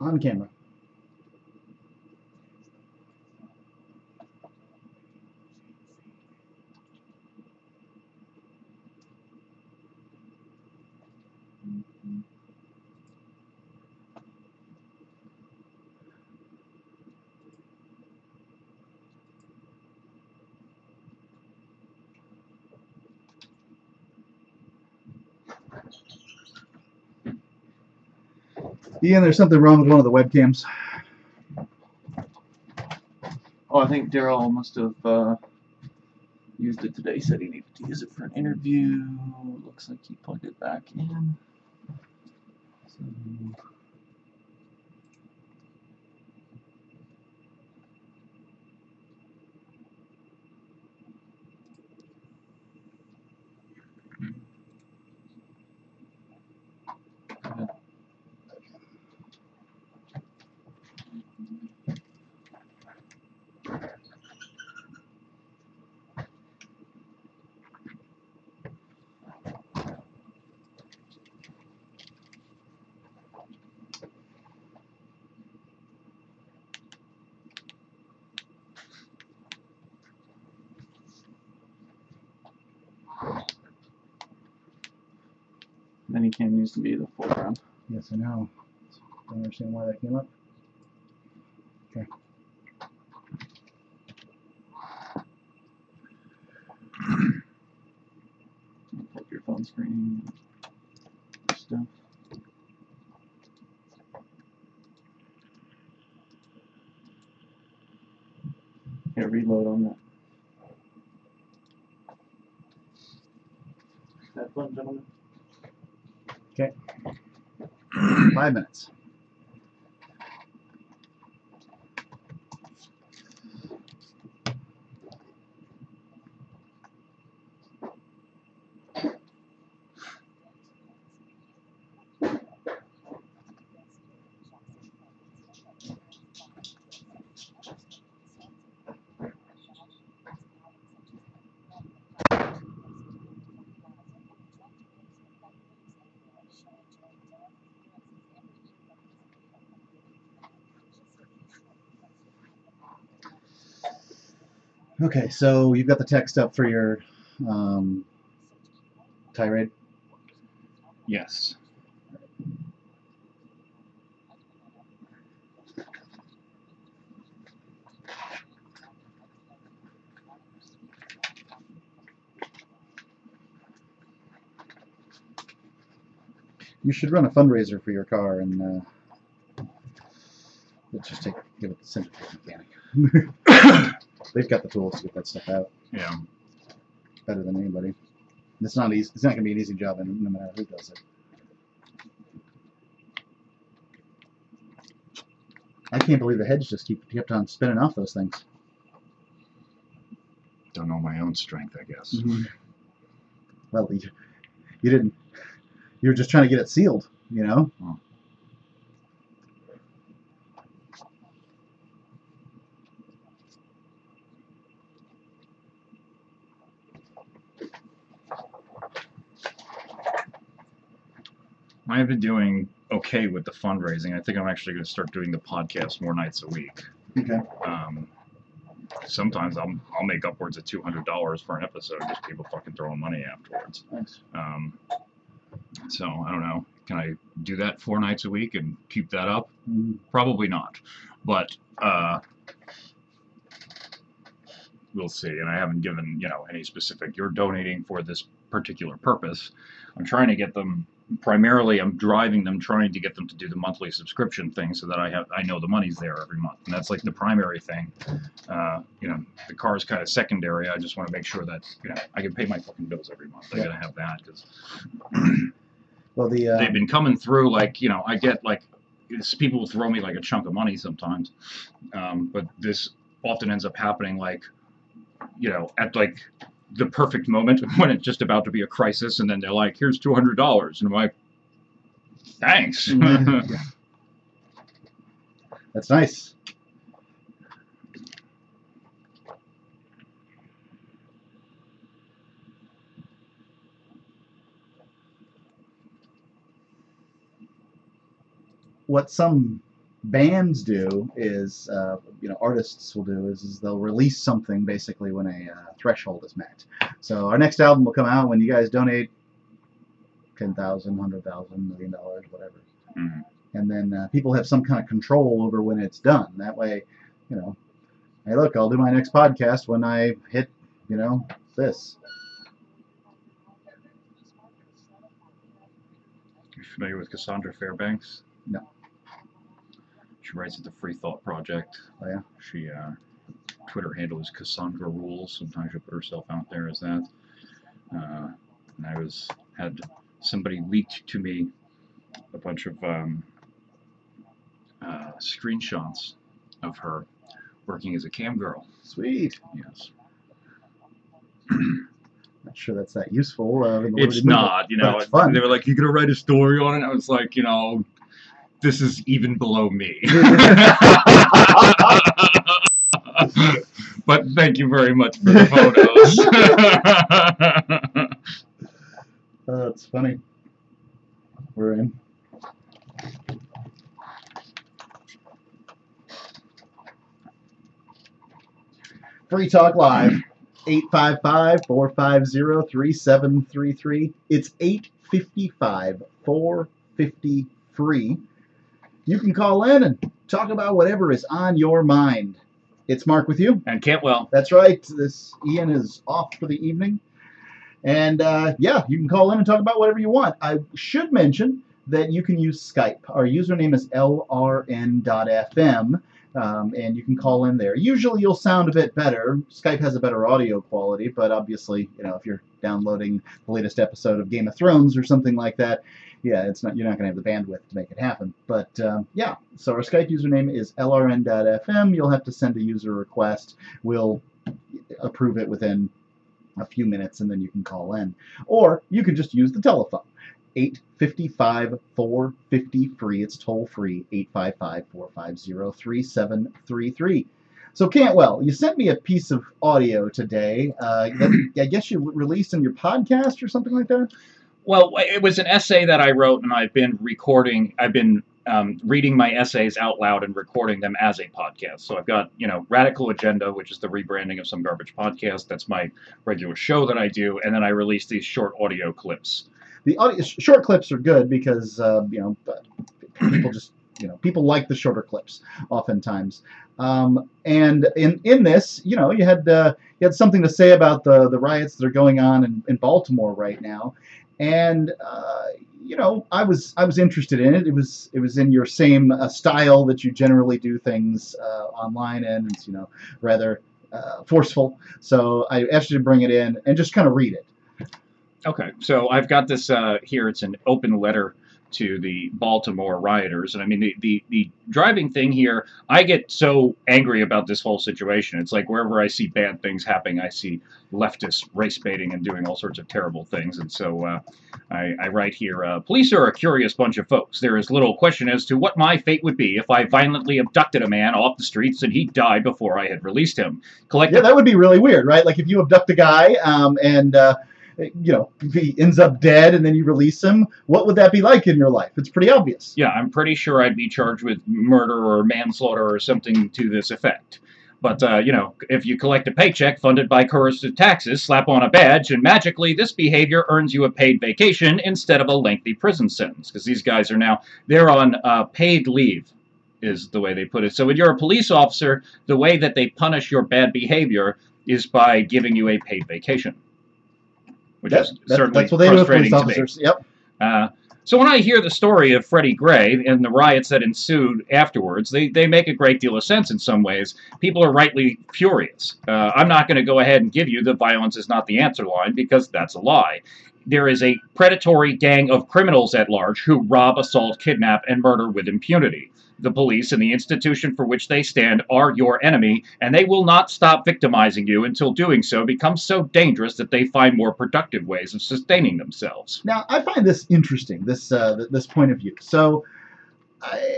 On camera. Ian, there's something wrong with one of the webcams. Oh, I think Daryl must have used it today. Said he needed to use it for an interview. Looks like he plugged it back in. So, Minicam needs to be the foreground. Yes, I know. Don't understand why that came up. Okay. Plug your phone screen stuff. Here, reload on that. That fun, gentlemen. Okay. 5 minutes. Okay, so you've got the text up for your tirade? Yes. You should run a fundraiser for your car and let's just give it the send it to the mechanic. They've got the tools to get that stuff out. Yeah. Better than anybody. It's not easy. It's not going to be an easy job, no matter who does it. I can't believe the heads just kept on spinning off those things. Don't know my own strength, I guess. Mm-hmm. Well, you didn't. You were just trying to get it sealed, you know. Oh. I have been doing okay with the fundraising. I think I'm actually going to start doing the podcast more nights a week. Okay. Sometimes I'll make upwards of $200 for an episode, just people fucking throwing money afterwards. Nice. So I don't know. Can I do that 4 nights a week and keep that up? Mm-hmm. Probably not. But we'll see. And I haven't given any specific. You're donating for this particular purpose. I'm trying to get them. Primarily, I'm driving them, trying to get them to do the monthly subscription thing, so that I know the money's there every month, and that's like the primary thing. The car is kind of secondary. I just want to make sure that I can pay my fucking bills every month. I gotta have that because well, they've been coming through. Like I get people will throw me like a chunk of money sometimes, but this often ends up happening at the perfect moment when it's just about to be a crisis, and then they're like, here's $200, and I'm like, thanks. That's nice. What some bands do is, artists will do is they'll release something basically when a threshold is met. So our next album will come out when you guys donate $10,000, $100,000, $1 million, whatever. Mm-hmm. And then people have some kind of control over when it's done. That way, hey, look, I'll do my next podcast when I hit, this. You familiar with Cassandra Fairbanks? No. She writes at the Free Thought Project. Oh, yeah? She, Twitter handle is Cassandra Rules. Sometimes she'll put herself out there as that. And I had somebody leaked to me a bunch of screenshots of her working as a cam girl. Sweet. Yes. Not sure that's that useful. It's not, but it's fun. They were like, "You gonna write a story on it?" I was like, this is even below me. But thank you very much for the photos. That's funny. We're in. Free Talk Live, 855-450-3733. It's 855-450-FREE. You can call in and talk about whatever is on your mind. It's Mark with you. And Cantwell. That's right. Ian is off for the evening. And you can call in and talk about whatever you want. I should mention that you can use Skype. Our username is lrn.fm. And you can call in there. Usually you'll sound a bit better. Skype has a better audio quality, but obviously, if you're downloading the latest episode of Game of Thrones or something like that, you're not going to have the bandwidth to make it happen. But so our Skype username is lrn.fm. You'll have to send a user request. We'll approve it within a few minutes, and then you can call in. Or you can just use the telephone. 855-450-FREE. It's toll free. 855-450-3733. So Cantwell, you sent me a piece of audio today. That I guess you released in your podcast or something like that. Well, it was an essay that I wrote, and I've been recording. I've been reading my essays out loud and recording them as a podcast. So I've got, Radical Agenda, which is the rebranding of Some Garbage Podcast. That's my regular show that I do, and then I release these short audio clips. The audio, short clips are good because people just people like the shorter clips oftentimes. And in this, you had something to say about the riots that are going on in Baltimore right now, and I was interested in it. It was in your same style that you generally do things online in. It's rather forceful. So I asked you to bring it in and just kind of read it. Okay, so I've got this here. It's an open letter to the Baltimore rioters. And I mean, the driving thing here, I get so angry about this whole situation. It's like wherever I see bad things happening, I see leftists race baiting and doing all sorts of terrible things. And so I write here, police are a curious bunch of folks. There is little question as to what my fate would be if I violently abducted a man off the streets and he died before I had released him. Yeah, that would be really weird, right? Like if you abduct a guy if he ends up dead and then you release him, what would that be like in your life? It's pretty obvious. Yeah, I'm pretty sure I'd be charged with murder or manslaughter or something to this effect. But, if you collect a paycheck funded by coercive taxes, slap on a badge, and magically this behavior earns you a paid vacation instead of a lengthy prison sentence. Because these guys they're on paid leave, is the way they put it. So when you're a police officer, the way that they punish your bad behavior is by giving you a paid vacation. That's what they do with police officers. Yep. So when I hear the story of Freddie Gray and the riots that ensued afterwards, they make a great deal of sense in some ways. People are rightly furious. I'm not going to go ahead and give you the violence is not the answer line because that's a lie. There is a predatory gang of criminals at large who rob, assault, kidnap, and murder with impunity. The police and the institution for which they stand are your enemy, and they will not stop victimizing you until doing so becomes so dangerous that they find more productive ways of sustaining themselves. Now, I find this interesting, this point of view. So, I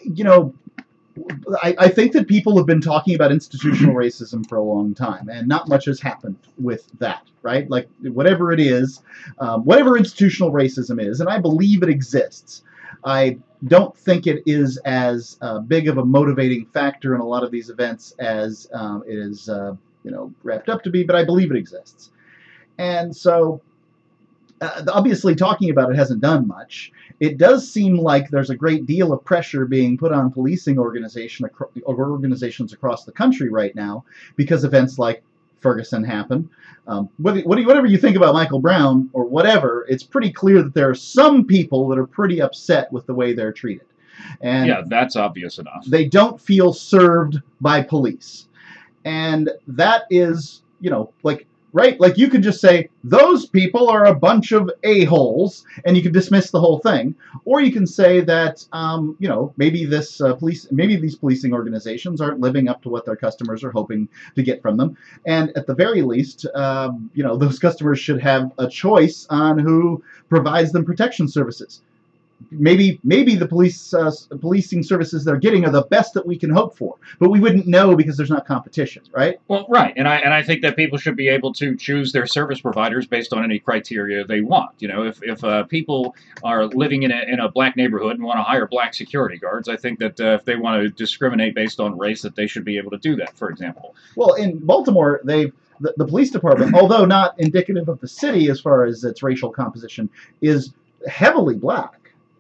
think that people have been talking about institutional racism for a long time, and not much has happened with that, right? Like, whatever it is, whatever institutional racism is, and I believe it exists, I don't think it is as big of a motivating factor in a lot of these events as it is, wrapped up to be, but I believe it exists. And so, obviously, talking about it hasn't done much. It does seem like there's a great deal of pressure being put on policing organizations across the country right now because events like Ferguson happen. Whatever you think about Michael Brown or whatever, it's pretty clear that there are some people that are pretty upset with the way they're treated. And Yeah, that's obvious enough. they don't feel served by police. And that is, right? Like you could just say, those people are a bunch of a-holes, and you could dismiss the whole thing. Or you can say that, maybe these policing organizations aren't living up to what their customers are hoping to get from them. And at the very least, those customers should have a choice on who provides them protection services. Maybe the policing services they're getting are the best that we can hope for, but we wouldn't know because there's not competition, right? Well, right, and I think that people should be able to choose their service providers based on any criteria they want. If people are living in a black neighborhood and want to hire black security guards, I think that if they want to discriminate based on race, that they should be able to do that. For example. Well, in Baltimore, the police department, although not indicative of the city as far as its racial composition, is heavily black.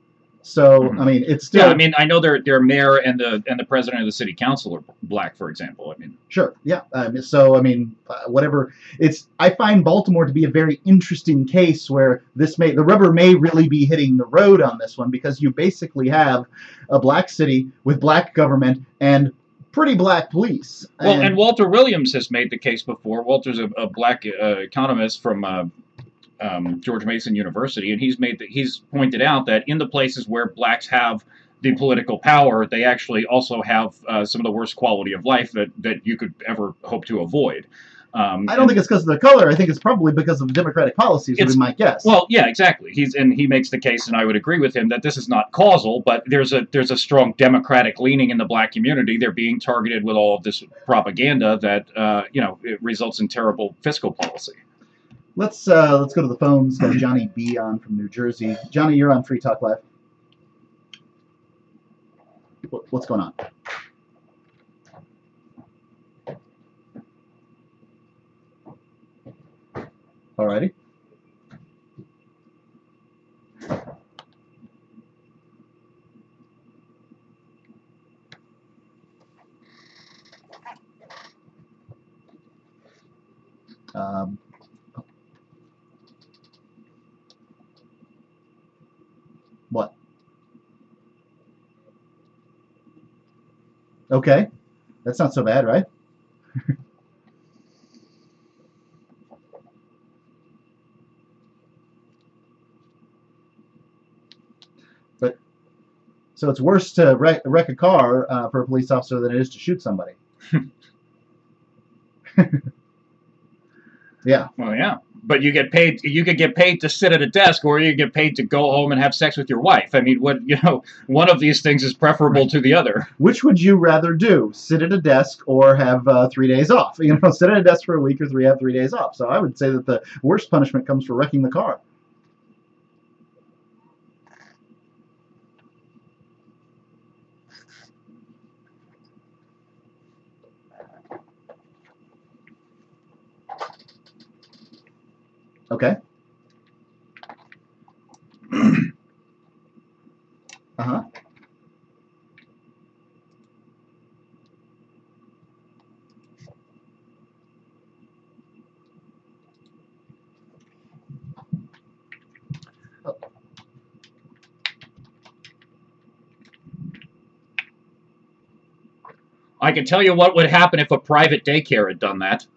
So, I mean, it's still... Yeah, I mean, I know their mayor and the president of the city council are black, for example. I mean... Sure, yeah. Whatever. I find Baltimore to be a very interesting case where the rubber may really be hitting the road on this one, because you basically have a black city with black government and pretty black police. Well, and Walter Williams has made the case before. Walter's a black economist from... George Mason University, and he's pointed out that in the places where blacks have the political power, they actually also have some of the worst quality of life that you could ever hope to avoid. I don't think it's because of the color. I think it's probably because of the Democratic policies, would be my guess. Well, yeah, exactly. He makes the case, and I would agree with him, that this is not causal, but there's a strong Democratic leaning in the black community. They're being targeted with all of this propaganda that it results in terrible fiscal policy. Let's go to the phones. Got Johnny B on from New Jersey. Johnny, you're on Free Talk Live. What's going on? Alrighty. What? Okay. That's not so bad, right? So it's worse to wreck a car for a police officer than it is to shoot somebody. Yeah. Well, yeah. But you get paid. You could get paid to sit at a desk, or you get paid to go home and have sex with your wife. I mean, one of these things is preferable to the other. Which would you rather do? Sit at a desk or have 3 days off? Sit at a desk for a week or have 3 days off. So I would say that the worst punishment comes for wrecking the car. Okay. Uh-huh. I can tell you what would happen if a private daycare had done that.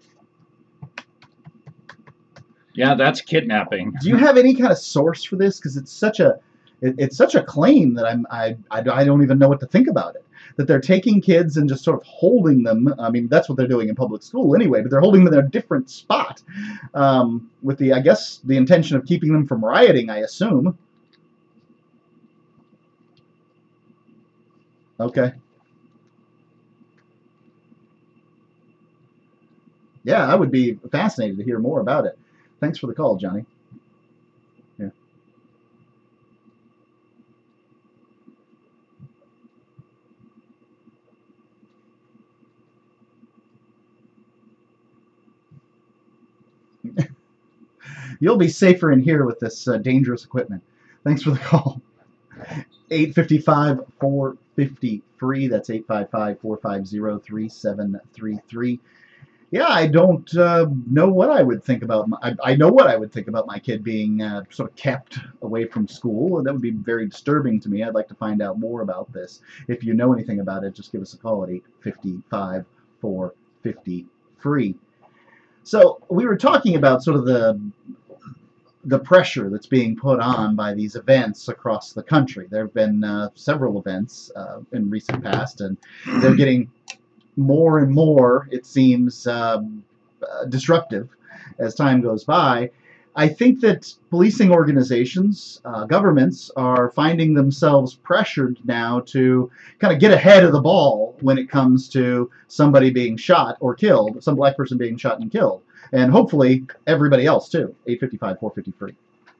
Yeah, that's kidnapping. Do you have any kind of source for this? Because it's such a claim that I don't even know what to think about it. That they're taking kids and just sort of holding them. I mean, that's what they're doing in public school anyway, but they're holding them in a different spot with the intention of keeping them from rioting, I assume. Okay. Yeah, I would be fascinated to hear more about it. Thanks for the call, Johnny. Yeah. You'll be safer in here with this dangerous equipment. Thanks for the call. 855-450-FREE. That's 855-450-3733. Yeah, I don't know what I would think about. I know what I would think about my kid being sort of kept away from school. That would be very disturbing to me. I'd like to find out more about this. If you know anything about it, just give us a call at 855-450-FREE. So we were talking about sort of the pressure that's being put on by these events across the country. There have been several events in recent past, and they're getting more and more, it seems, disruptive as time goes by. I think that policing organizations, governments, are finding themselves pressured now to kind of get ahead of the ball when it comes to somebody being shot or killed, some black person being shot and killed. And hopefully everybody else too. 855-450-FREE.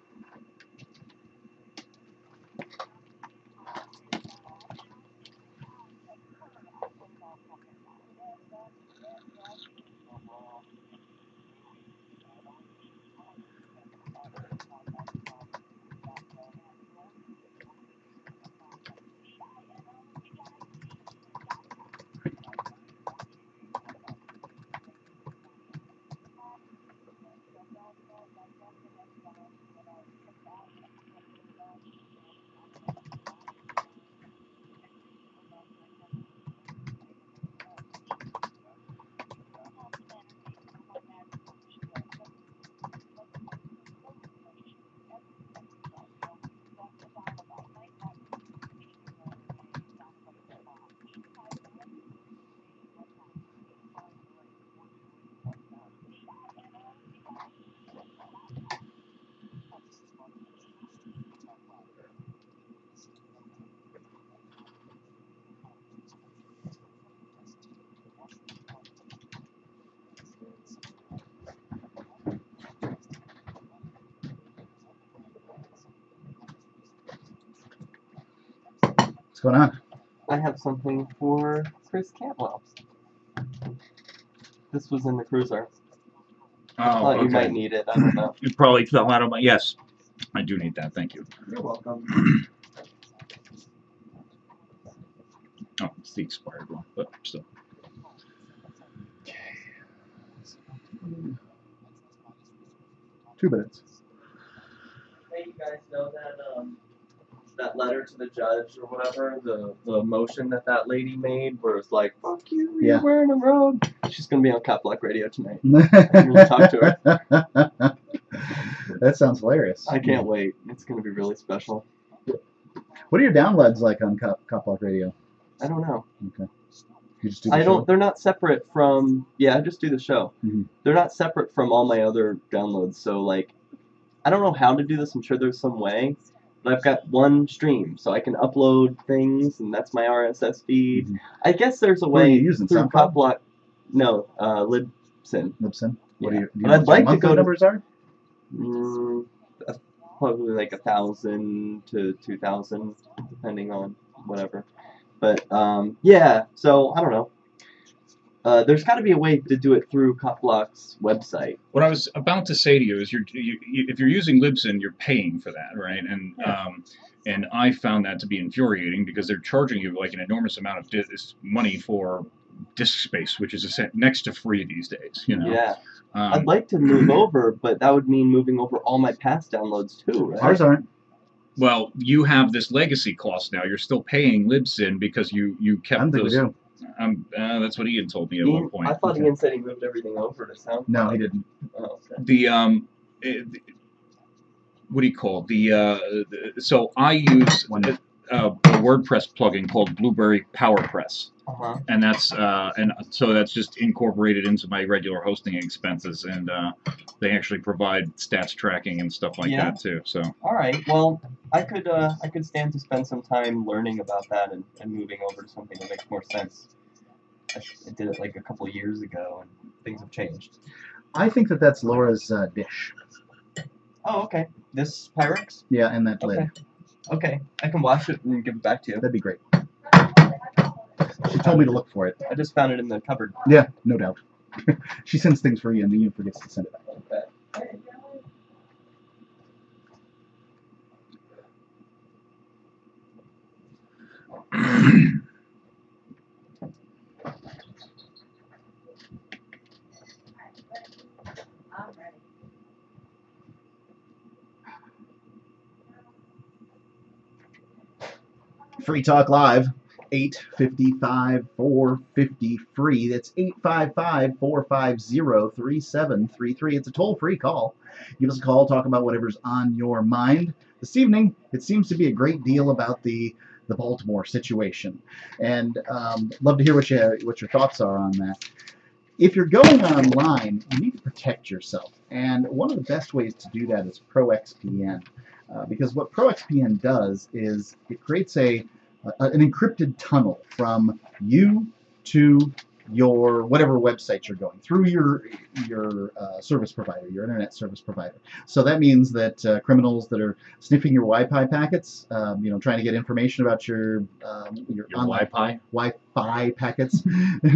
What's going on? I have something for Chris Cantwell. This was in the cruiser. I thought you might need it. I don't know. It probably fell out of my... Yes, I do need that. Thank you. You're welcome. Oh, it's the expired one, but still. Okay. 2 minutes. Hey, you guys know that letter to the judge or whatever, the motion that lady made where it's like, fuck you, you're wearing a robe. She's going to be on Cop Block Radio tonight. I'm going to talk to her. That sounds hilarious. I can't wait. It's going to be really special. What are your downloads like on Cop Block Radio? I don't know. Okay. You just do the show? They're not separate from, I just do the show. Mm-hmm. They're not separate from all my other downloads, so like, I don't know how to do this. I'm sure there's some way. But I've got one stream, so I can upload things, and that's my RSS feed. Mm-hmm. I guess there's a What way are you using, through SoundCloud? Cop Block. No, Libsyn. Libsyn? Yeah. Do you But know I'd what like your to monthly go to- numbers are? Probably like 1,000 to 2,000, depending on whatever. But so I don't know. There's got to be a way to do it through Cop Block's website. What I was about to say to you is, if you're using Libsyn, you're paying for that, right? And I found that to be infuriating because they're charging you like an enormous amount of money for disk space, which is next to free these days. You know. Yeah. I'd like to move over, but that would mean moving over all my past downloads too, right? Ours aren't. Well, you have this legacy cost now. You're still paying Libsyn because you kept I don't think those. we do. That's what Ian told me at one point. I thought Ian said he moved everything over to SoundCloud. No, he didn't. Oh, okay. What do you call it? So I use a WordPress plugin called Blueberry PowerPress. Uh-huh. And that's so that's just incorporated into my regular hosting expenses, and they actually provide stats tracking and stuff like that too. So all right, well, I could stand to spend some time learning about that and moving over to something that makes more sense. I did it like a couple of years ago, and things have changed. I think that's Laura's dish. Oh, okay. This Pyrex? Yeah, and that lid. Okay, I can wash it and give it back to you. That'd be great. She told me to look for it. I just found it in the cupboard. Yeah, no doubt. She sends things for you, and then Ian forgets to send it back. Okay. Free Talk Live, 855-450-FREE. That's 855-450-3733. It's a toll-free call. Give us a call, talk about whatever's on your mind. This evening, it seems to be a great deal about the Baltimore situation. And love to hear what your thoughts are on that. If you're going online, you need to protect yourself. And one of the best ways to do that is ProXPN. Because what ProXPN does is it creates an encrypted tunnel from you to your whatever website you're going through your service provider, your internet service provider. So that means that criminals that are sniffing your Wi-Fi packets, trying to get information about your Wi-Fi packets,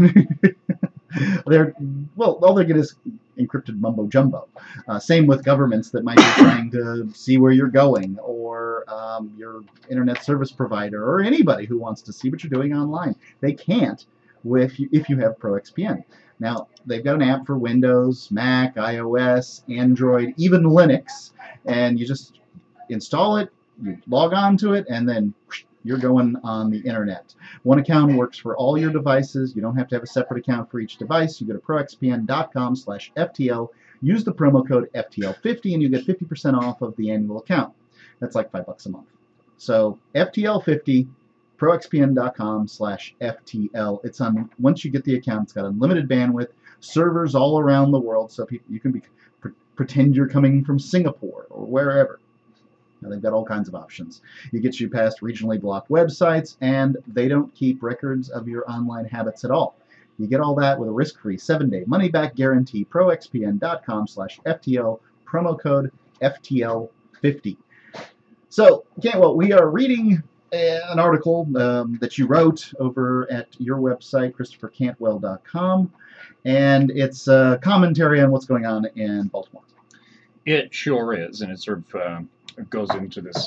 all they get is encrypted mumbo jumbo. Same with governments that might be trying to see where you're going, or your internet service provider, or anybody who wants to see what you're doing online. They can't if you have ProXPN. Now, they've got an app for Windows, Mac, iOS, Android, even Linux, and you just install it, you log on to it, and then you're going on the internet. One account works for all your devices. You don't have to have a separate account for each device. You go to proxpn.com/FTL, use the promo code FTL50, and you get 50% off of the annual account. That's like $5 a month. So FTL50, proxpn.com/FTL. It's on, once you get the account, it's got unlimited bandwidth, servers all around the world, so you can pretend you're coming from Singapore or wherever. Now, they've got all kinds of options. It gets you past regionally blocked websites, and they don't keep records of your online habits at all. You get all that with a risk-free 7-day money-back guarantee. proxpn.com/FTL, promo code FTL50. So, Cantwell, we are reading an article that you wrote over at your website, ChristopherCantwell.com, and it's a commentary on what's going on in Baltimore. It sure is, and it sort of goes into this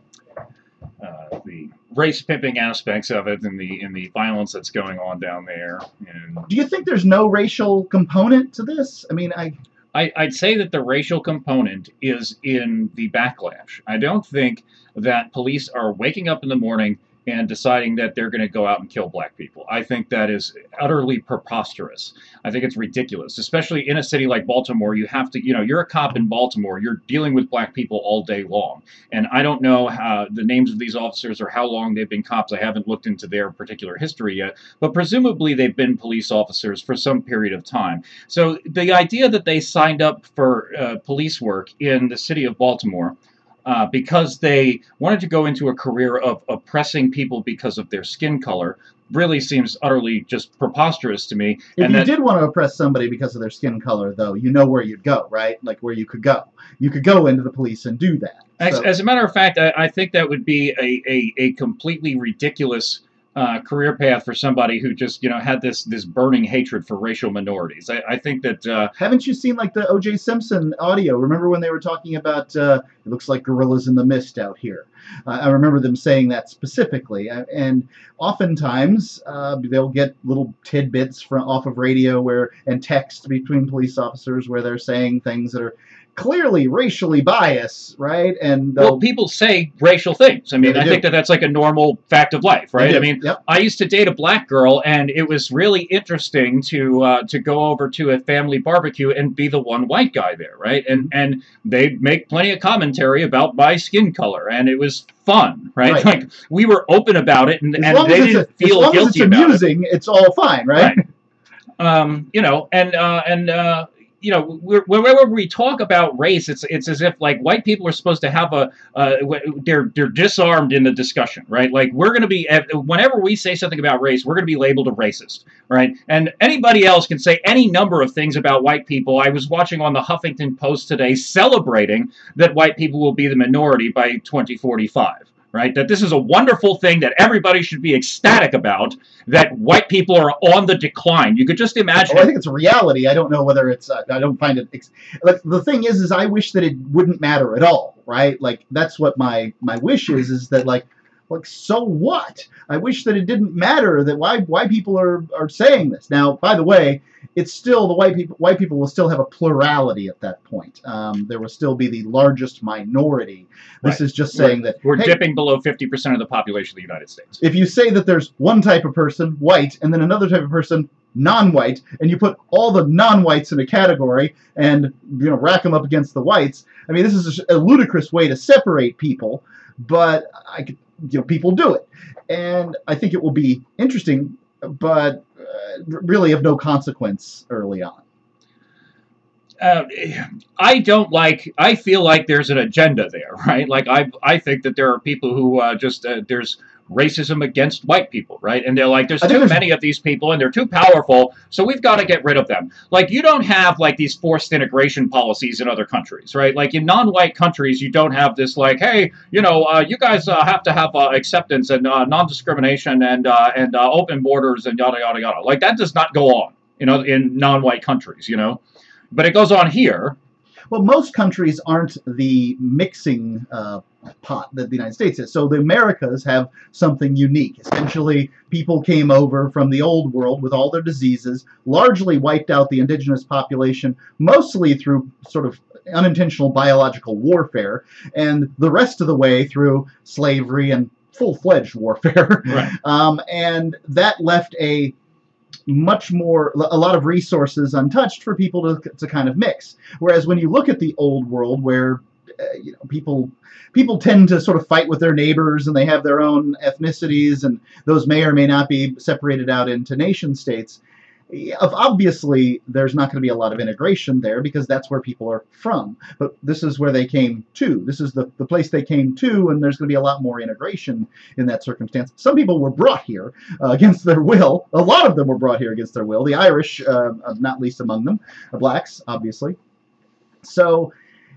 the race pimping aspects of it, and the violence that's going on down there. And do you think there's no racial component to this? I mean, I'd say that the racial component is in the backlash. I don't think that police are waking up in the morning and deciding that they're going to go out and kill black people. I think that is utterly preposterous. I think it's ridiculous, especially in a city like Baltimore. You have to, you're a cop in Baltimore. You're dealing with black people all day long. And I don't know the names of these officers or how long they've been cops. I haven't looked into their particular history yet, but presumably they've been police officers for some period of time. So the idea that they signed up for police work in the city of Baltimore because they wanted to go into a career of oppressing people because of their skin color really seems utterly just preposterous to me. If you did want to oppress somebody because of their skin color, though, you know where you'd go, right? Like where you could go. You could go into the police and do that. As a matter of fact, I think that would be a completely ridiculous career path for somebody who just had this burning hatred for racial minorities. I think that haven't you seen like the O.J. Simpson audio? Remember when they were talking about it looks like gorillas in the mist out here? I remember them saying that specifically, and oftentimes they'll get little tidbits off of radio and text between police officers where they're saying things that are clearly racially biased, right? And people say racial things. I mean, I think that's like a normal fact of life, right? I mean, yep. I used to date a black girl, and it was really interesting to go over to a family barbecue and be the one white guy there, right? And they make plenty of commentary about my skin color, and it was fun, right? Like we were open about it, and they didn't feel guilty about it. As long as it's amusing, it's all fine, right? Whenever we talk about race, it's as if like white people are supposed to have they're disarmed in the discussion, right? Like we're going to be, whenever we say something about race, we're going to be labeled a racist, right? And anybody else can say any number of things about white people. I was watching on the Huffington Post today celebrating that white people will be the minority by 2045. Right? That this is a wonderful thing that everybody should be ecstatic about, that white people are on the decline. You could just imagine. I think it's a reality. I don't know whether it's, I don't find it, like the thing is I wish that it wouldn't matter at all, right? Like that's what my wish is that like Like, so what? I wish that it didn't matter that why people are saying this. Now, by the way, it's still the white people will still have a plurality at that point. There will still be the largest minority. This is just saying that we're hey, dipping below 50% of the population of the United States. if you say that there's one type of person, white, and then another type of person, non-white, and you put all the non-whites in a category and rack them up against the whites, I mean, this is a ludicrous way to separate people, but people do it, and I think it will be interesting, but really of no consequence early on. I feel like there's an agenda there, right? Like I think that there are people who there's racism against white people, right? And they're like, there's too many of these people and they're too powerful, so we've got to get rid of them. Like, you don't have like these forced integration policies in other countries, right? Like in non-white countries, you don't have this like, hey, you guys have to have acceptance and non-discrimination and open borders and yada yada yada. Like, that does not go on, in non-white countries, But it goes on here. Well, most countries aren't the mixing pot that the United States is. So the Americas have something unique. Essentially, people came over from the old world with all their diseases, largely wiped out the indigenous population, mostly through sort of unintentional biological warfare, and the rest of the way through slavery and full-fledged warfare. Right. And that left a lot of resources untouched for people to kind of mix. Whereas when you look at the old world, where people tend to sort of fight with their neighbors and they have their own ethnicities, and those may or may not be separated out into nation states, obviously there's not going to be a lot of integration there because that's where people are from. But this is where they came to. This is the place they came to, and there's going to be a lot more integration in that circumstance. Some people were brought here against their will. A lot of them were brought here against their will. The Irish, not least among them, blacks, obviously. So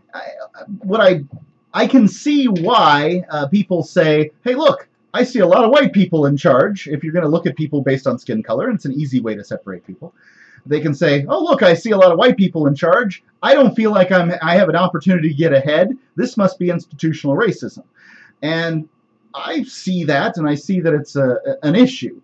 I can see why people say, hey, look, I see a lot of white people in charge. If you're going to look at people based on skin color, and it's an easy way to separate people, they can say, oh, look, I see a lot of white people in charge. I don't feel like I have an opportunity to get ahead. This must be institutional racism. And I see that, and I see that it's an issue.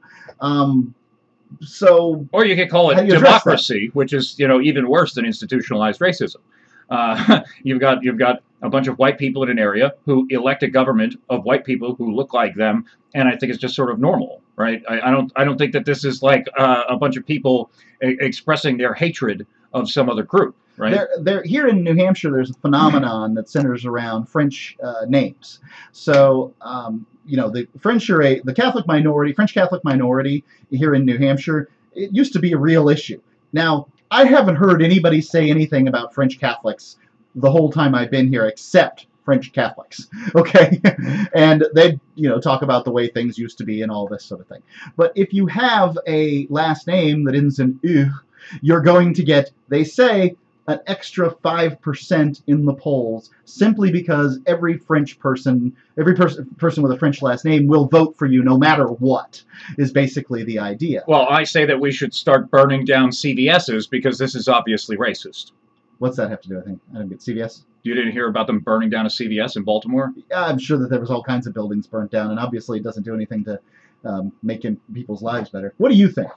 Or you could call it democracy, which is even worse than institutionalized racism. You've got a bunch of white people in an area who elect a government of white people who look like them, and I think it's just sort of normal, right? I don't think that this is like a bunch of people expressing their hatred of some other group, right? Here in New Hampshire, there's a phenomenon that centers around French names. So the French are the Catholic minority, French Catholic minority here in New Hampshire. It used to be a real issue. Now, I haven't heard anybody say anything about French Catholics the whole time I've been here, except French Catholics, okay? And they, talk about the way things used to be and all this sort of thing. But if you have a last name that ends in "u," you're going to get, they say, an extra 5% in the polls, simply because every person with a French last name will vote for you no matter what, is basically the idea. Well, I say that we should start burning down CVS's because this is obviously racist. What's that have to do? I didn't get CVS. You didn't hear about them burning down a CVS in Baltimore? Yeah, I'm sure that there was all kinds of buildings burnt down, and obviously it doesn't do anything to make people's lives better. What do you think?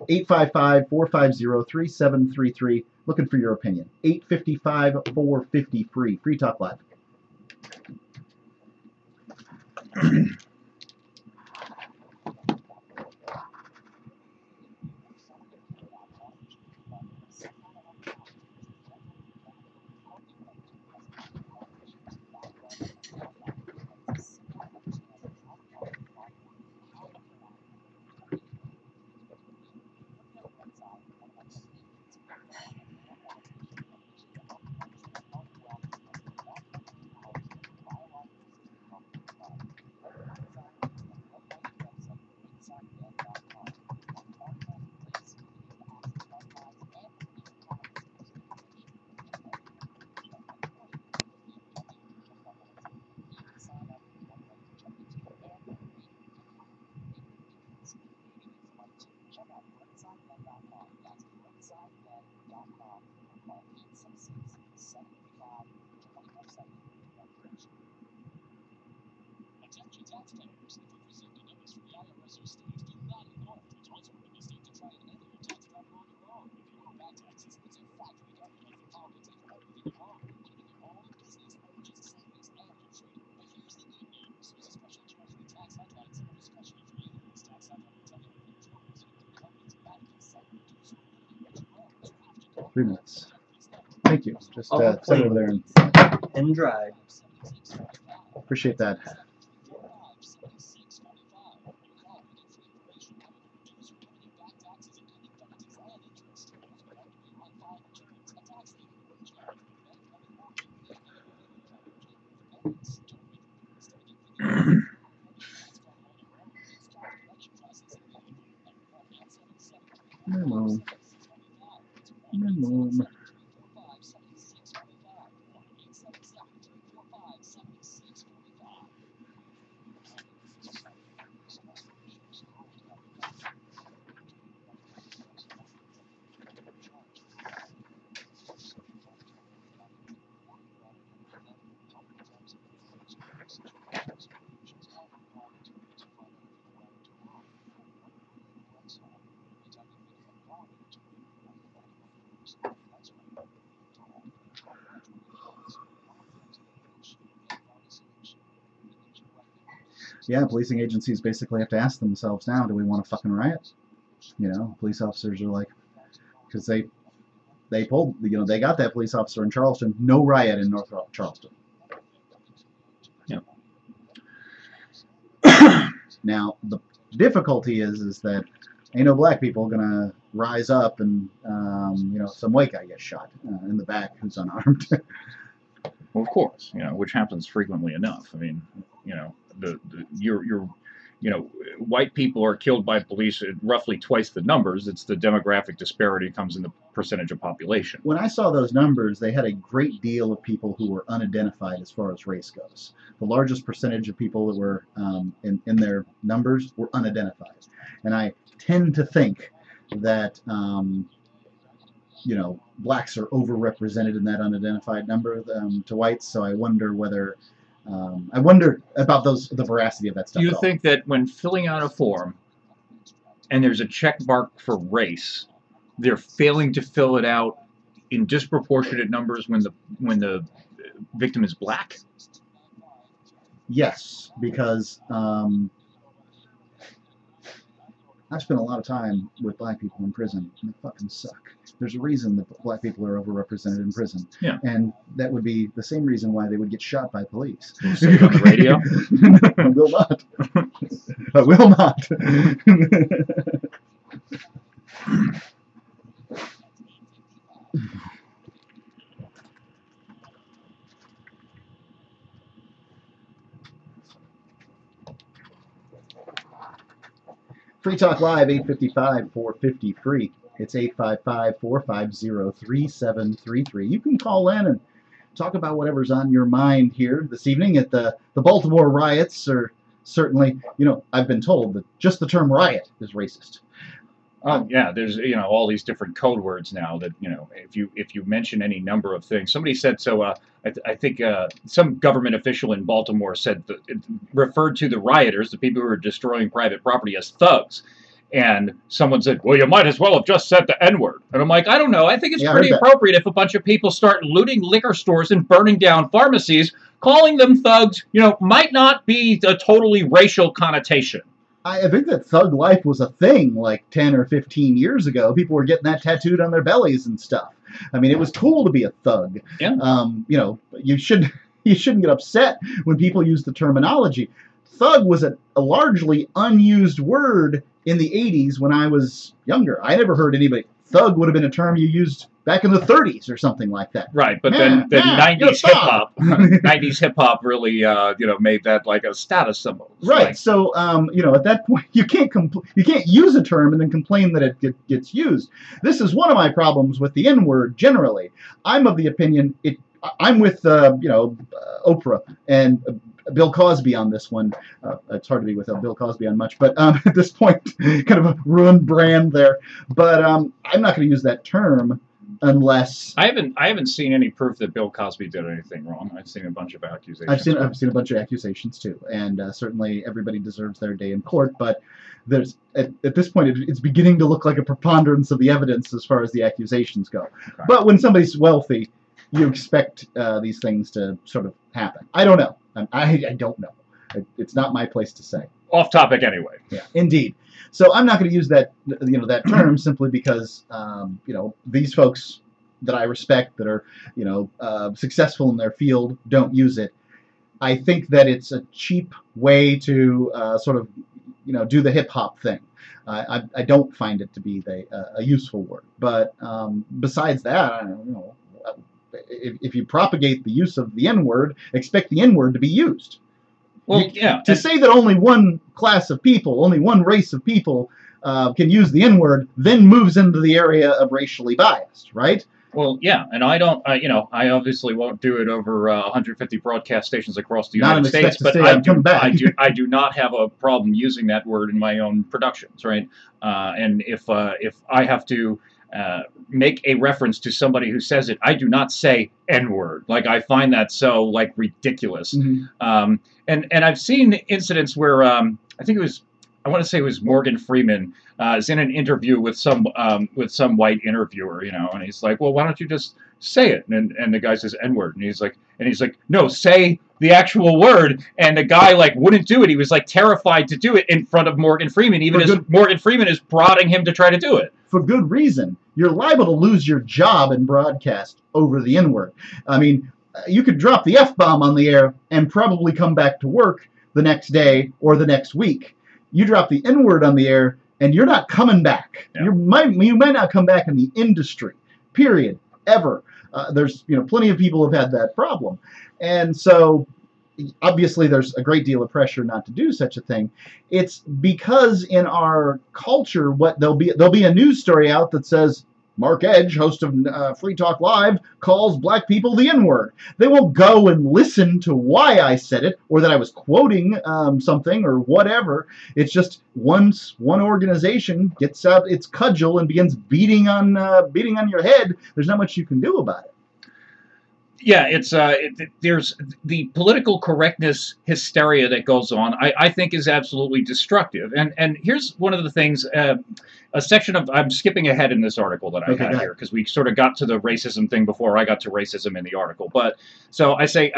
855-450-3733. Looking for your opinion. 855-450-FREE. Free Talk Live. 3 minutes. Thank you. Just Oh, sit over there and And dry. appreciate that. Mom. Mom. Yeah, policing agencies basically have to ask themselves now, do we want a fucking riot? You know, police officers are like, because they pulled, you know, they got that police officer in Charleston, no riot in North Charleston. Yeah. Now, the difficulty is that ain't no black people gonna rise up and, you know, some white guy gets shot in the back who's unarmed. Well, of course, you know, which happens frequently enough. I mean, you know, you know, white people are killed by police at roughly twice the numbers. It's the demographic disparity comes in the percentage of population. When I saw those numbers, they had a great deal of people who were unidentified as far as race goes. The largest percentage of people that were in their numbers were unidentified. And I tend to think that, you know, blacks are overrepresented in that unidentified number to whites, so I wonder whether... I wonder about the veracity of that stuff. Do you think that when filling out a form and there's a check mark for race, they're failing to fill it out in disproportionate numbers when the victim is black? Yes, because I've spent a lot of time with black people in prison, and they fucking suck. There's a reason that black people are overrepresented in prison. Yeah. And that would be the same reason why they would get shot by police. You say it on the radio? I will not. I will not. 'Free Talk Live, 855-450 free. It's 855-450-3733. You can call in and talk about whatever's on your mind here this evening at the Baltimore Riots, or certainly, you know, I've been told that just the term riot is racist. Yeah, there's, you know, all these different code words now that, you know, if you mention any number of things. Somebody said, so I think some government official in Baltimore said that it referred to the rioters, the people who were destroying private property, as thugs. And someone said, well, you might as well have just said the N-word. And I'm like, I don't know. I think it's pretty appropriate if a bunch of people start looting liquor stores and burning down pharmacies. Calling them thugs, you know, might not be a totally racial connotation. I think that thug life was a thing like 10 or 15 years ago. People were getting that tattooed on their bellies and stuff. I mean, it was cool to be a thug. Yeah. You know, you shouldn't get upset when people use the terminology. Thug was a largely unused word in the 80s when I was younger. I never heard anybody. Thug would have been a term you used back in the 30s or something like that. Right, but then 90s hip hop, 90s hip hop really, you know, made that like a status symbol. Right. Like, so, you know, at that point, you can't use a term and then complain that it gets used. This is one of my problems with the N-word generally. I'm of the opinion I'm with you know, Oprah and Bill Cosby on this one. It's hard to be with Bill Cosby on much, but at this point, kind of a ruined brand there. But I'm not going to use that term unless I haven't seen any proof that Bill Cosby did anything wrong. I've seen a bunch of accusations. I've seen a bunch of accusations too, and certainly everybody deserves their day in court. But there's at this point it's beginning to look like a preponderance of the evidence as far as the accusations go. Okay. But when somebody's wealthy, you expect these things to sort of happen. I don't know. I don't know. It's not my place to say. Off topic anyway. Yeah, indeed. So I'm not going to use that that term simply because these folks that I respect that are successful in their field don't use it. I think that it's a cheap way to sort of do the hip hop thing. I don't find it to be a useful word. But besides that, I don't know. If you propagate the use of the N-word, expect the N-word to be used. Well, yeah. To say that only one class of people, only one race of people can use the N-word, then moves into the area of racially biased, right? Well, yeah, and I don't, I obviously won't do it over 150 broadcast stations across the United States, but I do not have a problem using that word in my own productions, right? And if I have to make a reference to somebody who says it, I do not say N-word. Like, I find that so ridiculous. Mm-hmm. And I've seen incidents where I want to say it was Morgan Freeman is in an interview with some white interviewer, and he's like, well, why don't you just say it? And the guy says N-word, and he's like, no, say the actual word. And the guy wouldn't do it. He was terrified to do it in front of Morgan Freeman, even as Morgan Freeman is prodding him to try to do it. For good reason. You're liable to lose your job in broadcast over the N-word. I mean, you could drop the F-bomb on the air and probably come back to work the next day or the next week. You drop the N-word on the air, and you're not coming back. Yeah. You might not come back in the industry, period, ever. There's plenty of people have had that problem, and so obviously there's a great deal of pressure not to do such a thing. It's because in our culture, there'll be a news story out that says Mark Edge, host of Free Talk Live, calls black people the N-word. They won't go and listen to why I said it or that I was quoting something or whatever. It's just once one organization gets out its cudgel and begins beating on your head, there's not much you can do about it. Yeah, there's the political correctness hysteria that goes on. I think is absolutely destructive. And here's one of the things. A section of I'm skipping ahead in this article that I had here because we sort of got to the racism thing before I got to racism in the article. But so I say,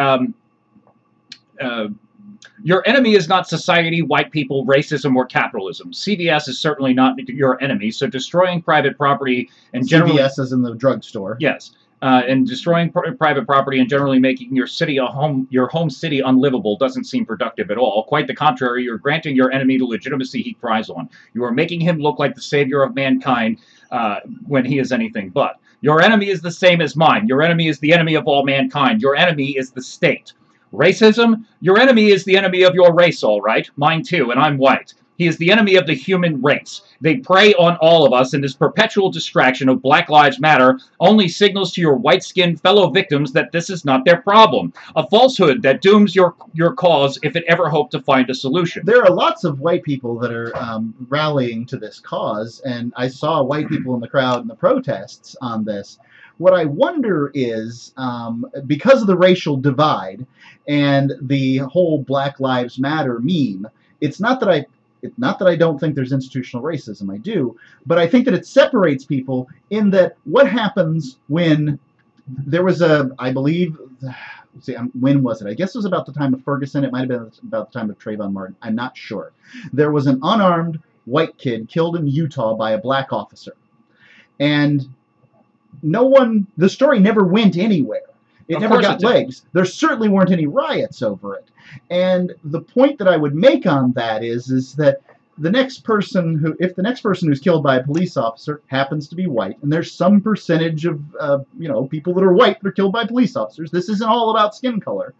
your enemy is not society, white people, racism, or capitalism. CVS is certainly not your enemy. So destroying private property and generally CVS is in the drugstore. Yes. And destroying private property and generally making your home city unlivable doesn't seem productive at all. Quite the contrary, you're granting your enemy the legitimacy he thrives on. You are making him look like the savior of mankind when he is anything but. Your enemy is the same as mine. Your enemy is the enemy of all mankind. Your enemy is the state. Racism? Your enemy is the enemy of your race, all right. Mine too, and I'm white. He is the enemy of the human race. They prey on all of us, and this perpetual distraction of Black Lives Matter only signals to your white-skinned fellow victims that this is not their problem. A falsehood that dooms your cause if it ever hoped to find a solution. There are lots of white people that are rallying to this cause, and I saw white people in the crowd in the protests on this. What I wonder is, because of the racial divide and the whole Black Lives Matter meme, it's not that I don't think there's institutional racism. I do. But I think that it separates people in that what happens when there was I believe, when was it? I guess it was about the time of Ferguson. It might have been about the time of Trayvon Martin. I'm not sure. There was an unarmed white kid killed in Utah by a black officer. And the story never went anywhere. It never got legs. There certainly weren't any riots over it. And the point that I would make on that is that if the next person who's killed by a police officer happens to be white, and there's some percentage of people that are white that are killed by police officers, this isn't all about skin color.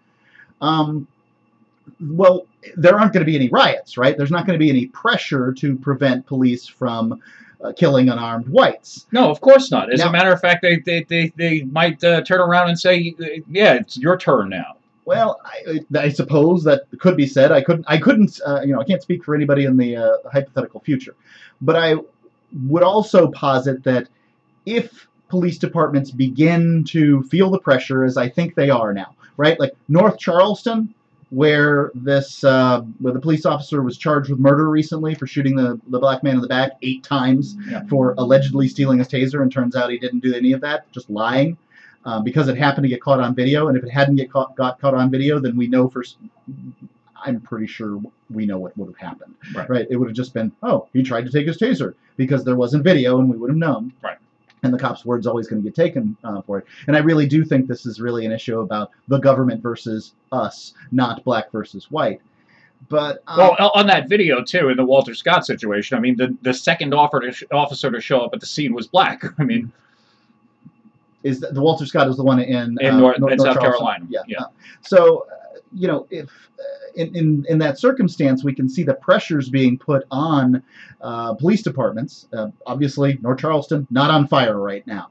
Well, there aren't going to be any riots, right? There's not going to be any pressure to prevent police from killing unarmed whites. No, of course not. As a matter of fact, they might turn around and say, "Yeah, it's your turn now." Well, I suppose that could be said. I couldn't. I can't speak for anybody in the hypothetical future, but I would also posit that if police departments begin to feel the pressure, as I think they are now, right? Like North Charleston, where where the police officer was charged with murder recently for shooting the black man in the back 8 times for allegedly stealing his taser, and turns out he didn't do any of that, just lying, because it happened to get caught on video. And if it hadn't got caught on video, then I'm pretty sure we know what would have happened. Right? It would have just been, oh, he tried to take his taser, because there wasn't video, and we would have known. Right. And the cop's word's always going to get taken for it. And I really do think this is really an issue about the government versus us, not black versus white. But well, on that video too, in the Walter Scott situation, I mean, the second officer to show up at the scene was black. I mean, is the Walter Scott is the one in North South Carolina? Yeah. So if in that circumstance, we can see the pressures being put on police departments. Obviously, North Charleston, not on fire right now.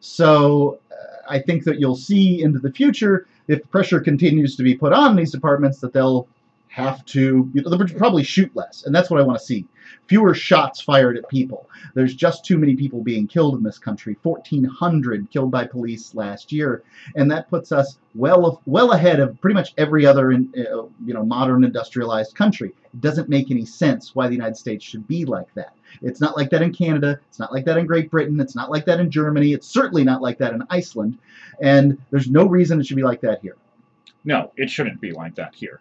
So I think that you'll see into the future, if pressure continues to be put on these departments, that they'll have to, they'll probably shoot less. And that's what I want to see. Fewer shots fired at people. There's just too many people being killed in this country. 1,400 killed by police last year, and that puts us well ahead of pretty much every other modern industrialized country. It doesn't make any sense why the United States should be like that. It's not like that in Canada. It's not like that in Great Britain. It's not like that in Germany. It's certainly not like that in Iceland, and there's no reason it should be like that here. No, it shouldn't be like that here.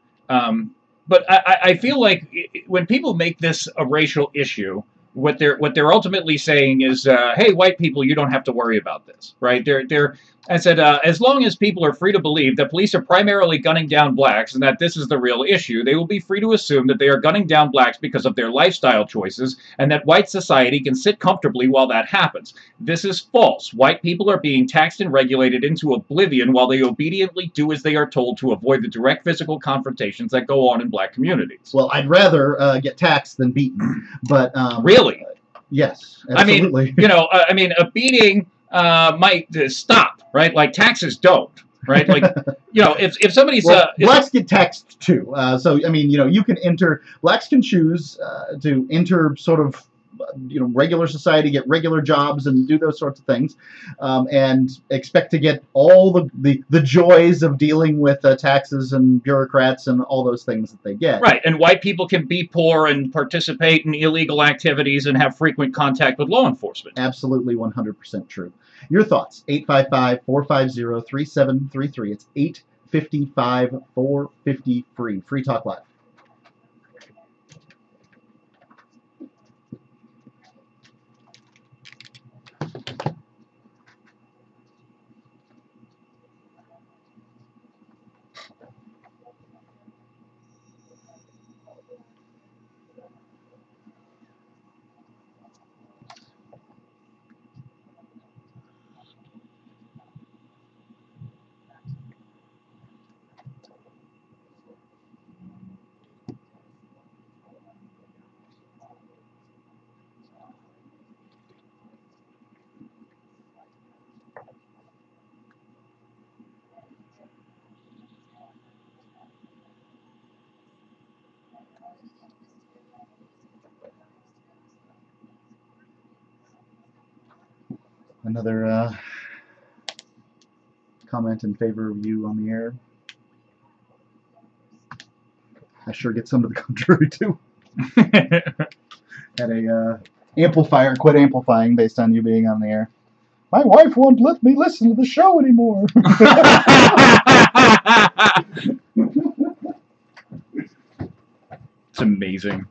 But I feel like when people make this a racial issue, what they're ultimately saying is, hey, white people, you don't have to worry about this, right? I said, as long as people are free to believe that police are primarily gunning down blacks and that this is the real issue, they will be free to assume that they are gunning down blacks because of their lifestyle choices and that white society can sit comfortably while that happens. This is false. White people are being taxed and regulated into oblivion while they obediently do as they are told to avoid the direct physical confrontations that go on in black communities. Well, I'd rather get taxed than beaten, but really? Yes, absolutely. I mean, a beating might stop, right? Like taxes don't, right? Like, if somebody's blacks get taxed too. So I mean, you can blacks can choose to enter sort of regular society, get regular jobs, and do those sorts of things, and expect to get all the joys of dealing with taxes and bureaucrats and all those things that they get. Right, and white people can be poor and participate in illegal activities and have frequent contact with law enforcement. Absolutely 100% true. Your thoughts, 855-450-3733. It's 855-450-FREE. Free Talk Live. Another comment in favor of you on the air. I sure get some of the contrary too. Had a amplifier quit amplifying based on you being on the air. My wife won't let me listen to the show anymore. It's amazing.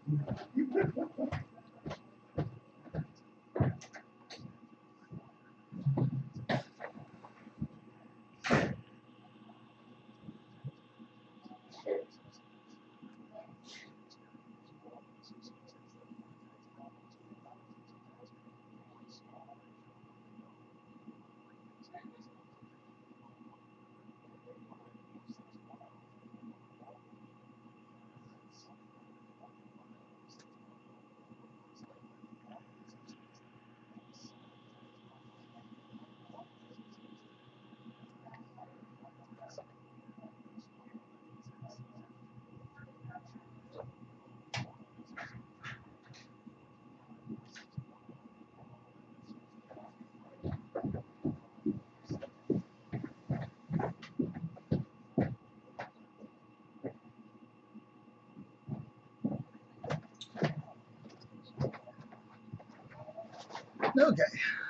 Okay.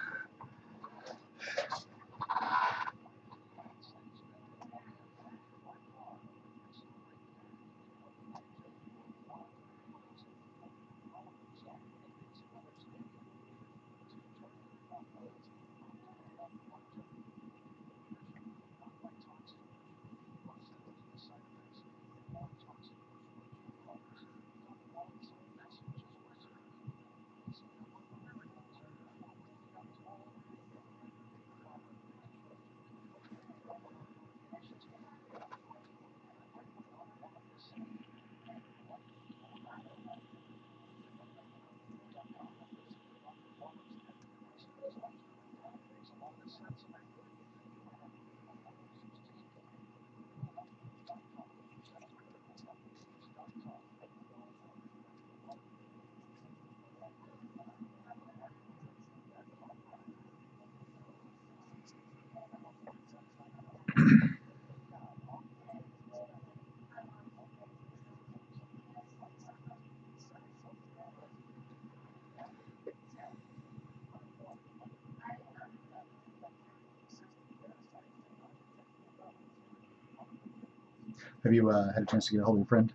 Have you had a chance to get a hold of your friend?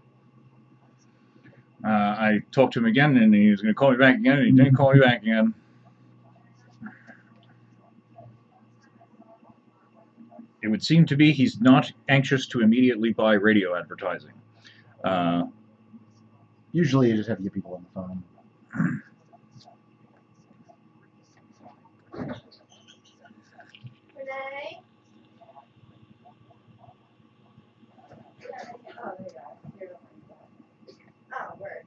I talked to him again, and he was going to call me back again, and he didn't call me back again. It would seem to be he's not anxious to immediately buy radio advertising. Usually you just have to get people on the phone. Renee? Oh, there you are. Oh, word.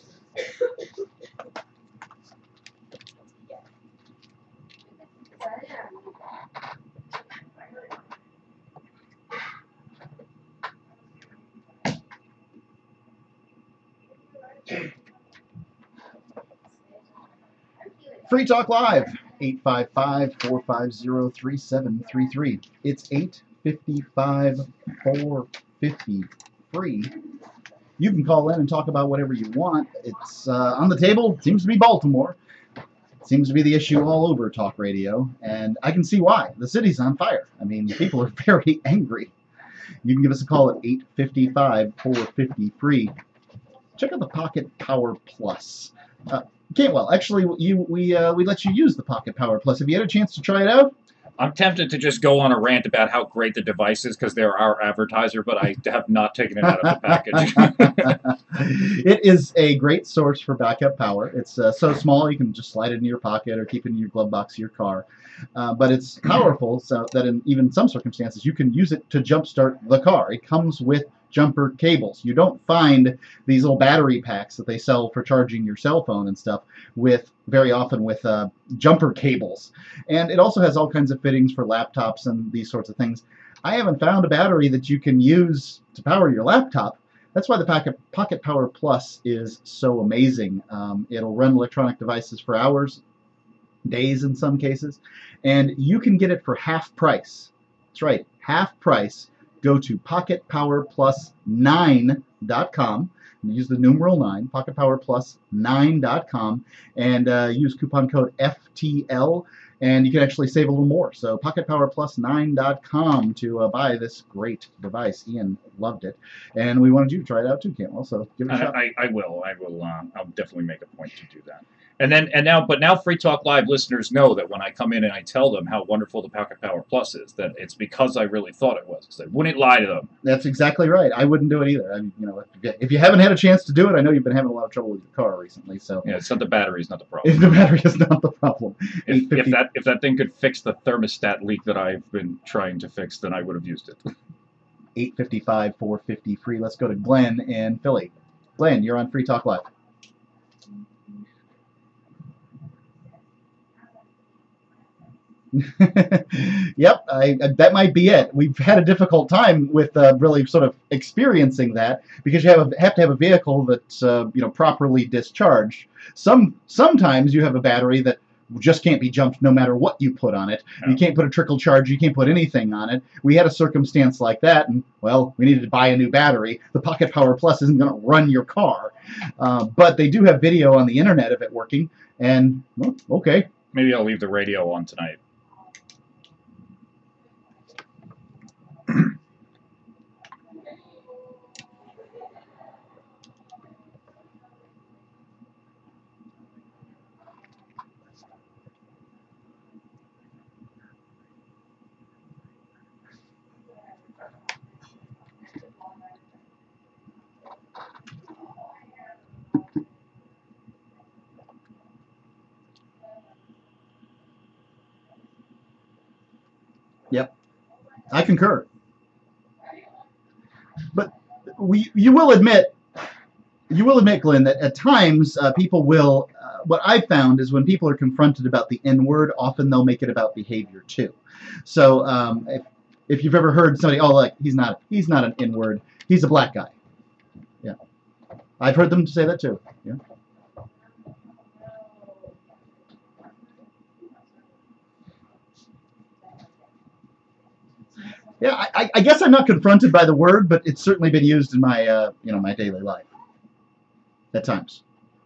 'Free Talk Live, 855-450-3733. It's 855-450-FREE. You can call in and talk about whatever you want. It's on the table. It seems to be Baltimore. It seems to be the issue all over talk radio, and I can see why. The city's on fire. I mean, people are very angry. You can give us a call at 855-450-FREE. Check out the Pocket Power Plus. Cantwell, actually, we let you use the Pocket Power Plus. Have you had a chance to try it out? I'm tempted to just go on a rant about how great the device is because they're our advertiser, but I have not taken it out of the package. It is a great source for backup power. It's so small you can just slide it in your pocket or keep it in your glove box of your car. But it's powerful so that in even some circumstances you can use it to jumpstart the car. It comes with jumper cables. You don't find these little battery packs that they sell for charging your cell phone and stuff very often with jumper cables. And it also has all kinds of fittings for laptops and these sorts of things. I haven't found a battery that you can use to power your laptop. That's why the Pocket Power Plus is so amazing. It'll run electronic devices for hours, days in some cases, and you can get it for half price. That's right, half price. Go to pocketpowerplus9.com and use the numeral 9, pocketpowerplus9.com, and use coupon code FTL, and you can actually save a little more. So pocketpowerplus9.com to buy this great device. Ian loved it, and we wanted you to try it out too, Cantwell. So give it a shot. I will. I'll definitely make a point to do that. And now Free Talk Live listeners know that when I come in and I tell them how wonderful the Pocket Power Plus is, that it's because I really thought it was. Because I wouldn't lie to them. That's exactly right. I wouldn't do it either. If you haven't had a chance to do it, I know you've been having a lot of trouble with your car recently. So yeah, it's not the battery is not the problem. If the battery is not the problem. If that thing could fix the thermostat leak that I've been trying to fix, then I would have used it. 855-450-FREE. Let's go to Glenn in Philly. Glenn, you're on Free Talk Live. Yep, that might be it. We've had a difficult time with really sort of experiencing that because you have to have a vehicle that's properly discharged. Sometimes you have a battery that just can't be jumped no matter what you put on it. No. You can't put a trickle charge. You can't put anything on it. We had a circumstance like that, and well, we needed to buy a new battery. The Pocket Power Plus isn't going to run your car, but they do have video on the internet of it working. And well, okay. Maybe I'll leave the radio on tonight. Yep, I concur. But you will admit, Glenn, that at times people will. What I found is when people are confronted about the N word, often they'll make it about behavior too. So if you've ever heard somebody, oh, like he's not an N word, he's a black guy. Yeah, I've heard them say that too. Yeah. Yeah, I guess I'm not confronted by the word, but it's certainly been used in my my daily life at times.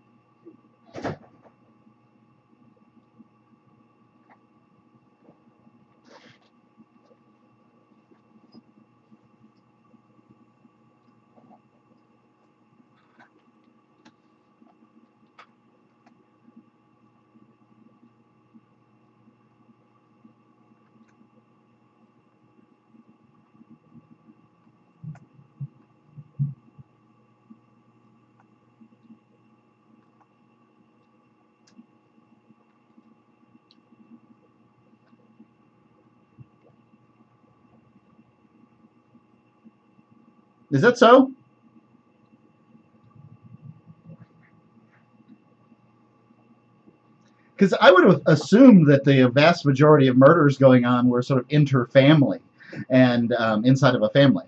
Is that so? Because I would have assumed that the vast majority of murders going on were sort of inter-family and inside of a family.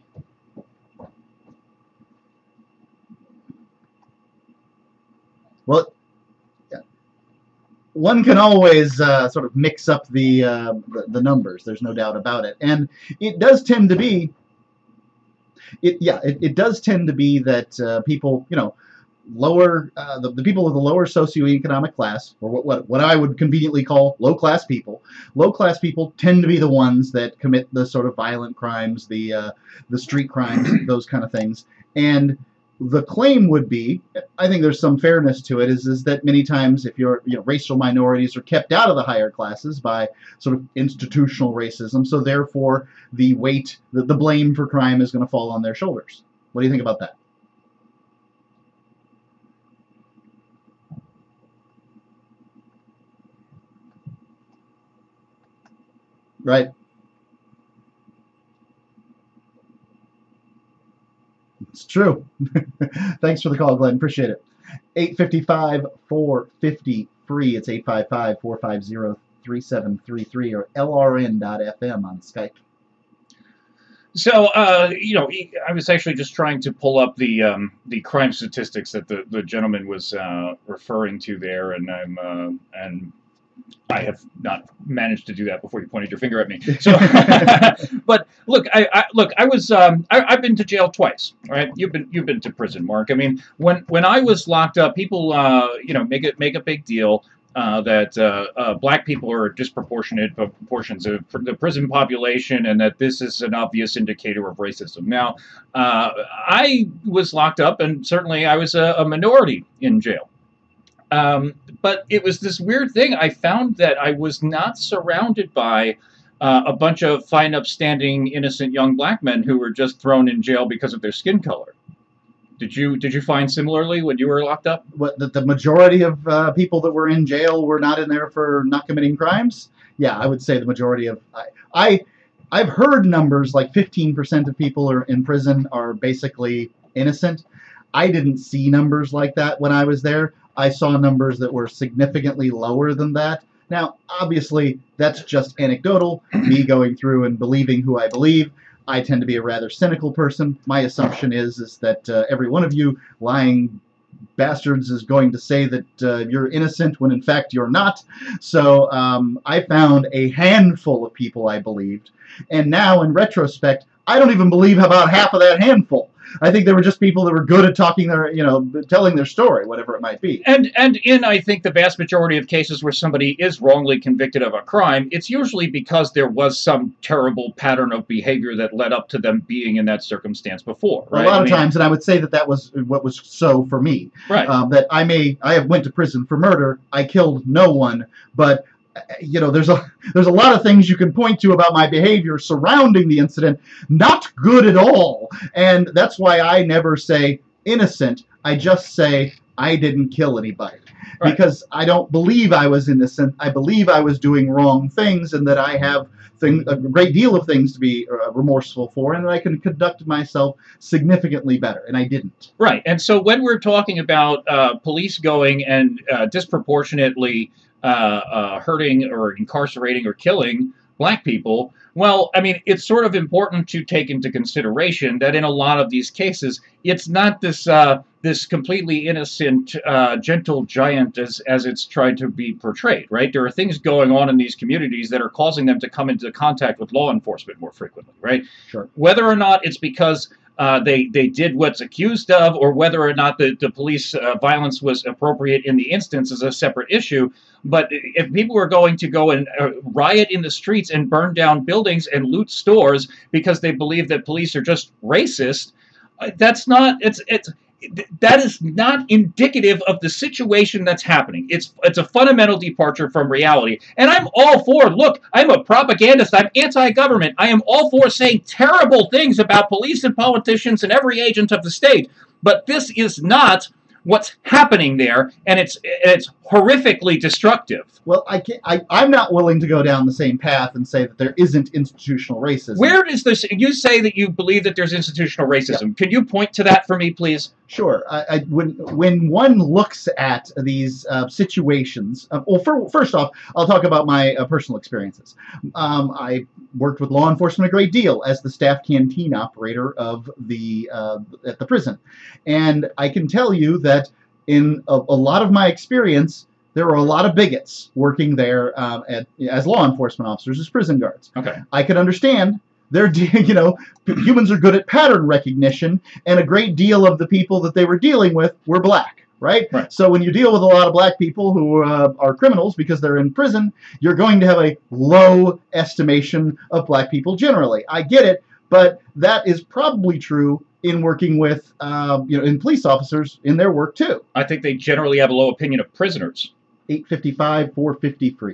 Well, yeah. One can always sort of mix up the numbers. There's no doubt about it, and it does tend to be. It does tend to be that people, lower the people of the lower socioeconomic class, or what I would conveniently call low class people tend to be the ones that commit the sort of violent crimes, the street crimes, those kind of things. And the claim would be, I think there's some fairness to it, is that many times if racial minorities are kept out of the higher classes by sort of institutional racism, so therefore the weight, the blame for crime is going to fall on their shoulders. What do you think about that? Right. It's true. Thanks for the call, Glenn. Appreciate it. 855-450-FREE. It's 855-450-3733 or lrn.fm on Skype. So, I was actually just trying to pull up the crime statistics that the gentleman was referring to there, and and I have not managed to do that before you pointed your finger at me. So, but look, I've been to jail twice. Right? You've been to prison, Mark. I mean, when I was locked up, people make a big deal that black people are disproportionate proportions of the prison population, and that this is an obvious indicator of racism. Now, I was locked up, and certainly I was a minority in jail. But it was this weird thing. I found that I was not surrounded by a bunch of fine, upstanding, innocent young black men who were just thrown in jail because of their skin color. Did you find similarly when you were locked up? What, that the majority of people that were in jail were not in there for not committing crimes? Yeah, I would say the majority of I've heard numbers like 15% of people are in prison are basically innocent. I didn't see numbers like that when I was there. I saw numbers that were significantly lower than that. Now, obviously, that's just anecdotal, me going through and believing who I believe. I tend to be a rather cynical person. My assumption is that every one of you lying bastards is going to say that you're innocent when in fact you're not. So I found a handful of people I believed. And now, in retrospect, I don't even believe about half of that handful. I think they were just people that were good at talking their, telling their story, whatever it might be. And in, I think, the vast majority of cases where somebody is wrongly convicted of a crime, it's usually because there was some terrible pattern of behavior that led up to them being in that circumstance before, right? A lot of times, and I would say that was what was so for me. Right. That I went to prison for murder. I killed no one, but there's a lot of things you can point to about my behavior surrounding the incident, not good at all. And that's why I never say innocent. I just say I didn't kill anybody. Right. Because I don't believe I was innocent. I believe I was doing wrong things, and that I have a great deal of things to be remorseful for, and that I can conduct myself significantly better, and I didn't. Right. And so when we're talking about police going and disproportionately hurting or incarcerating or killing black people, well, I mean, it's sort of important to take into consideration that in a lot of these cases, it's not this this completely innocent, gentle giant as it's tried to be portrayed, right? There are things going on in these communities that are causing them to come into contact with law enforcement more frequently, right? Sure. Whether or not it's because they did what's accused of, or whether or not the police violence was appropriate in the instance is a separate issue. But if people are going to go and riot in the streets and burn down buildings and loot stores because they believe that police are just racist, that is not indicative of the situation that's happening. It's a fundamental departure from reality. And I'm all for, look, I'm a propagandist. I'm anti-government. I am all for saying terrible things about police and politicians and every agent of the state. But this is not what's happening there, and it's horrifically destructive. Well, I'm not willing to go down the same path and say that there isn't institutional racism. Where is this? You say that you believe that there's institutional racism. Yep. Can you point to that for me, please? Sure. When one looks at these situations, first off, I'll talk about my personal experiences. I worked with law enforcement a great deal as the staff canteen operator of at the prison, and I can tell you that in a lot of my experience, there were a lot of bigots working there as law enforcement officers, as prison guards. Okay. I could understand. Humans are good at pattern recognition, and a great deal of the people that they were dealing with were black, right? So when you deal with a lot of black people who are criminals because they're in prison, you're going to have a low estimation of black people generally. I get it, but that is probably true in working with, in police officers in their work too. I think they generally have a low opinion of prisoners. 855, 453.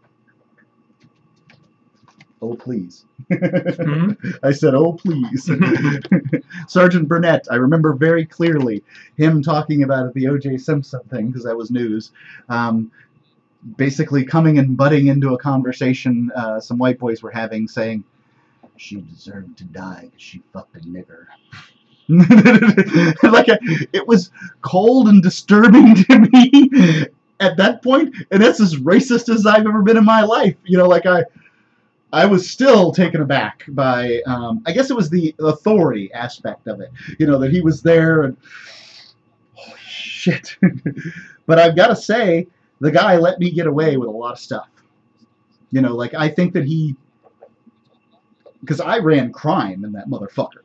Oh, please. Mm-hmm. I said, oh, please. Sergeant Burnett, I remember very clearly him talking about the O.J. Simpson thing, because that was news. Basically coming and butting into a conversation some white boys were having, saying, she deserved to die because she fucked a nigger. It was cold and disturbing to me at that point, and that's as racist as I've ever been in my life. I was still taken aback by, I guess it was the authority aspect of it, that he was there and, holy shit. But I've got to say, the guy let me get away with a lot of stuff. I think that because I ran crime in that motherfucker,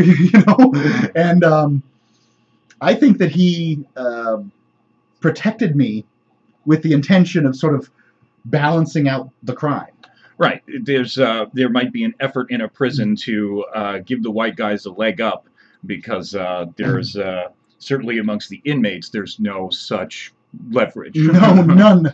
and I think that he protected me with the intention of sort of balancing out the crime. Right. There might be an effort in a prison to give the white guys a leg up because there's certainly amongst the inmates there's no such leverage. No, none.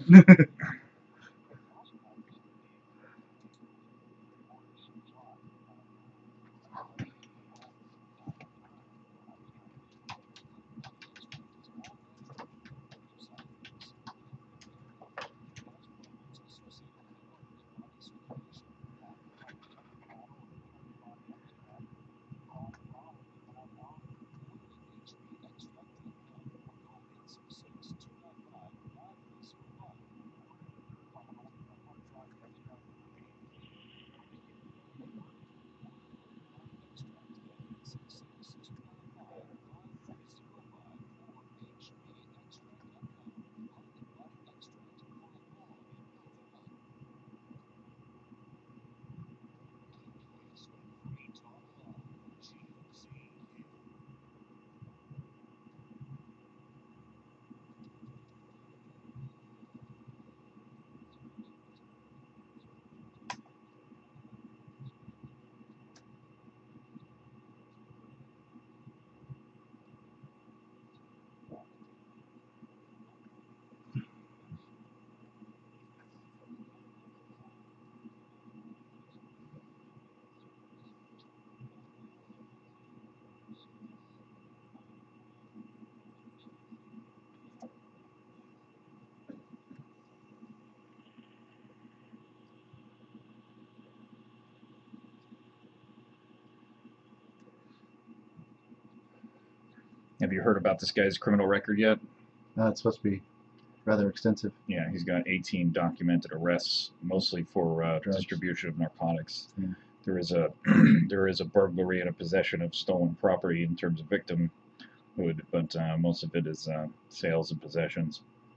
Have you heard about this guy's criminal record yet? It's supposed to be rather extensive. Yeah, he's got 18 documented arrests, mostly for Drugs. distribution of narcotics. Yeah. There is a there is a burglary and a possession of stolen property in terms of victimhood, but most of it is sales and possessions.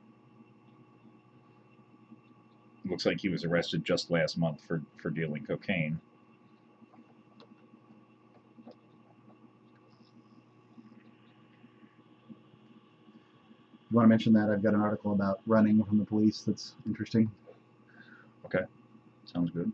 Looks like he was arrested just last month for dealing cocaine. You want to mention that? I've got an article about running from the police that's interesting. Okay, sounds good.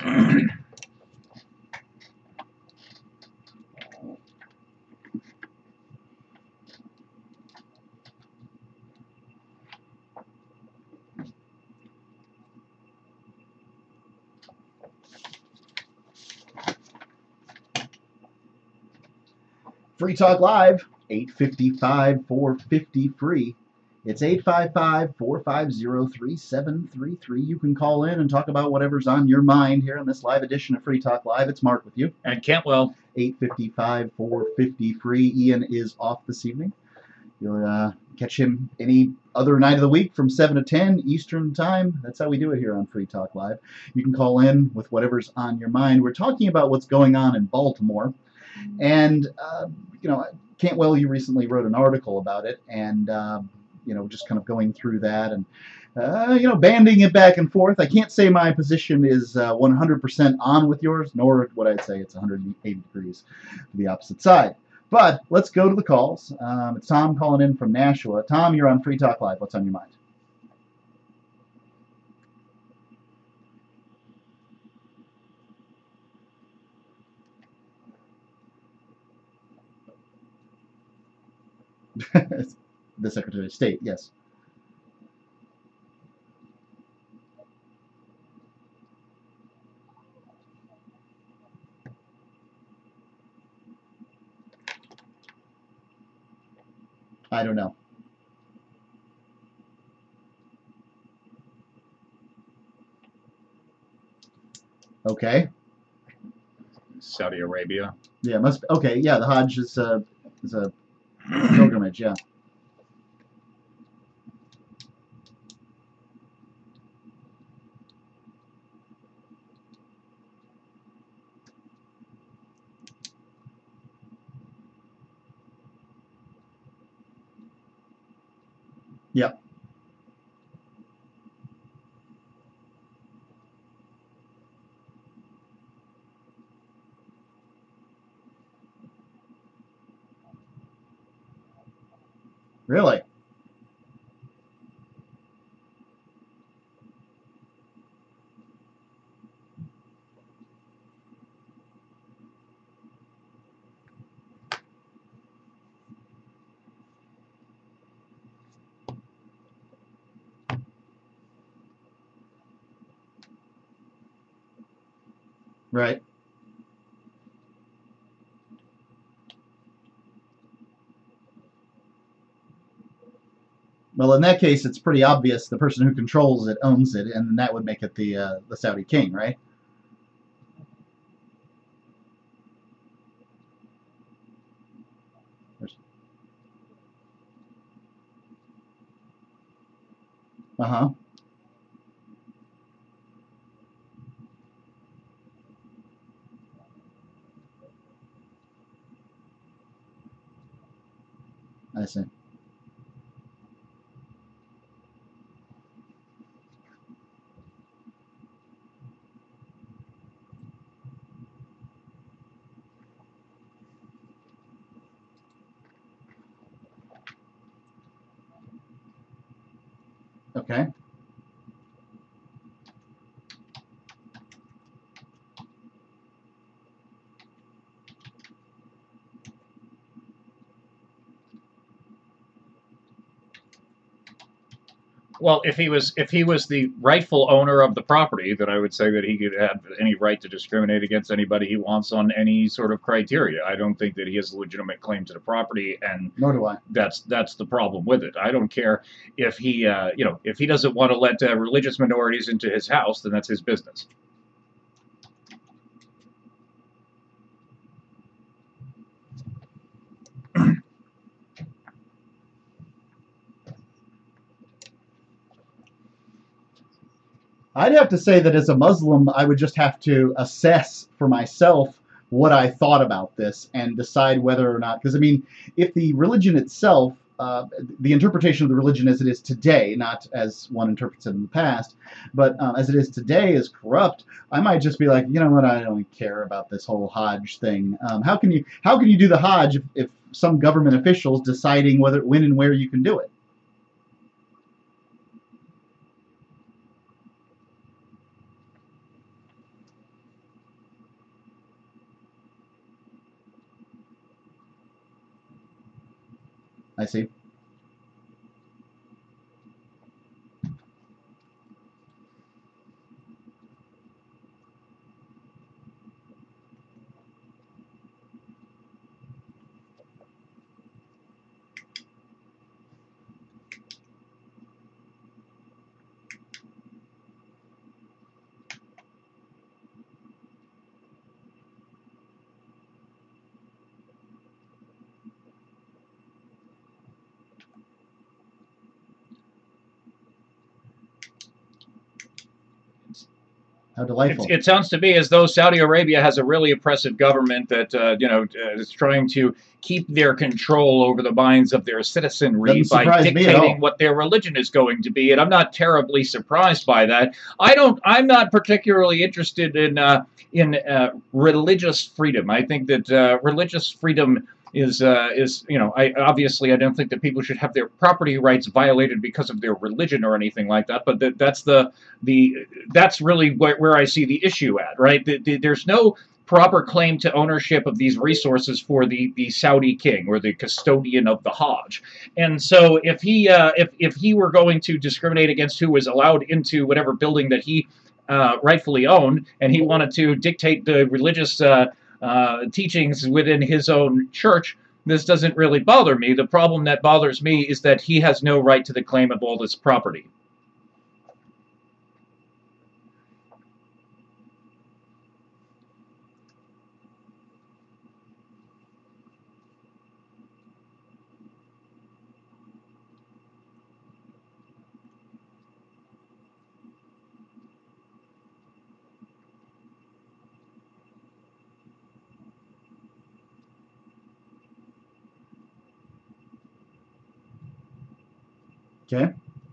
Free Talk Live, 855-450 free. It's 855-450-3733. You can call in and talk about whatever's on your mind here on this live edition of Free Talk Live. It's Mark with you. And Cantwell. 855-450 free. Ian is off this evening. You'll catch him any other night of the week from 7 to 10 Eastern Time. That's how we do it here on Free Talk Live. You can call in with whatever's on your mind. We're talking about what's going on in Baltimore. And, Cantwell, you recently wrote an article about it, and, just kind of going through that and, banding it back and forth. I can't say my position is 100% on with yours, nor would I say it's 180 degrees to the opposite side. But let's go to the calls. It's Tom calling in from Nashua. Tom, you're on Free Talk Live. What's on your mind? The Secretary of State, yes. I don't know. Okay. Saudi Arabia. Yeah, must be. Okay, yeah, the Hajj is a pilgrimage, yeah. Yep. Really? Right. Well, in that case, it's pretty obvious the person who controls it owns it, and that would make it the Saudi king, right? Uh-huh. I see. Okay. Well, if he was the rightful owner of the property, then I would say that he could have any right to discriminate against anybody he wants on any sort of criteria. I don't think that he has a legitimate claim to the property, and Nor do I. That's the problem with it. I don't care if he if he doesn't want to let religious minorities into his house, then that's his business. I'd have to say that as a Muslim, I would just have to assess for myself what I thought about this and decide whether or not, because I mean, if the religion itself, the interpretation of the religion as it is today, not as one interprets it in the past, but as it is today is corrupt, I might just be like, you know what, I don't care about this whole Hajj thing. How can you do the Hajj if some government official's deciding when and where you can do it? I see. How delightful. It sounds to me as though Saudi Arabia has a really oppressive government that is trying to keep their control over the minds of their citizenry by dictating what their religion is going to be, and I'm not terribly surprised by that. I'm not particularly interested in religious freedom. I think that religious freedom is I obviously I don't think that people should have their property rights violated because of their religion or anything like that. But that's really where I see the issue at, right? There's no proper claim to ownership of these resources for the Saudi king or the custodian of the Hajj. And so if he were going to discriminate against who was allowed into whatever building that he rightfully owned, and he wanted to dictate the religious teachings within his own church, this doesn't really bother me. The problem that bothers me is that he has no right to the claim of all this property. Okay.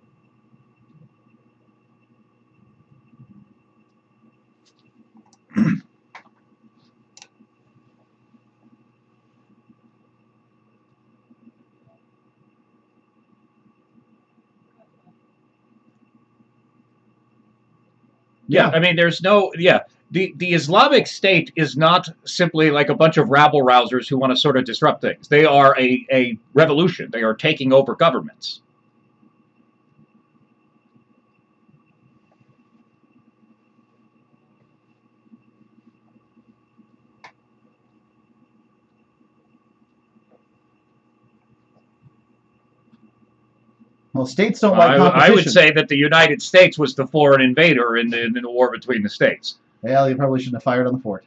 Yeah, I mean, there's no, the Islamic State is not simply like a bunch of rabble-rousers who want to sort of disrupt things. They are a revolution. They are taking over governments. Well, states don't like competition. I would say that the United States was the foreign invader in the war between the states. Well, you probably shouldn't have fired on the fort.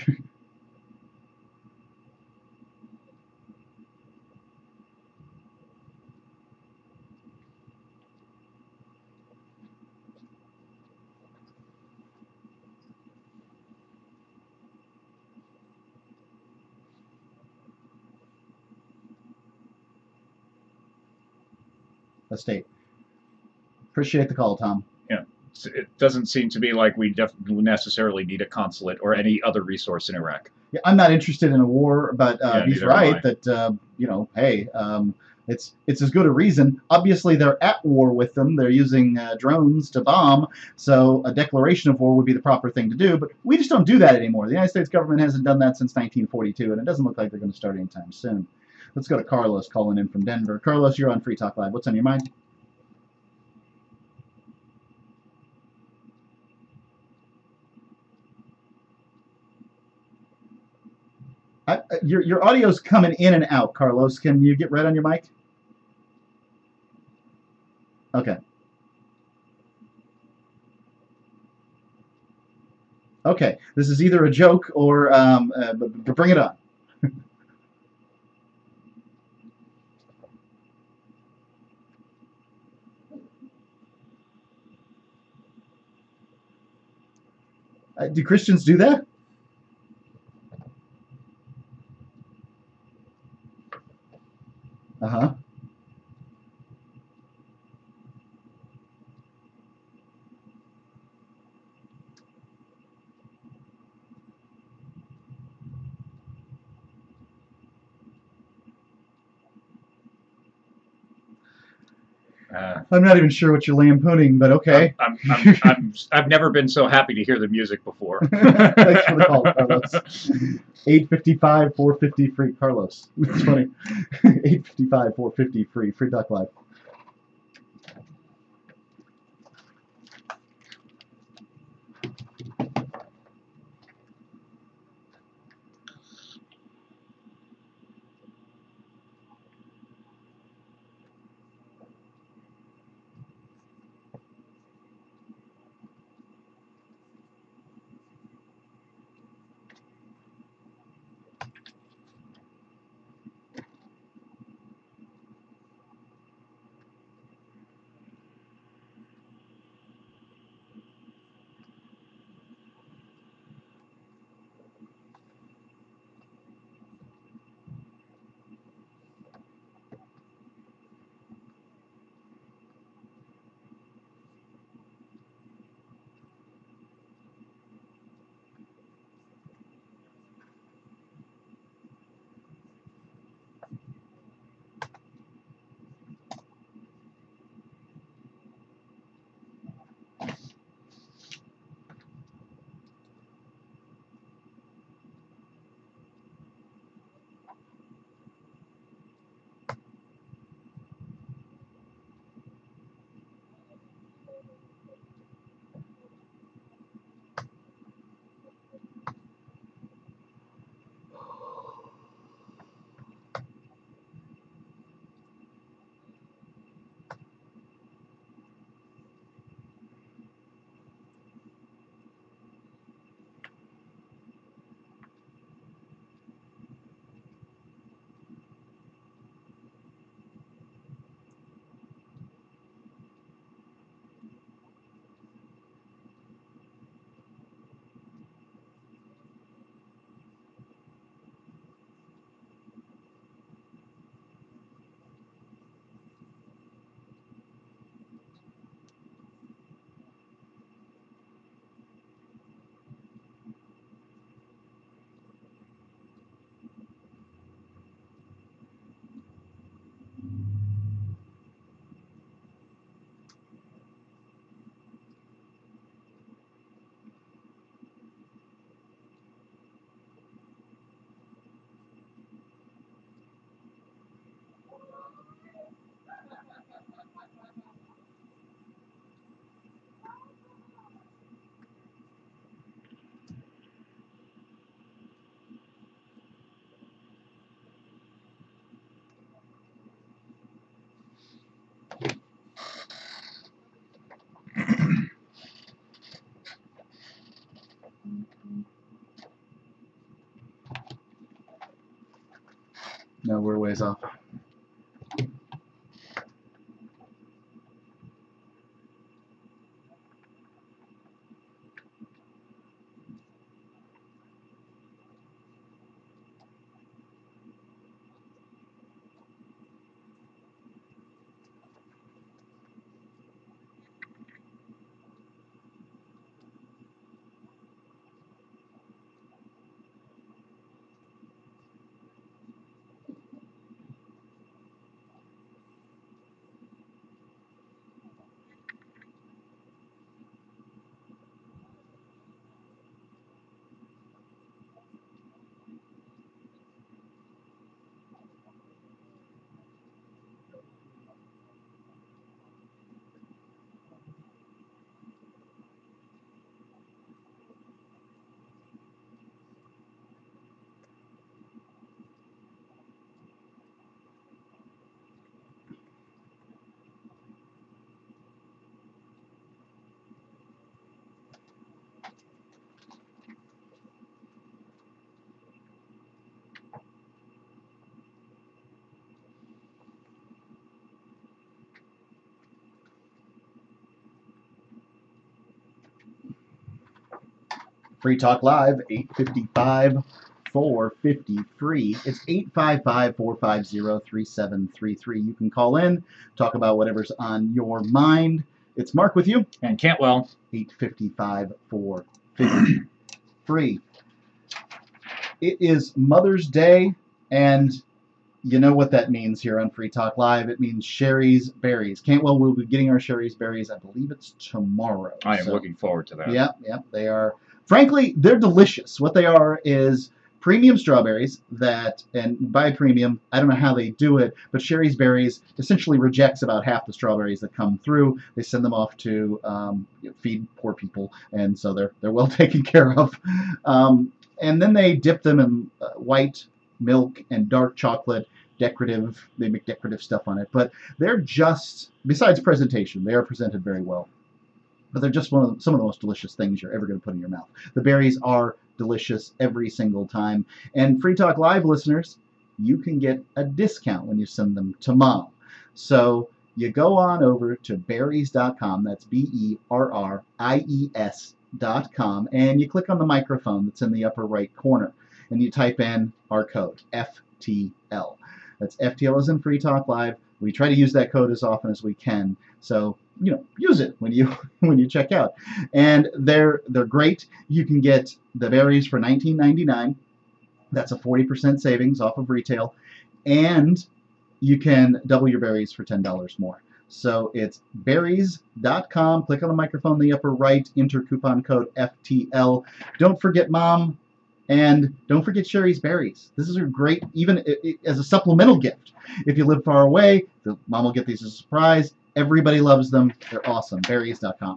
A state. Appreciate the call, Tom. Yeah, it doesn't seem to me like we necessarily need a consulate or any other resource in Iraq. Yeah, I'm not interested in a war, but he's right that hey, it's as good a reason. Obviously, they're at war with them. They're using drones to bomb, so a declaration of war would be the proper thing to do. But we just don't do that anymore. The United States government hasn't done that since 1942, and it doesn't look like they're going to start anytime soon. Let's go to Carlos calling in from Denver. Carlos, you're on Free Talk Live. What's on your mind? Your audio's coming in and out, Carlos. Can you get right on your mic? Okay. Okay. This is either a joke or bring it on. Do Christians do that? Uh-huh. I'm not even sure what you're lampooning, but okay. I've never been so happy to hear the music before. Thanks for the call, Carlos. 855 450 free, Carlos. It's funny. 855 450 free. Free Duck Live. No, we're ways off. Free Talk Live, 855 450 free. It's 855 450 3733. You can call in, talk about whatever's on your mind. It's Mark with you. And Cantwell. 855 450 free. It is Mother's Day, and You know what that means here on Free Talk Live. It means Sherry's Berries. Cantwell will be getting our Sherry's Berries. I believe it's tomorrow. I am looking forward to that. Yeah, they are. Frankly, they're delicious. What they are is premium strawberries that, and by premium, I don't know how they do it, but Sherry's Berries essentially rejects about half the strawberries that come through. They send them off to feed poor people, and so they're well taken care of. And then they dip them in white milk and dark chocolate. Decorative, they make decorative stuff on it, but they're just, besides presentation, they are presented very well. But they're just some of the most delicious things you're ever going to put in your mouth. The berries are delicious every single time. And Free Talk Live listeners, you can get a discount when you send them to Mom. So you go on over to berries.com, that's BERRIES.com, and you click on the microphone that's in the upper right corner, and you type in our code, FTL. That's FTL as in Free Talk Live. We try to use that code as often as we can. So, use it when you check out. And they're great. You can get the berries for $19.99. That's a 40% savings off of retail. And you can double your berries for $10 more. So it's berries.com. Click on the microphone in the upper right. Enter coupon code FTL. Don't forget Mom. And don't forget Sherry's Berries. This is a great, even as a supplemental gift. If you live far away, Mom will get these as a surprise. Everybody loves them. They're awesome. Berries.com.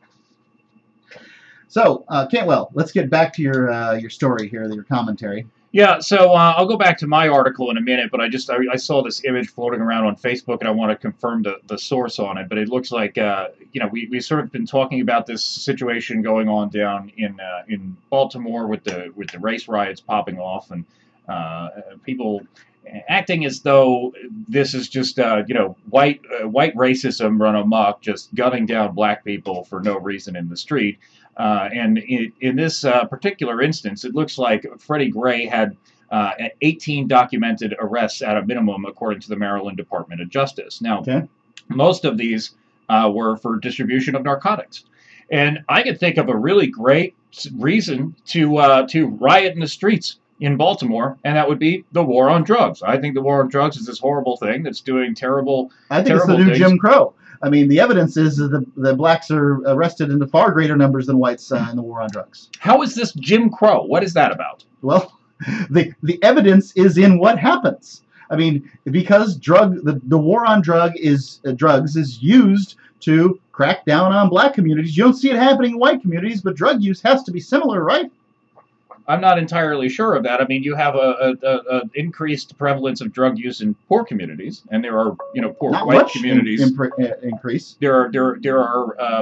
So, Cantwell, let's get back to your story here, your commentary. Yeah, so I'll go back to my article in a minute, but I saw this image floating around on Facebook, and I want to confirm the source on it. But it looks like we sort of been talking about this situation going on down in Baltimore with the race riots popping off, and people acting as though this is just white racism run amok, just gunning down black people for no reason in the street. And in this particular instance, it looks like Freddie Gray had 18 documented arrests at a minimum, according to the Maryland Department of Justice. Now, most of these were for distribution of narcotics. And I could think of a really great reason to riot in the streets in Baltimore, and that would be the war on drugs. I think the war on drugs is this horrible thing that's doing terrible I think it's the new Jim Crow. I mean, the evidence is that the blacks are arrested in far greater numbers than whites in the war on drugs. How is this Jim Crow? What is that about? Well, the evidence is in what happens. I mean, because the war on drugs is used to crack down on black communities. You don't see it happening in white communities, but drug use has to be similar, right? I'm not entirely sure of that. I mean, you have a increased prevalence of drug use in poor communities, and there are poor Not white much communities. Increase. There are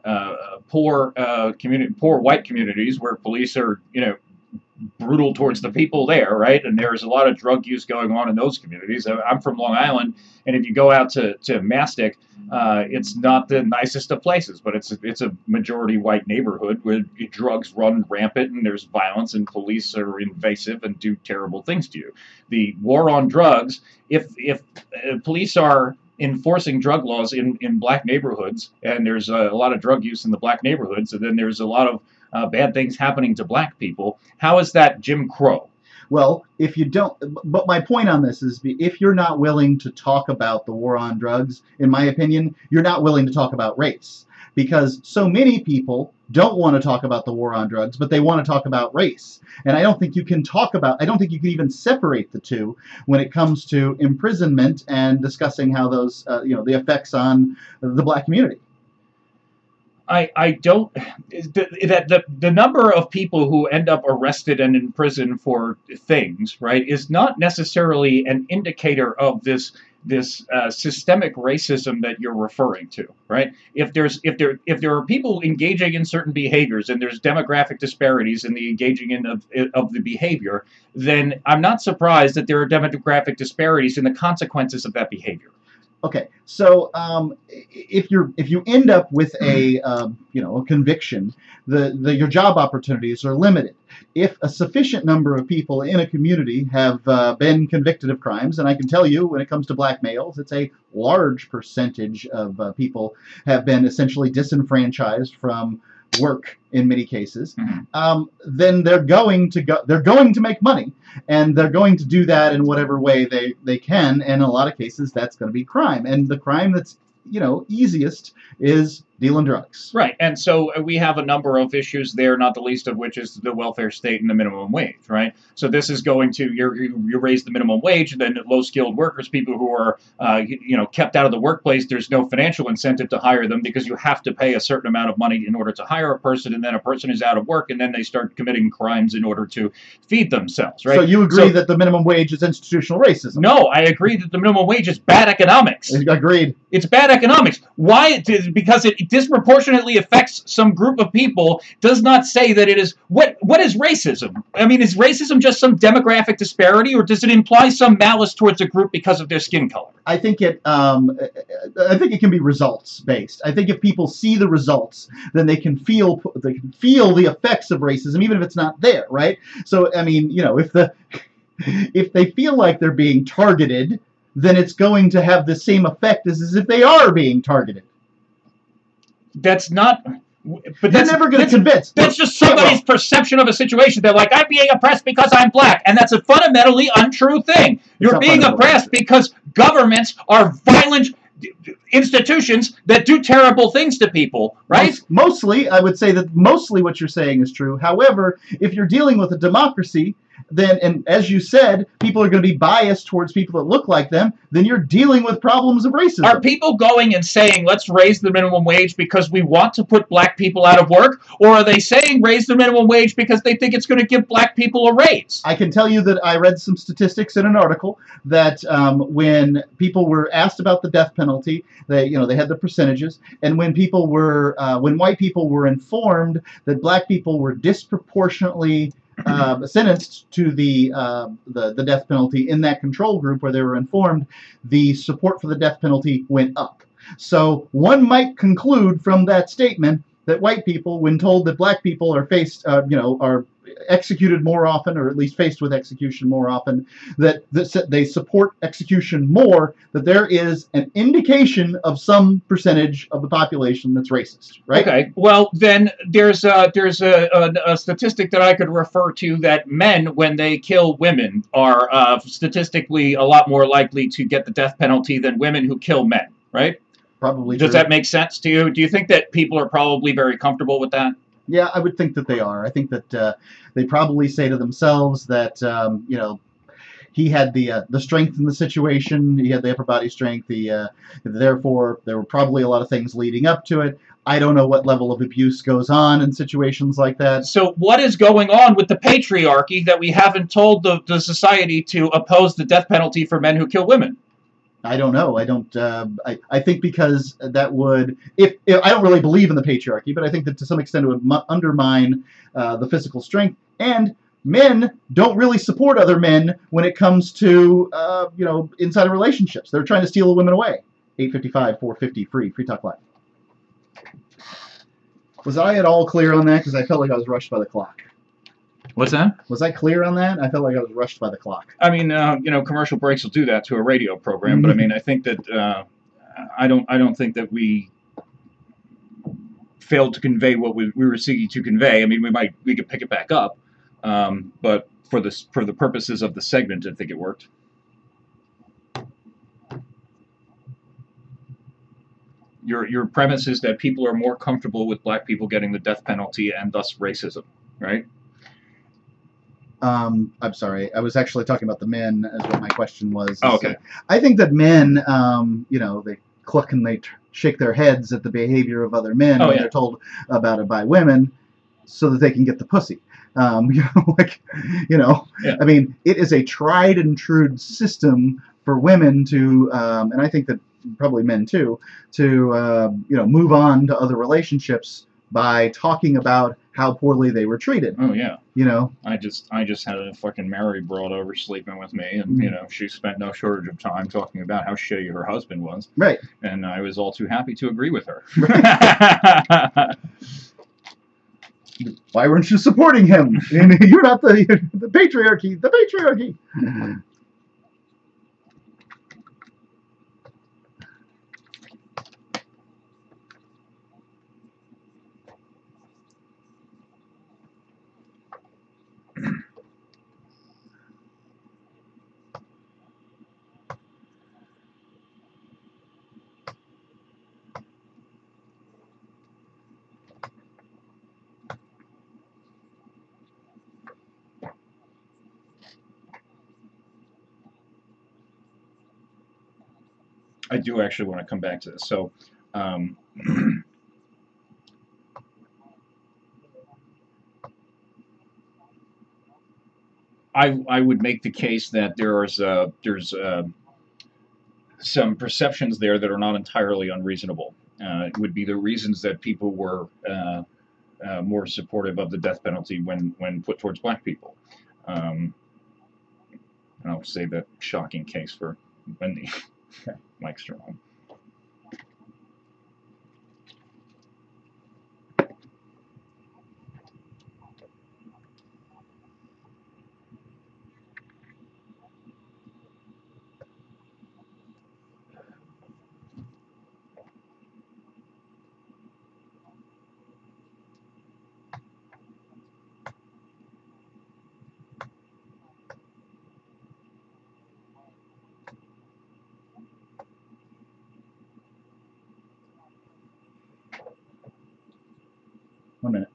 poor white communities where police are brutal towards the people there, right? And there's a lot of drug use going on in those communities. I'm from Long Island, and if you go out to Mastic, it's not the nicest of places, but it's a majority white neighborhood where drugs run rampant and there's violence and police are invasive and do terrible things to you. The war on drugs, if police are enforcing drug laws in black neighborhoods, and there's a lot of drug use in the black neighborhoods, and then there's a lot of bad things happening to black people. How is that Jim Crow? Well, if you don't, but my point on this is if you're not willing to talk about the war on drugs, in my opinion, you're not willing to talk about race. Because so many people don't want to talk about the war on drugs, but they want to talk about race. And I don't think you can even separate the two when it comes to imprisonment and discussing how those, the effects on the black community. I don't, the number of people who end up arrested and in prison for things, right, is not necessarily an indicator of this systemic racism that you're referring to, right? If there are people engaging in certain behaviors and there's demographic disparities in the engaging in of the behavior, then I'm not surprised that there are demographic disparities in the consequences of that behavior. Okay, so if you end up with a conviction, your job opportunities are limited. If a sufficient number of people in a community have been convicted of crimes, and I can tell you when it comes to black males, it's a large percentage of people have been essentially disenfranchised from work in many cases, Mhm. then they're going to make money, and they're going to do that in whatever way they can. And in a lot of cases, that's going to be crime. And the crime that's easiest is dealing drugs. Right, and so we have a number of issues there, not the least of which is the welfare state and the minimum wage, right? So this is going to you raise the minimum wage, and then low-skilled workers, people who are kept out of the workplace, there's no financial incentive to hire them because you have to pay a certain amount of money in order to hire a person, and then a person is out of work, and then they start committing crimes in order to feed themselves, right? So you agree that the minimum wage is institutional racism? No, I agree that the minimum wage is bad economics. Agreed. It's bad economics. Why? Because it disproportionately affects some group of people does not say that it is. What is racism? I mean, is racism just some demographic disparity, or does it imply some malice towards a group because of their skin color? I think it can be results based. I think if people see the results, then they can feel the effects of racism, even if it's not there, right? So I mean, if they feel like they're being targeted, then it's going to have the same effect as if they are being targeted. That's not. But that's never going to convince. That's just somebody's perception of a situation. They're like, I'm being oppressed because I'm black. And that's a fundamentally untrue thing. You're being oppressed because governments are violent institutions that do terrible things to people, right? Mostly, I would say that mostly what you're saying is true. However, if you're dealing with a democracy, then, and as you said, people are going to be biased towards people that look like them, then you're dealing with problems of racism. Are people going and saying, let's raise the minimum wage because we want to put black people out of work? Or are they saying raise the minimum wage because they think it's going to give black people a raise? I can tell you that I read some statistics in an article that when people were asked about the death penalty, they had the percentages, and when white people were informed that black people were disproportionately sentenced to the death penalty in that control group where they were informed, the support for the death penalty went up. So one might conclude from that statement that white people, when told that black people are are executed more often, or at least faced with execution more often, that they support execution more, that there is an indication of some percentage of the population that's racist, right? Okay, well then there's a statistic that I could refer to that men, when they kill women, are statistically a lot more likely to get the death penalty than women who kill men, right? Probably. Does that make sense to you? Do you think that people are probably very comfortable with that? Yeah, I would think that they are. I think that they probably say to themselves that he had the strength in the situation. He had the upper body strength. Therefore, there were probably a lot of things leading up to it. I don't know what level of abuse goes on in situations like that. So what is going on with the patriarchy that we haven't told the society to oppose the death penalty for men who kill women? I don't know. I don't. I think because that would, if I don't really believe in the patriarchy, but I think that to some extent it would undermine the physical strength. And men don't really support other men when it comes to inside of relationships. They're trying to steal the women away. 855-450 free talk live. Was I at all clear on that? Because I felt like I was rushed by the clock. What's that? Was I clear on that? I felt like I was rushed by the clock. I mean, commercial breaks will do that to a radio program, but I mean, I think that I don't think that we failed to convey what we were seeking to convey. I mean, we could pick it back up, but for the purposes of the segment, I think it worked. Your premise is that people are more comfortable with black people getting the death penalty and thus racism, right? I'm sorry. I was actually talking about the men, as what my question was. Oh, okay. I think that men, they cluck and they shake their heads at the behavior of other men when they're told about it by women, so that they can get the pussy. I mean, it is a tried and true system for women to, and I think that probably men too, to move on to other relationships by talking about how poorly they were treated. Oh yeah. I just had a fucking married broad over sleeping with me, and she spent no shortage of time talking about how shitty her husband was. Right. And I was all too happy to agree with her. Why weren't you supporting him? You're not the patriarchy. The patriarchy. I do actually want to come back to this. So, I would make the case that there's some perceptions there that are not entirely unreasonable. It would be the reasons that people were more supportive of the death penalty when put towards black people. And I'll save that shocking case for when the mic's turned on. One minute.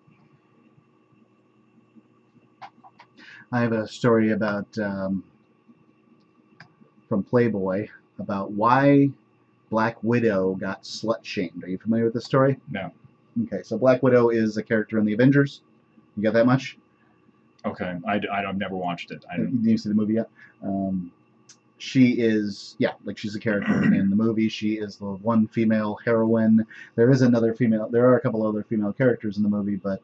I have a story about from Playboy about why Black Widow got slut-shamed. Are you familiar with this story? No. Okay, so Black Widow is a character in the Avengers. You got that much? Okay, I've never watched it. Did you see the movie yet? She is, she's a character in the movie. She is the one female heroine. There is another female. There are a couple other female characters in the movie, but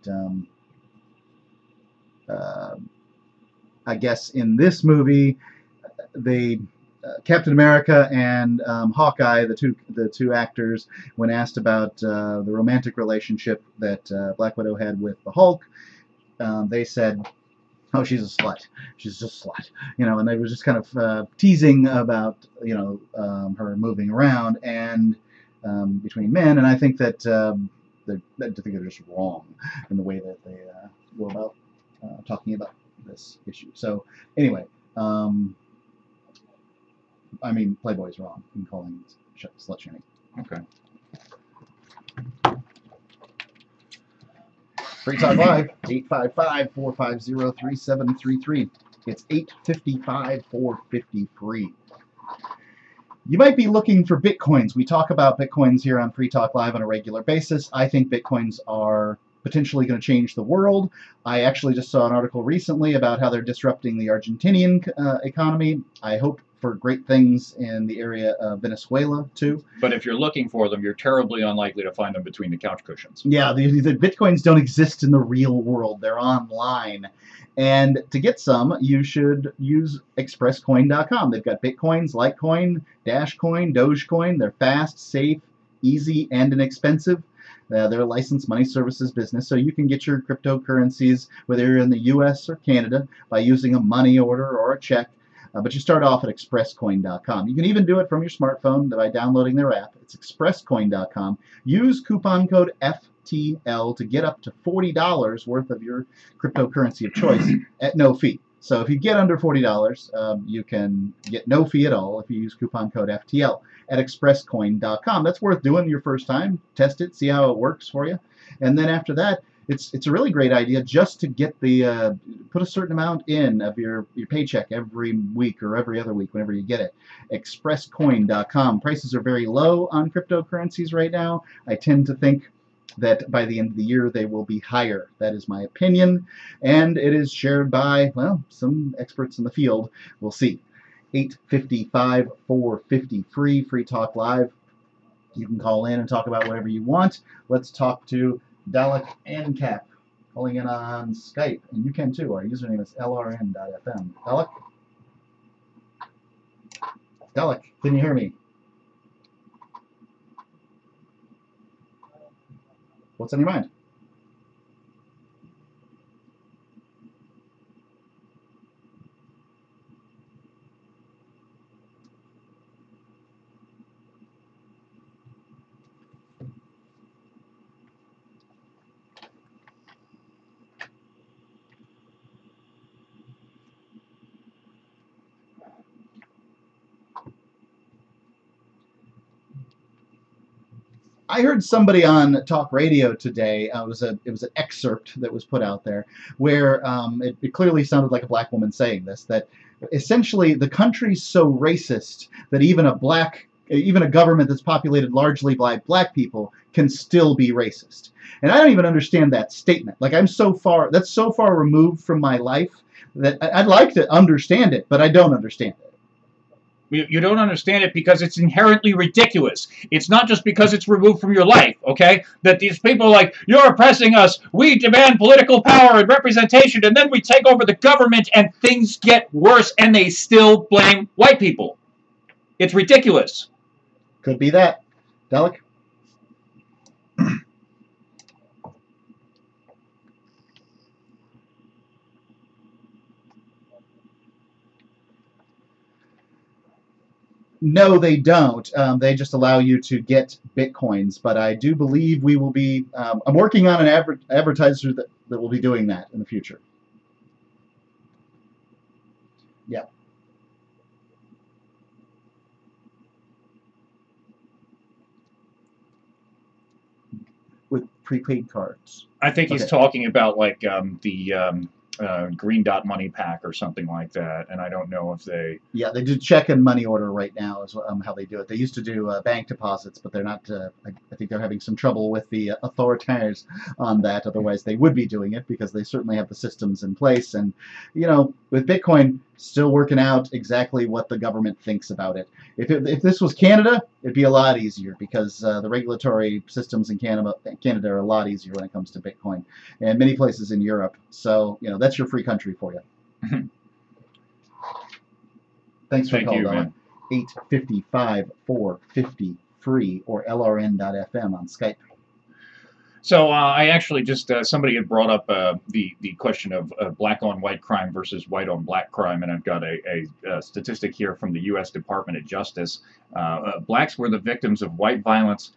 I guess in this movie, they Captain America and Hawkeye, the two actors, when asked about the romantic relationship that Black Widow had with the Hulk, they said, "Oh, she's a slut. She's just a slut," and they were just kind of teasing about, her moving around and between men. And I think that they're just wrong in the way that they go about talking about this issue. So anyway, Playboy's wrong in calling it slut shaming. Okay. Free Talk Live, 855-450-3733. It's 855-450-FREE. You might be looking for Bitcoins. We talk about Bitcoins here on Free Talk Live on a regular basis. I think Bitcoins are potentially going to change the world. I actually just saw an article recently about how they're disrupting the Argentinian economy. I hope for great things in the area of Venezuela, too. But if you're looking for them, you're terribly unlikely to find them between the couch cushions. Yeah, the Bitcoins don't exist in the real world. They're online. And to get some, you should use expresscoin.com. They've got Bitcoins, Litecoin, Dashcoin, Dogecoin. They're fast, safe, easy, and inexpensive. They're a licensed money services business, so you can get your cryptocurrencies, whether you're in the U.S. or Canada, by using a money order or a check. But you start off at expresscoin.com. You can even do it from your smartphone by downloading their app. It's expresscoin.com. Use coupon code FTL to get up to $40 worth of your cryptocurrency of choice at no fee. So if you get under $40, you can get no fee at all if you use coupon code FTL at expresscoin.com. That's worth doing your first time. Test it, see how it works for you. And then after that, it's a really great idea just to get the put a certain amount in of your paycheck every week or every other week whenever you get it. Expresscoin.com. Prices are very low on cryptocurrencies right now. I tend to think that by the end of the year they will be higher. That is my opinion, and it is shared by, well, some experts in the field. We'll see. 855-450-FREE, Free Talk Live. You can call in and talk about whatever you want. Let's talk to Dalek and Cap, calling in on Skype, and you can too. Our username is lrn.fm. Dalek, can you hear me? What's on your mind? I heard somebody on talk radio today. It was an excerpt that was put out there where it clearly sounded like a black woman saying this, that essentially the country's so racist that even a black even a government that's populated largely by black people can still be racist. And I don't even understand that statement. Like that's so far removed from my life that I'd like to understand it, but I don't understand it. You don't understand it because it's inherently ridiculous. It's not just because it's removed from your life, okay? That these people are like, you're oppressing us, we demand political power and representation, and then we take over the government and things get worse and they still blame white people. It's ridiculous. Could be that. Delic? No, they don't. They just allow you to get Bitcoins. But I do believe we will be... I'm working on an advertiser that will be doing that in the future. Yeah. With prepaid cards. I think he's talking about like the Green Dot Money Pack or something like that, and I don't know if they... Yeah, they do check and money order right now is how they do it. They used to do bank deposits, but they're not... I think they're having some trouble with the authorities on that. Otherwise, they would be doing it because they certainly have the systems in place. And, you know, with Bitcoin, still working out exactly what the government thinks about it. If this was Canada, it'd be a lot easier because the regulatory systems in Canada are a lot easier when it comes to Bitcoin, and many places in Europe. So, you know, that's your free country for you. Thanks for calling, man. 855-450 free or LRN.FM on Skype. So I actually just, somebody had brought up the question of black on white crime versus white on black crime, and I've got a statistic here from the U.S. Department of Justice. Blacks were the victims of white violence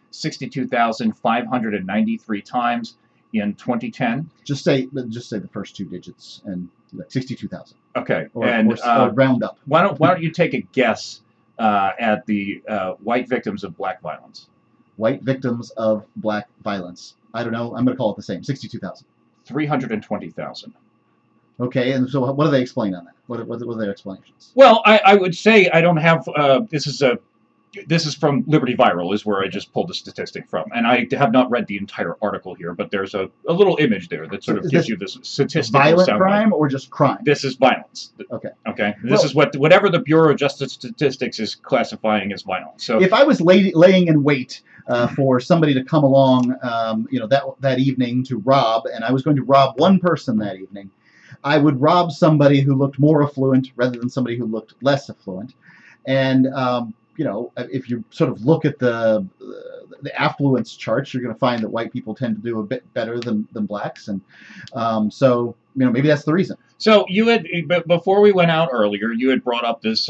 62,593 times in 2010. Just say the first two digits and 62,000. Okay, or round up. Why don't you take a guess at the white victims of black violence? White victims of black violence. I don't know. I'm going to call it the same. 62,000. 320,000. Okay, and so what do they explain on that? What are their explanations? Well, I would say I don't have. This is from Liberty Viral, is where I just pulled the statistic from, and I have not read the entire article here, but there's a little image there that sort of gives you this statistical violent sound crime bite. Or just crime? This is violence. Okay. Okay. This is whatever the Bureau of Justice Statistics is classifying as violence. So if I was laying in wait for somebody to come along, that evening to rob, and I was going to rob one person that evening, I would rob somebody who looked more affluent rather than somebody who looked less affluent, and if you sort of look at the affluence charts, you're going to find that white people tend to do a bit better than blacks, and so maybe that's the reason. So you had, before we went out earlier, you had brought up this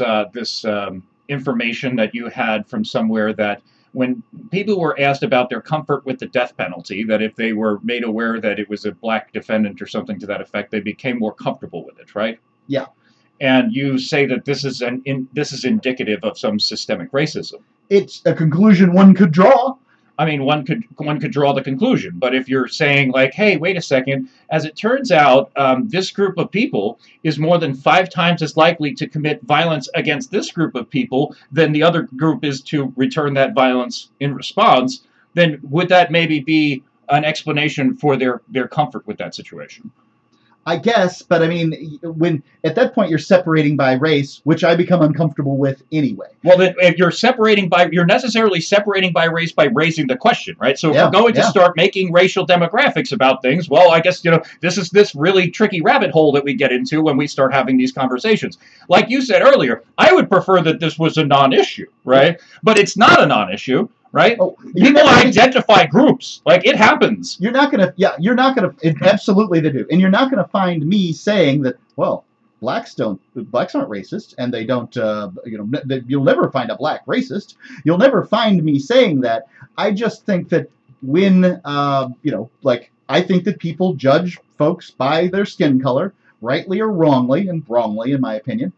information that you had from somewhere that when people were asked about their comfort with the death penalty, that if they were made aware that it was a black defendant or something to that effect, they became more comfortable with it, right? Yeah. And you say that this is indicative of some systemic racism. It's a conclusion one could draw. I mean, one could draw the conclusion, but if you're saying like, hey, wait a second, as it turns out, this group of people is more than 5 times as likely to commit violence against this group of people than the other group is to return that violence in response, then would that maybe be an explanation for their comfort with that situation? I guess, but I mean, when at that point you're separating by race, which I become uncomfortable with anyway. Well, then if you're necessarily separating by race by raising the question, right? So if we're going to start making racial demographics about things, well, I guess, this is this really tricky rabbit hole that we get into when we start having these conversations. Like you said earlier, I would prefer that this was a non-issue, right? But it's not a non-issue. Right? Oh, people identify groups. Like, it happens. You're not going to, absolutely they do. And you're not going to find me saying that, well, blacks aren't racist, and they don't, you'll never find a black racist. You'll never find me saying that. I just think that when, I think that people judge folks by their skin color, rightly or wrongly, and wrongly in my opinion.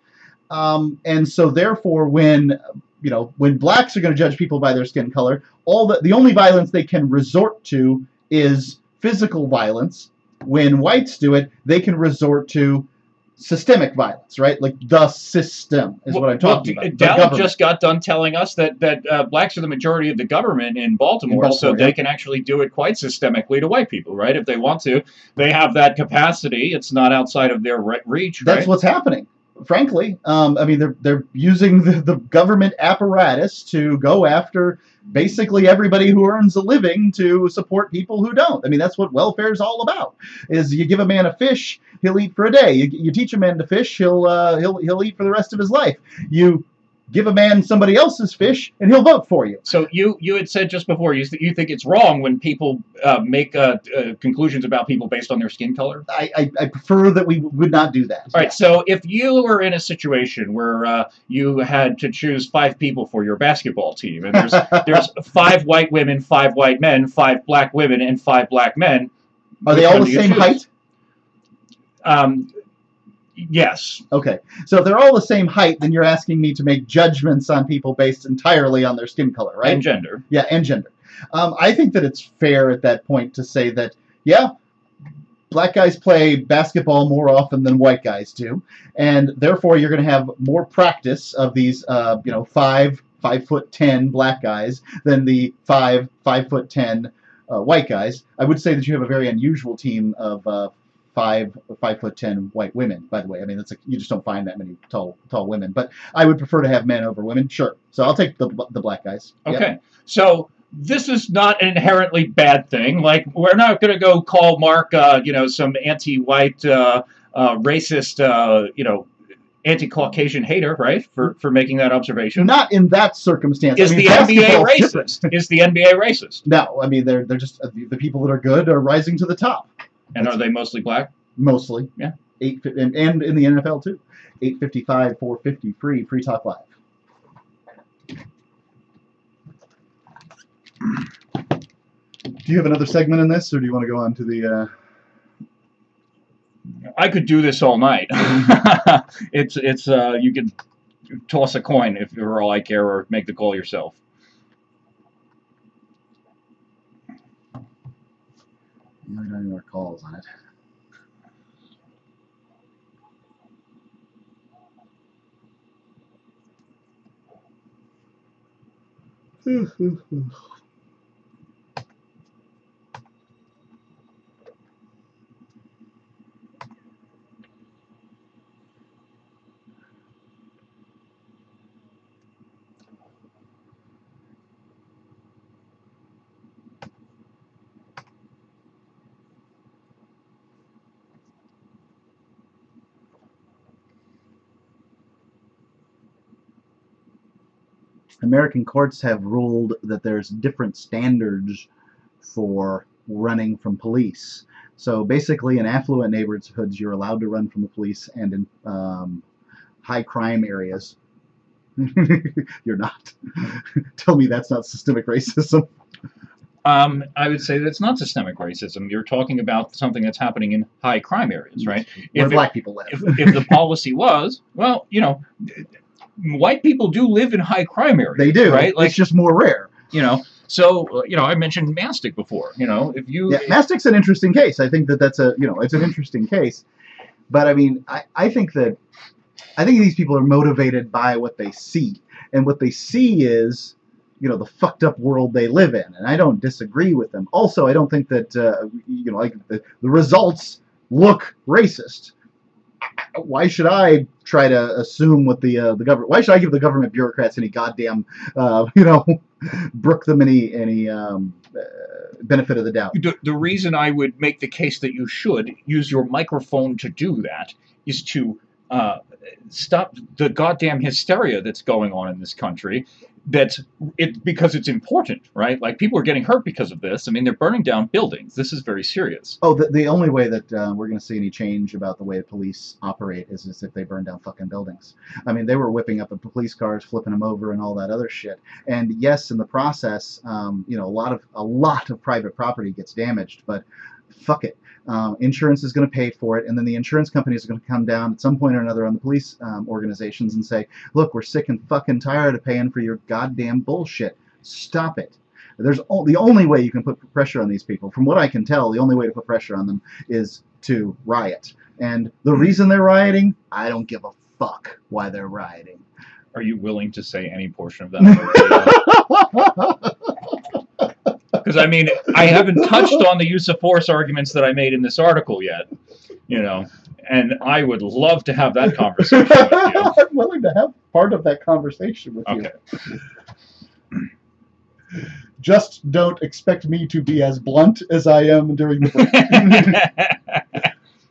And so therefore when blacks are going to judge people by their skin color, the only violence they can resort to is physical violence. When whites do it, they can resort to systemic violence, right? Like the system is what I'm talking about. The Dowd government. just got done telling us that blacks are the majority of the government in Baltimore, so they can actually do it quite systemically to white people, right? If they want to, they have that capacity. It's not outside of their reach. That's right? what's happening. Frankly, I mean, they're using the government apparatus to go after basically everybody who earns a living to support people who don't. I mean, that's what welfare is all about. Is you give a man a fish, he'll eat for a day. You teach a man to fish, he'll eat for the rest of his life. You give a man somebody else's fish, and he'll vote for you. So you had said just before you think it's wrong when people make conclusions about people based on their skin color? I prefer that we would not do that. All right, so if you were in a situation where you had to choose 5 people for your basketball team, and there's 5 white women, 5 white men, 5 black women, and 5 black men. Are they all the same height? Yes. Okay. So if they're all the same height, then you're asking me to make judgments on people based entirely on their skin color, right? And gender. Yeah, and gender. I think that it's fair at that point to say that, yeah, black guys play basketball more often than white guys do, and therefore you're going to have more practice of these, 5'10" black guys than the 5'10" white guys. I would say that you have a very unusual team of 5'10" white women. By the way, I mean you just don't find that many tall women. But I would prefer to have men over women. Sure. So I'll take the black guys. Okay. Yeah. So this is not an inherently bad thing. Like, we're not going to go call Mark, some anti-white, racist, anti-Caucasian hater, right? For making that observation. Not in that circumstance. Is the NBA racist? Is the NBA racist? No, I mean they're just the people that are good are rising to the top. And are they mostly black? Mostly. Yeah. And in the NFL too. 855 450 free talk live. Do you have another segment in this, or do you want to go on to the? I could do this all night. It's you could toss a coin if you're all I care, or make the call yourself. We don't have any more calls on it. American courts have ruled that there's different standards for running from police. So basically, in affluent neighborhoods, you're allowed to run from the police, and in high crime areas, you're not. Tell me that's not systemic racism. I would say that it's not systemic racism. You're talking about something that's happening in high crime areas, right? Where black people live. If the policy was, well, white people do live in high crime areas. They do, right? Like, it's just more rare. So I mentioned Mastic before. If you Mastic's an interesting case. I think that's it's an interesting case. But I mean, I think these people are motivated by what they see, and what they see is the fucked up world they live in, and I don't disagree with them. Also, I don't think that the results look racist. Why should I try to assume what the government? Why should I give the government bureaucrats any goddamn brook them any benefit of the doubt? The reason I would make the case that you should use your microphone to do that is to stop the goddamn hysteria that's going on in this country. Because it's important, right? Like, people are getting hurt because of this. I mean, they're burning down buildings. This is very serious. Oh, the only way that we're going to see any change about the way police operate is if they burn down fucking buildings. I mean, they were whipping up the police cars, flipping them over, and all that other shit. And yes, in the process, a lot of private property gets damaged, but fuck it. Insurance is going to pay for it, and then the insurance companies are going to come down at some point or another on the police organizations and say, look, we're sick and fucking tired of paying for your goddamn bullshit. Stop it. The only way you can put pressure on these people, from what I can tell, the only way to put pressure on them is to riot. And the reason they're rioting, I don't give a fuck why they're rioting. Are you willing to say any portion of that? Because I mean, I haven't touched on the use of force arguments that I made in this article yet, and I would love to have that conversation with you. I'm willing to have part of that conversation with you. Just don't expect me to be as blunt as I am during the break.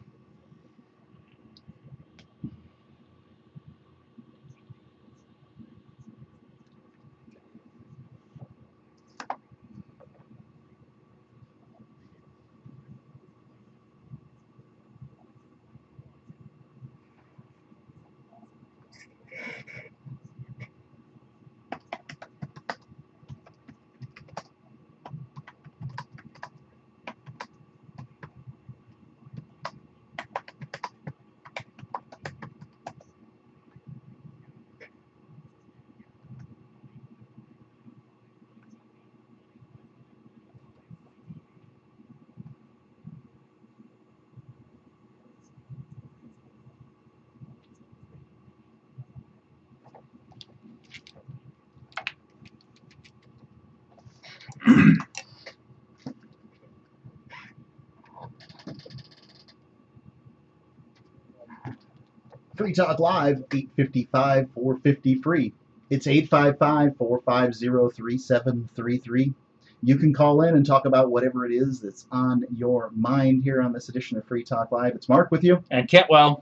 Free Talk Live, 855-450 free. It's 855-450-3733. You can call in and talk about whatever it is that's on your mind here on this edition of Free Talk Live. It's Mark with you. And Cantwell.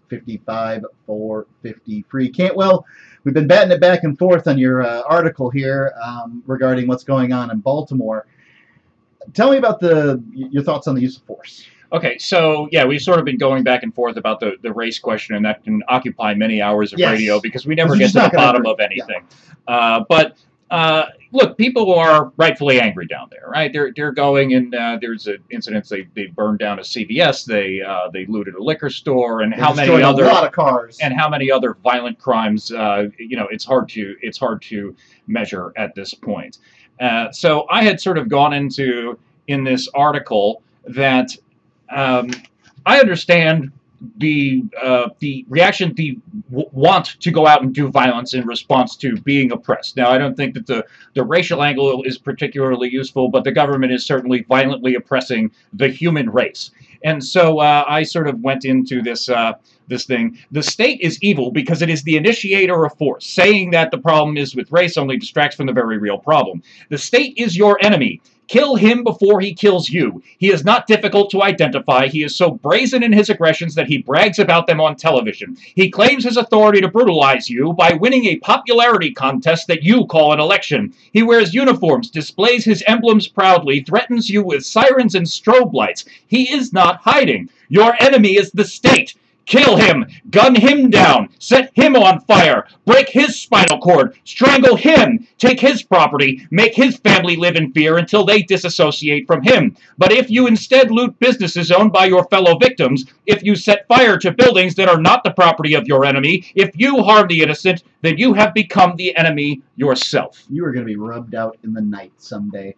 855-450 free. Cantwell, we've been batting it back and forth on your article here regarding what's going on in Baltimore. Tell me about your thoughts on the use of force. Okay, so yeah, we've sort of been going back and forth about the race question, and that can occupy many hours of radio because we never get to the bottom of anything. Yeah. But look, people are rightfully angry down there, right? They're going, and there's an incident. They burned down a CVS. They looted a liquor store, and how many other a lot of cars, and how many other violent crimes. It's hard to measure at this point. So I had sort of gone into in this article that. I understand the reaction, the want to go out and do violence in response to being oppressed. Now, I don't think that the racial angle is particularly useful, but the government is certainly violently oppressing the human race. And so I sort of went into this thing. The state is evil because it is the initiator of force. Saying that the problem is with race only distracts from the very real problem. The state is your enemy. Kill him before he kills you. He is not difficult to identify. He is so brazen in his aggressions that he brags about them on television. He claims his authority to brutalize you by winning a popularity contest that you call an election. He wears uniforms, displays his emblems proudly, threatens you with sirens and strobe lights. He is not hiding. Your enemy is the state. Kill him, gun him down, set him on fire, break his spinal cord, strangle him, take his property, make his family live in fear until they disassociate from him. But if you instead loot businesses owned by your fellow victims, if you set fire to buildings that are not the property of your enemy, if you harm the innocent, then you have become the enemy yourself. You are going to be rubbed out in the night someday.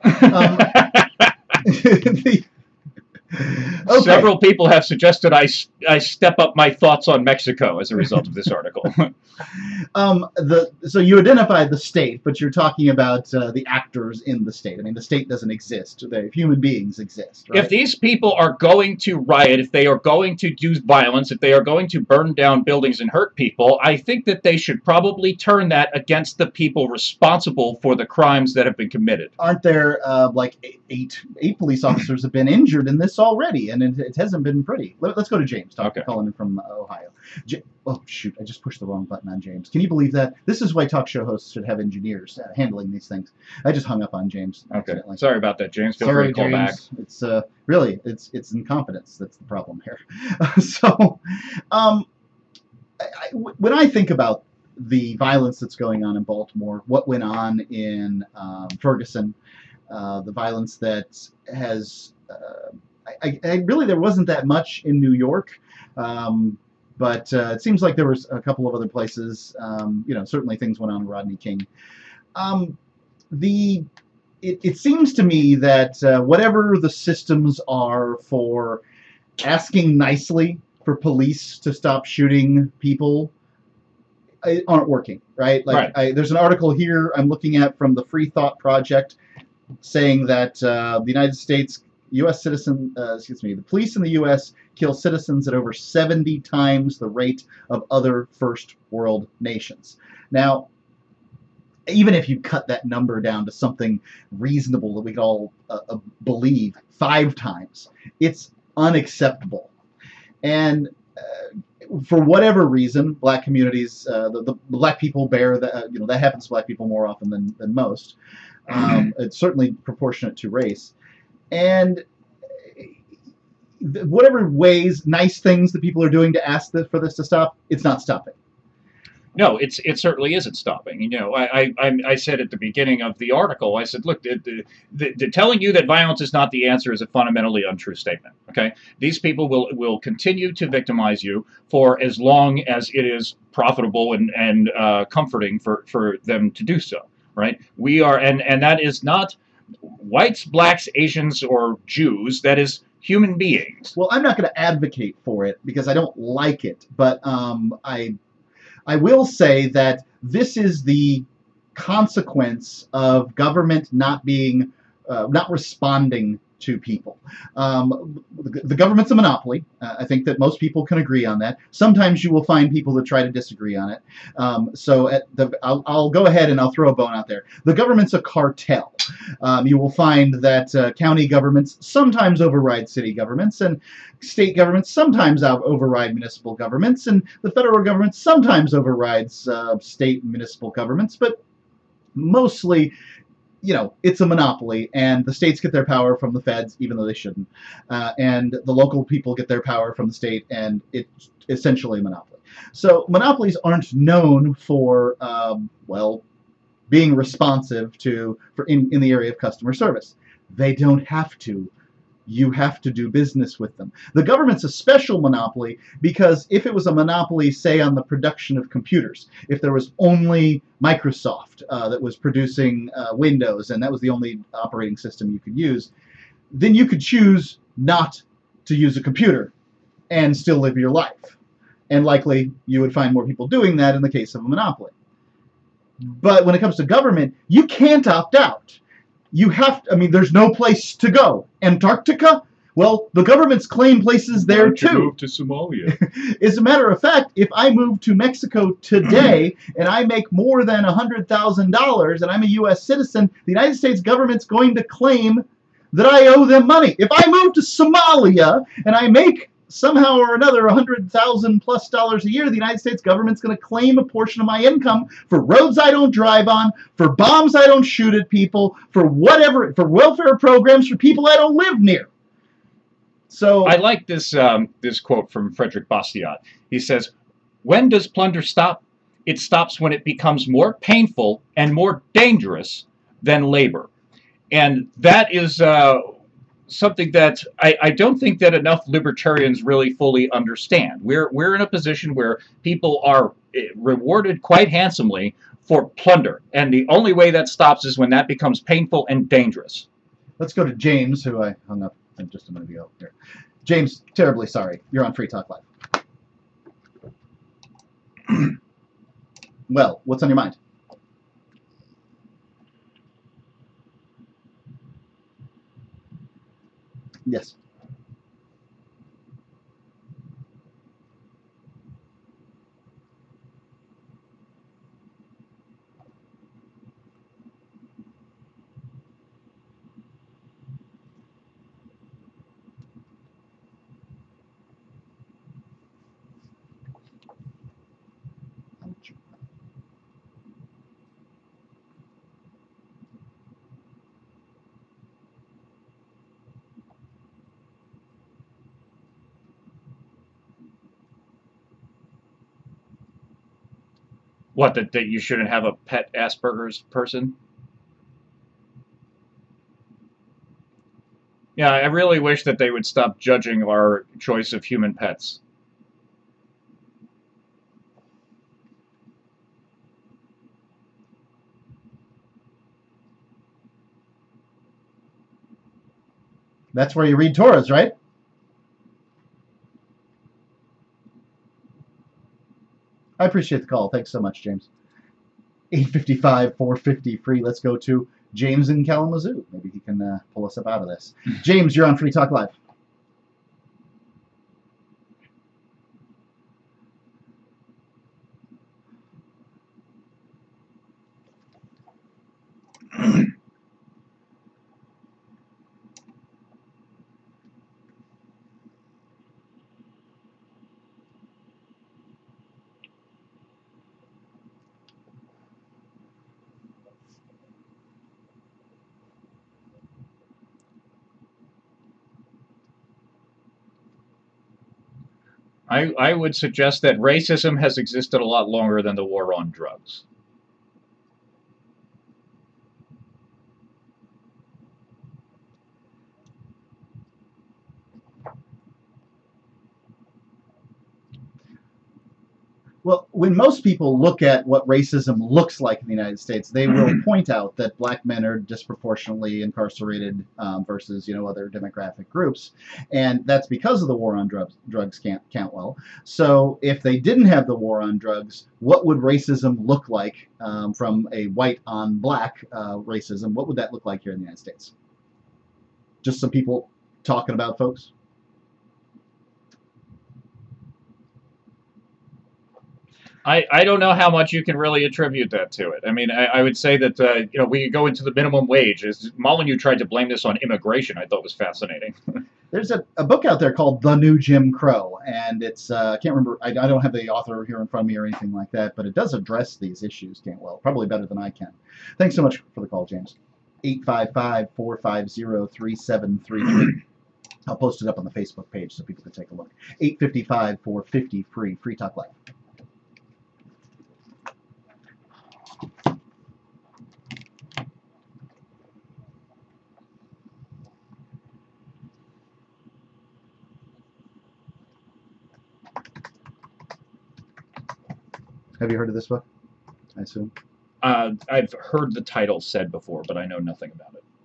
Okay. Several people have suggested I step up my thoughts on Mexico as a result of this article. So you identified the state, but you're talking about the actors in the state. I mean, the state doesn't exist. The human beings exist, right? If these people are going to riot, if they are going to do violence, if they are going to burn down buildings and hurt people, I think that they should probably turn that against the people responsible for the crimes that have been committed. Aren't there like eight police officers have been injured in this already, and it hasn't been pretty. Let's go to James. Calling in from Ohio. Oh, shoot, I just pushed the wrong button on James. Can you believe that? This is why talk show hosts should have engineers handling these things. I just hung up on James. Okay, sorry about that, James. Feel free to call back. It's really, it's incompetence that's the problem here. When I think about the violence that's going on in Baltimore, what went on in Ferguson, the violence that has... there wasn't that much in New York, but it seems like there was a couple of other places. Certainly things went on in Rodney King. It seems to me that whatever the systems are for asking nicely for police to stop shooting people aren't working, right? Like, Right. there's an article here I'm looking at from the Free Thought Project saying that the United States, the police in the U.S. kill citizens at over 70 times the rate of other first world nations. Now, even if you cut that number down to something reasonable that we could all believe, 5 times, it's unacceptable. And for whatever reason, black communities, the black people bear that. That happens to black people more often than most. It's certainly proportionate to race, and whatever ways, nice things that people are doing to ask for this to stop, it's not stopping. No, it certainly isn't stopping. I said at the beginning of the article, I said, look, the telling you that violence is not the answer is a fundamentally untrue statement. Okay, these people will continue to victimize you for as long as it is profitable and comforting for them to do so. Right? We are, and that is not whites, blacks, Asians, or Jews. That is human beings. Well, I'm not going to advocate for it because I don't like it, but I will say that this is the consequence of government not responding to people. The government's a monopoly. I think that most people can agree on that. Sometimes you will find people that try to disagree on it. I'll go ahead and I'll throw a bone out there. The government's a cartel. You will find that county governments sometimes override city governments, and state governments sometimes override municipal governments, and the federal government sometimes overrides state and municipal governments, but mostly, it's a monopoly, and the states get their power from the feds, even though they shouldn't, and the local people get their power from the state, and it's essentially a monopoly. So monopolies aren't known for, being responsive in the area of customer service. They don't have to. You have to do business with them. The government's a special monopoly because if it was a monopoly, say, on the production of computers, if there was only Microsoft that was producing Windows and that was the only operating system you could use, then you could choose not to use a computer and still live your life. And likely you would find more people doing that in the case of a monopoly. But when it comes to government, you can't opt out. You have to, there's no place to go. Antarctica? Well, the government's claimed places there too. Move to Somalia. As a matter of fact, if I move to Mexico today and I make more than $100,000 and I'm a U.S. citizen, the United States government's going to claim that I owe them money. If I move to Somalia and I make somehow or another $100,000+ a year, the United States government's going to claim a portion of my income for roads I don't drive on, for bombs I don't shoot at people, for welfare programs for people I don't live near. So I like this quote from Frederick Bastiat. He says, "When does plunder stop? It stops when it becomes more painful and more dangerous than labor." And that is something that I don't think that enough libertarians really fully understand. We're in a position where people are rewarded quite handsomely for plunder, and the only way that stops is when that becomes painful and dangerous. Let's go to James, who I hung up just a minute ago. Here, James, terribly sorry. You're on Free Talk Live. Well, what's on your mind? Yes. What, that you shouldn't have a pet Asperger's person? Yeah, I really wish that they would stop judging our choice of human pets. That's where you read Torahs, right? I appreciate the call. Thanks so much, James. 855 450 free. Let's go to James in Kalamazoo. Maybe he can pull us up out of this. James, you're on Free Talk Live. I would suggest that racism has existed a lot longer than the war on drugs. Well, when most people look at what racism looks like in the United States, they will point out that black men are disproportionately incarcerated versus, other demographic groups, and that's because of the war on drugs, Cantwell. So, if they didn't have the war on drugs, what would racism look like from a white on black racism? What would that look like here in the United States? Just some people talking about folks. I don't know how much you can really attribute that to it. I mean, I would say that, we could go into the minimum wage. Molyneux tried to blame this on immigration. I thought was fascinating. There's a book out there called The New Jim Crow, and it's, I can't remember, I don't have the author here in front of me or anything like that, but it does address these issues, Cantwell, probably better than I can. Thanks so much for the call, James. 855-450-3733. I'll post it up on the Facebook page so people can take a look. 855-450 free, Free Talk Live. Have you heard of this book? I assume. I've heard the title said before, but I know nothing about it.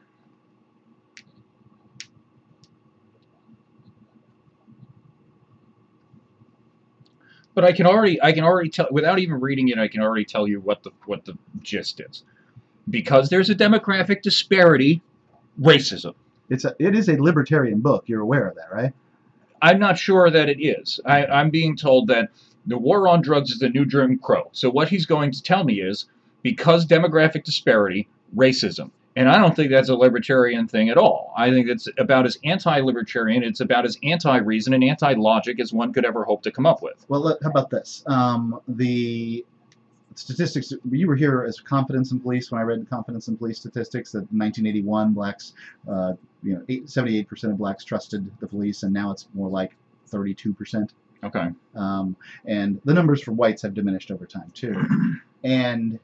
But I can already tell, without even reading it, I can already tell you what the gist is. Because there's a demographic disparity, racism. It is a libertarian book. You're aware of that, right? I'm not sure that it is. I'm being told that the war on drugs is the new Jim Crow. So what he's going to tell me is, because demographic disparity, racism. And I don't think that's a libertarian thing at all. I think it's about as anti-libertarian, it's about as anti-reason and anti-logic as one could ever hope to come up with. Well, how about this? The statistics, you were here as confidence in police when I read confidence in police statistics that in 1981 blacks, 78% of blacks trusted the police, and now it's more like 32%. Okay. And the numbers for whites have diminished over time too. And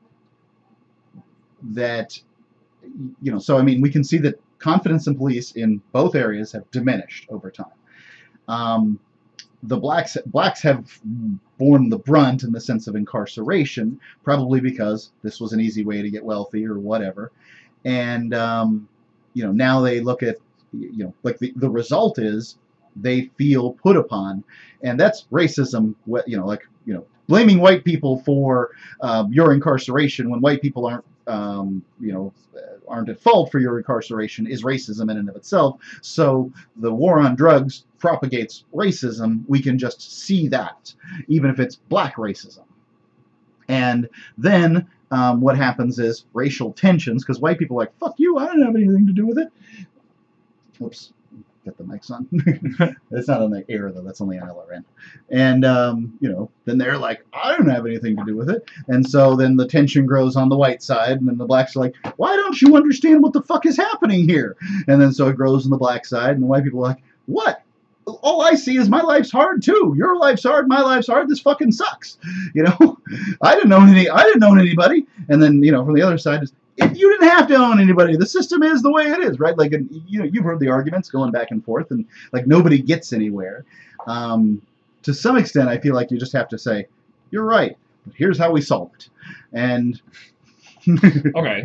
that, so I mean, we can see that confidence in police in both areas have diminished over time. The blacks have borne the brunt in the sense of incarceration, probably because this was an easy way to get wealthy or whatever. And now they look at like the result is they feel put upon, and that's racism. Blaming white people for your incarceration when white people aren't at fault for your incarceration is racism in and of itself. So the war on drugs propagates racism. We can just see that, even if it's black racism. And then what happens is racial tensions, because white people are like, fuck you, I didn't have anything to do with it. Oops. Get the mics on. It's not on the air though. That's only on LRN. And then they're like, I don't have anything to do with it. And so then the tension grows on the white side, and then the blacks are like, why don't you understand what the fuck is happening here? And then so it grows on the black side, and the white people are like, what? All I see is my life's hard too. Your life's hard, my life's hard. This fucking sucks. I didn't know anybody. And then from the other side is, if you didn't have to own anybody, the system is the way it is, right? Like, you've heard the arguments going back and forth, and like nobody gets anywhere. To some extent, I feel like you just have to say, "You're right, but here's how we solve it." And okay,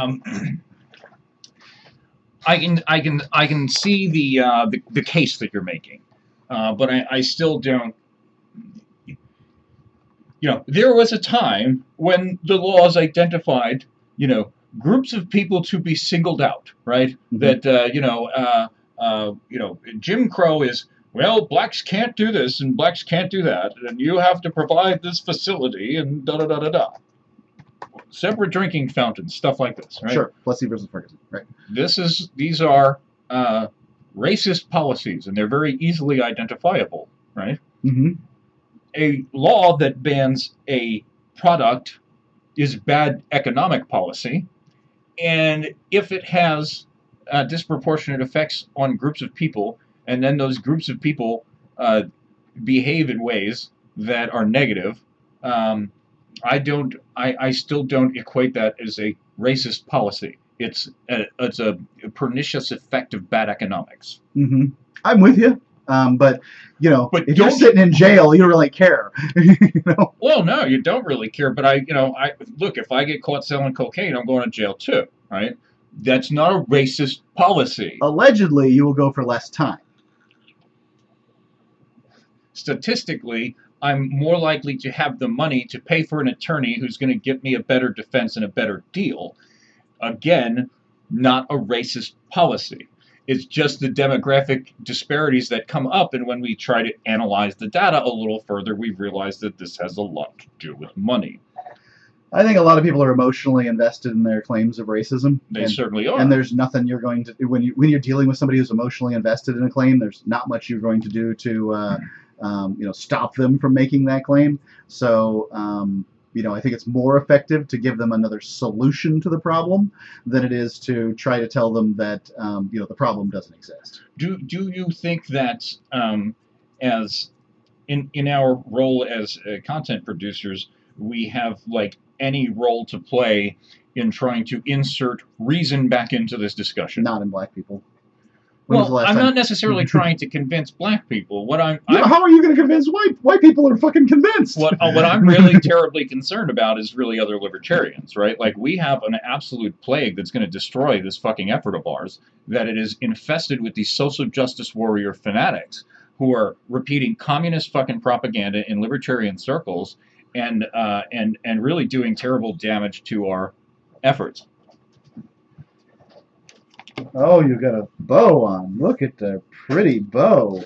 I can see the case that you're making, but I still don't. there was a time when the laws identified, groups of people to be singled out, right? Mhm. That, Jim Crow is, well, blacks can't do this and blacks can't do that, and you have to provide this facility and da da da da da. Separate drinking fountains, stuff like this, right? Sure. Plessy versus Ferguson. Right. These are racist policies, and they're very easily identifiable, right? Mm-hmm. A law that bans a product is bad economic policy, and if it has disproportionate effects on groups of people, and then those groups of people behave in ways that are negative, I still don't equate that as a racist policy. It's a pernicious effect of bad economics. Mm-hmm. I'm with you. But But if you're don't- sitting in jail, you don't really care. Well, no, you don't really care. But I look, if I get caught selling cocaine, I'm going to jail too, right? That's not a racist policy. Allegedly, you will go for less time. Statistically, I'm more likely to have the money to pay for an attorney who's going to get me a better defense and a better deal. Again, not a racist policy. It's just the demographic disparities that come up, and when we try to analyze the data a little further, we realize that this has a lot to do with money. I think a lot of people are emotionally invested in their claims of racism. They certainly are. And there's nothing you're going to do when you're dealing with somebody who's emotionally invested in a claim. There's not much you're going to do to stop them from making that claim. So I think it's more effective to give them another solution to the problem than it is to try to tell them that the problem doesn't exist. Do you think that as in our role as content producers, we have like any role to play in trying to insert reason back into this discussion? Not in black people. When was the Well, last I'm time? not necessarily trying to convince black people. What How are you going to convince white people are fucking convinced? what I'm really terribly concerned about is really other libertarians, right? Like, we have an absolute plague that's going to destroy this fucking effort of ours, that it is infested with these social justice warrior fanatics who are repeating communist fucking propaganda in libertarian circles and really doing terrible damage to our efforts. Oh, you got a bow on. Look at the pretty bow.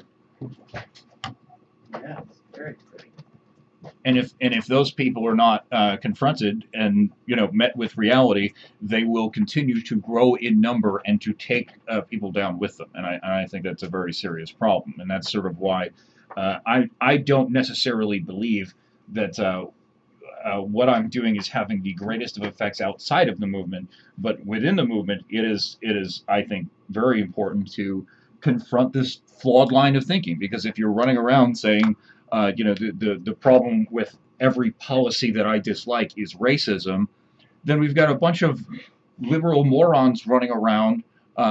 Yeah, it's very pretty. And if those people are not confronted and met with reality, they will continue to grow in number and to take people down with them. And I think that's a very serious problem. And that's sort of why I don't necessarily believe that what I'm doing is having the greatest of effects outside of the movement, but within the movement, it is I think very important to confront this flawed line of thinking. Because if you're running around saying the problem with every policy that I dislike is racism, then we've got a bunch of liberal morons running around,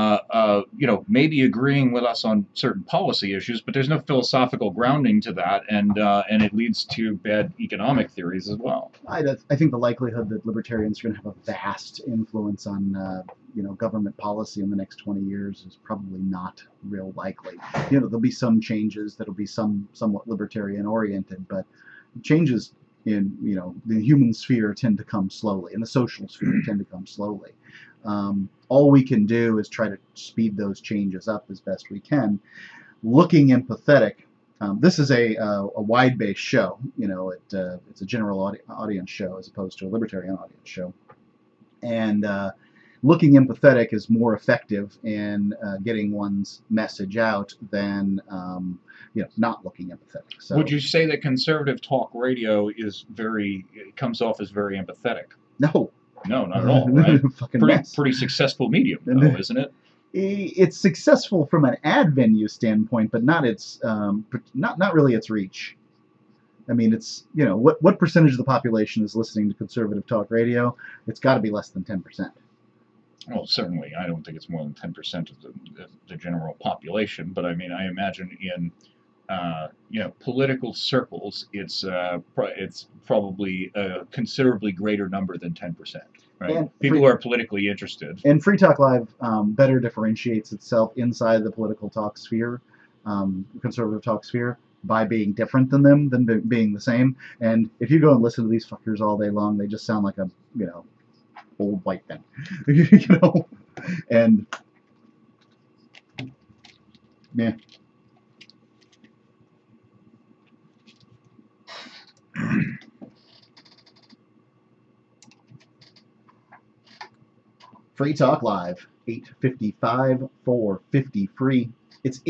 maybe agreeing with us on certain policy issues, but there's no philosophical grounding to that, and it leads to bad economic theories as well. I think the likelihood that libertarians are going to have a vast influence on government policy in the next 20 years is probably not real likely. There'll be some changes that'll be somewhat libertarian oriented, but changes in the human sphere tend to come slowly, and the social sphere tend to come slowly. All we can do is try to speed those changes up as best we can. Looking empathetic. This is a wide-based show. It's a general audience show as opposed to a libertarian audience show. And looking empathetic is more effective in getting one's message out than not looking empathetic. So, would you say that conservative talk radio comes off as very empathetic? No. No, not at all, right? Fucking mess. Pretty successful medium, though, isn't it? It's successful from an ad venue standpoint, but not its not really its reach. I mean, it's what percentage of the population is listening to conservative talk radio? It's got to be less than 10%. Well, certainly, I don't think it's more than 10% of the general population. But I mean, I imagine in political circles, it's probably a considerably greater number than 10%. Right? And people who are politically interested. And Free Talk Live better differentiates itself inside the political talk sphere, conservative talk sphere, by being different than them than being the same. And if you go and listen to these fuckers all day long, they just sound like a, old white thing. And yeah. Free Talk Live, 855-450 free. It's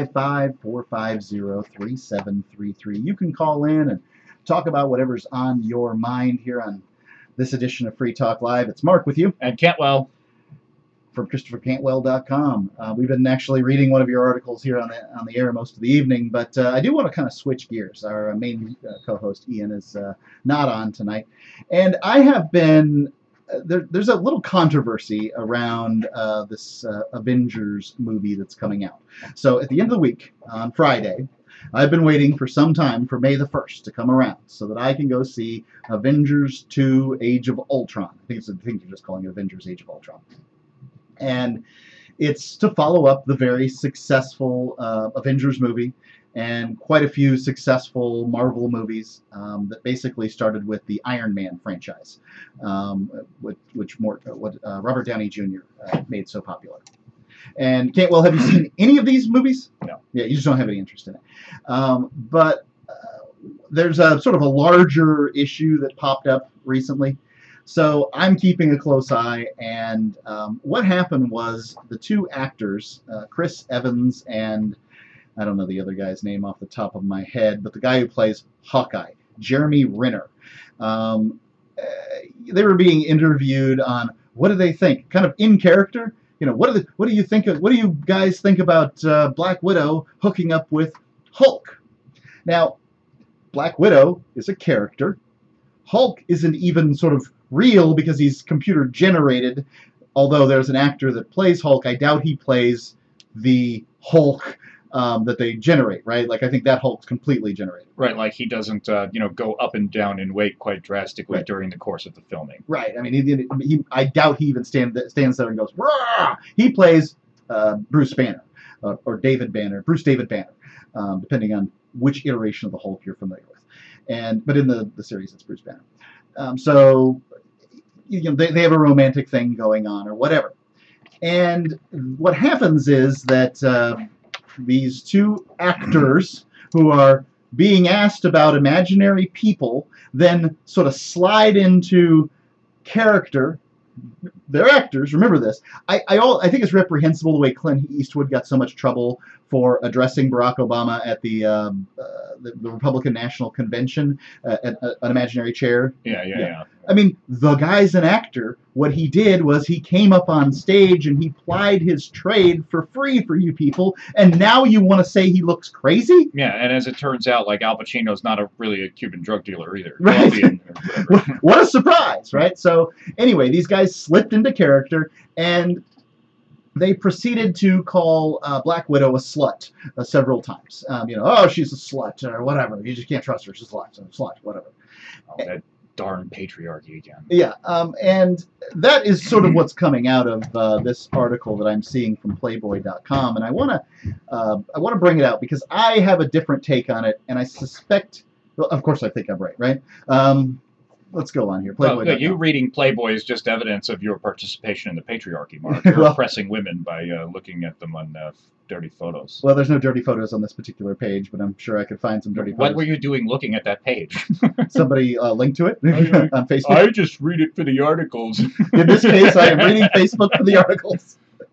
855-450-3733. You can call in and talk about whatever's on your mind here on this edition of Free Talk Live. It's Mark with you. And Cantwell. From ChristopherCantwell.com. We've been actually reading one of your articles here on the air most of the evening, but I do want to kind of switch gears. Our main co-host Ian is not on tonight, and I have been there's a little controversy around this Avengers movie that's coming out. So at the end of the week on Friday, I've been waiting for some time for May the 1st to come around so that I can go see Avengers 2: Age of Ultron. I think they're just calling it Avengers: Age of Ultron. And it's to follow up the very successful Avengers movie and quite a few successful Marvel movies that basically started with the Iron Man franchise, which Robert Downey Jr. Made so popular. And Cantwell, have you seen any of these movies? No. Yeah, you just don't have any interest in it. But there's a sort of a larger issue that popped up recently. So I'm keeping a close eye, and what happened was the two actors, Chris Evans and I don't know the other guy's name off the top of my head, but the guy who plays Hawkeye, Jeremy Renner, they were being interviewed on what do they think, kind of in character. What do you think of? What do you guys think about Black Widow hooking up with Hulk? Now, Black Widow is a character. Hulk isn't even sort of real because he's computer generated. Although there's an actor that plays Hulk, I doubt he plays the Hulk that they generate, right? Like I think that Hulk's completely generated. Right, like he doesn't, go up and down in weight quite drastically Right. during the course of the filming. Right. I mean, I doubt he even stands there and goes, "Rah!" He plays Bruce Banner or David Banner, Bruce David Banner, depending on which iteration of the Hulk you're familiar with. But in the series, it's Bruce Banner. So they have a romantic thing going on or whatever. And what happens is that these two actors who are being asked about imaginary people then sort of slide into character. They're actors, remember this. I think it's reprehensible the way Clint Eastwood got so much trouble for addressing Barack Obama at the Republican National Convention at an imaginary chair. Yeah. I mean, the guy's an actor. What he did was he came up on stage and he plied his trade for free for you people, and now you want to say he looks crazy? Yeah, and as it turns out, like Al Pacino's not really a Cuban drug dealer either. Right. Colombian or whatever. What a surprise, right? So anyway, these guys slipped into character, and they proceeded to call Black Widow a slut several times. Oh, she's a slut or whatever. You just can't trust her. She's a slut, whatever. Oh, that darn patriarchy again. Yeah, and that is sort of what's coming out of this article that I'm seeing from Playboy.com, and I want to bring it out because I have a different take on it, and I suspect, well, of course, I think I'm right? Let's go on here. Playboy.com. You reading Playboy is just evidence of your participation in the patriarchy, Mark. You're oppressing women by looking at them on dirty photos. Well, there's no dirty photos on this particular page, but I'm sure I could find some dirty photos. What were you doing looking at that page? Somebody linked to it on Facebook. I just read it for the articles. In this case, I am reading Facebook for the articles.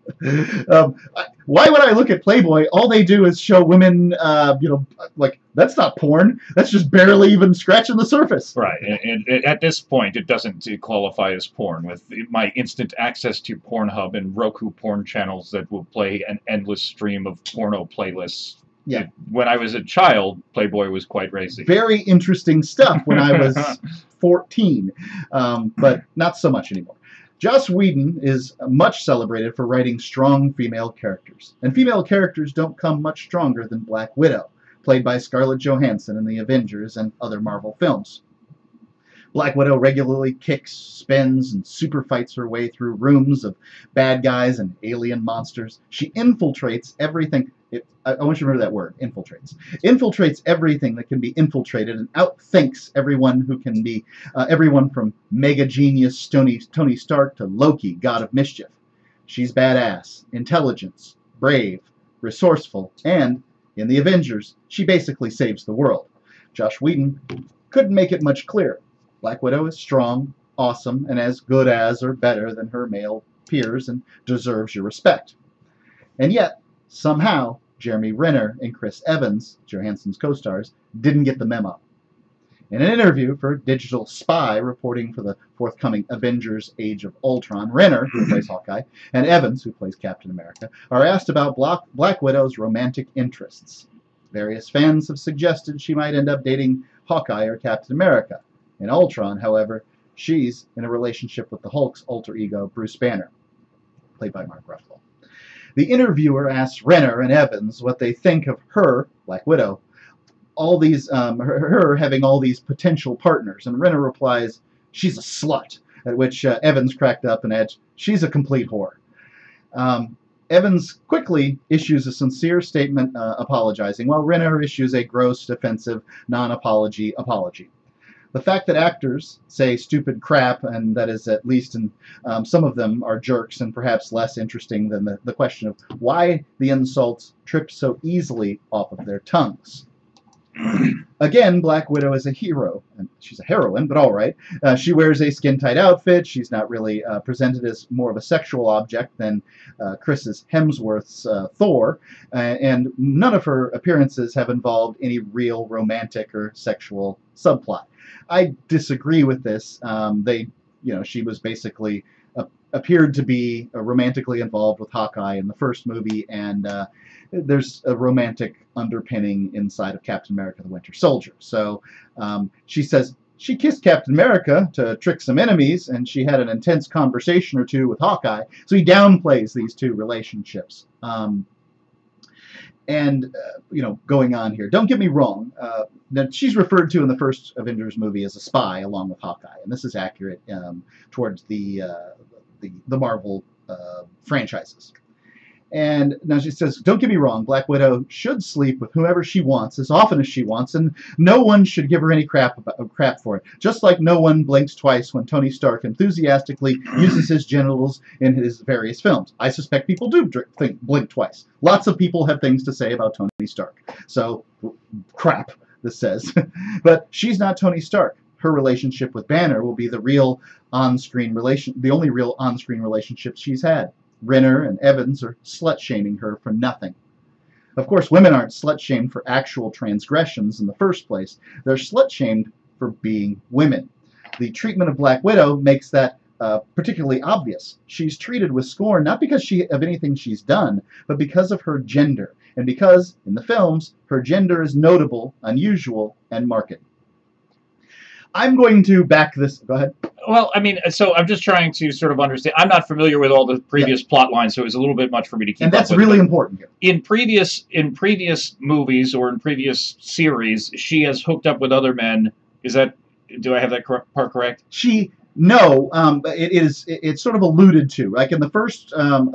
Why would I look at Playboy? All they do is show women, like, that's not porn. That's just barely even scratching the surface. Right. And at this point, it doesn't qualify as porn. With my instant access to Pornhub and Roku porn channels that will play an endless stream of porno playlists. Yeah. When I was a child, Playboy was quite racy. Very interesting stuff when I was 14, but not so much anymore. Joss Whedon is much celebrated for writing strong female characters, and female characters don't come much stronger than Black Widow, played by Scarlett Johansson in the Avengers and other Marvel films. Black Widow regularly kicks, spins, and super fights her way through rooms of bad guys and alien monsters. She infiltrates everything. I want you to remember that word, infiltrates. Infiltrates everything that can be infiltrated and outthinks everyone who can be, everyone from mega genius Tony Stark to Loki, god of mischief. She's badass, intelligent, brave, resourceful, and, in the Avengers, she basically saves the world. Joss Whedon couldn't make it much clearer. Black Widow is strong, awesome, and as good as or better than her male peers and deserves your respect. And yet, somehow, Jeremy Renner and Chris Evans, Johansson's co-stars, didn't get the memo. In an interview for Digital Spy reporting for the forthcoming Avengers Age of Ultron, Renner, who plays Hawkeye, and Evans, who plays Captain America, are asked about Black Widow's romantic interests. Various fans have suggested she might end up dating Hawkeye or Captain America. In Ultron, however, she's in a relationship with the Hulk's alter ego, Bruce Banner, played by Mark Ruffalo. The interviewer asks Renner and Evans what they think of her, Black Widow, all these her having all these potential partners, and Renner replies, "She's a slut." At which Evans cracked up and adds, "She's a complete whore." Evans quickly issues a sincere statement apologizing, while Renner issues a gross, defensive, non-apology apology. The fact that actors say stupid crap, and that is at least in some of them are jerks and perhaps less interesting than the question of why the insults trip so easily off of their tongues. Again, Black Widow is a hero. And she's a heroine, but all right. She wears a skin-tight outfit. She's not really presented as more of a sexual object than Chris Hemsworth's Thor. And none of her appearances have involved any real romantic or sexual subplot. I disagree with this. She was basically appeared to be romantically involved with Hawkeye in the first movie, and there's a romantic underpinning inside of Captain America: The Winter Soldier. So she says she kissed Captain America to trick some enemies, and she had an intense conversation or two with Hawkeye. So he downplays these two relationships. Going on here, don't get me wrong, that she's referred to in the first Avengers movie as a spy along with Hawkeye, and this is accurate towards the Marvel franchises. And now she says, don't get me wrong, Black Widow should sleep with whoever she wants as often as she wants, and no one should give her any crap for it. Just like no one blinks twice when Tony Stark enthusiastically uses his genitals in his various films. I suspect people do blink twice. Lots of people have things to say about Tony Stark. So, crap, this says. But she's not Tony Stark. Her relationship with Banner will be the only real on-screen relationship she's had. Renner and Evans are slut-shaming her for nothing. Of course, women aren't slut-shamed for actual transgressions in the first place. They're slut-shamed for being women. The treatment of Black Widow makes that particularly obvious. She's treated with scorn not because of anything she's done, but because of her gender, and because, in the films, her gender is notable, unusual, and marked. I'm going to back this. Go ahead. Well, I mean, so I'm just trying to sort of understand. I'm not familiar with all the previous plot lines, so it was a little bit much for me to keep up with. And that's really important here. In previous movies or in previous series, she has hooked up with other men. Do I have that part correct? No, it's sort of alluded to. Like in the first,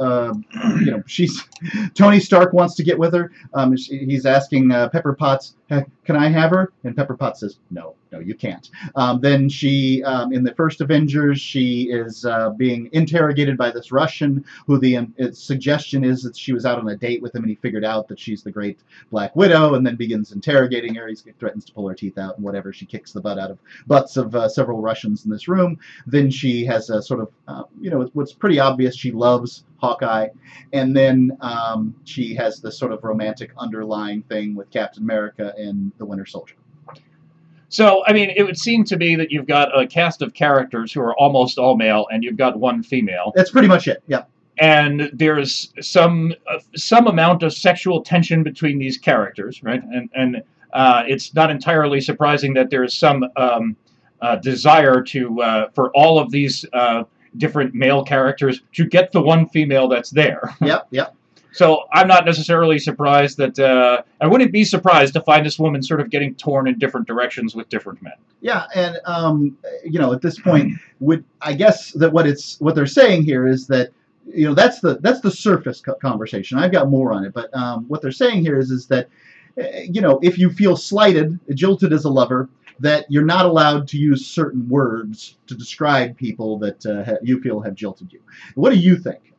Tony Stark wants to get with her. He's asking Pepper Potts, can I have her? And Pepper Potts says, no, you can't. Then she, in the first Avengers, she is being interrogated by this Russian who the suggestion is that she was out on a date with him and he figured out that she's the great Black Widow and then begins interrogating her. He threatens to pull her teeth out and whatever. She kicks the butts of several Russians in this room. Then she has a sort of, what's pretty obvious, she loves Hawkeye. And then she has this sort of romantic underlying thing with Captain America and the Winter Soldier. So, I mean, it would seem to be that you've got a cast of characters who are almost all male, and you've got one female. That's pretty much it, yeah. And there's some amount of sexual tension between these characters, right? And it's not entirely surprising that there is some desire for all of these different male characters to get the one female that's there. Yep. So I'm not necessarily surprised that I wouldn't be surprised to find this woman sort of getting torn in different directions with different men. Yeah, and at this point, I guess that what they're saying here is that that's the surface conversation. I've got more on it, but what they're saying here is that if you feel slighted, jilted as a lover, that you're not allowed to use certain words to describe people that you feel have jilted you. What do you think?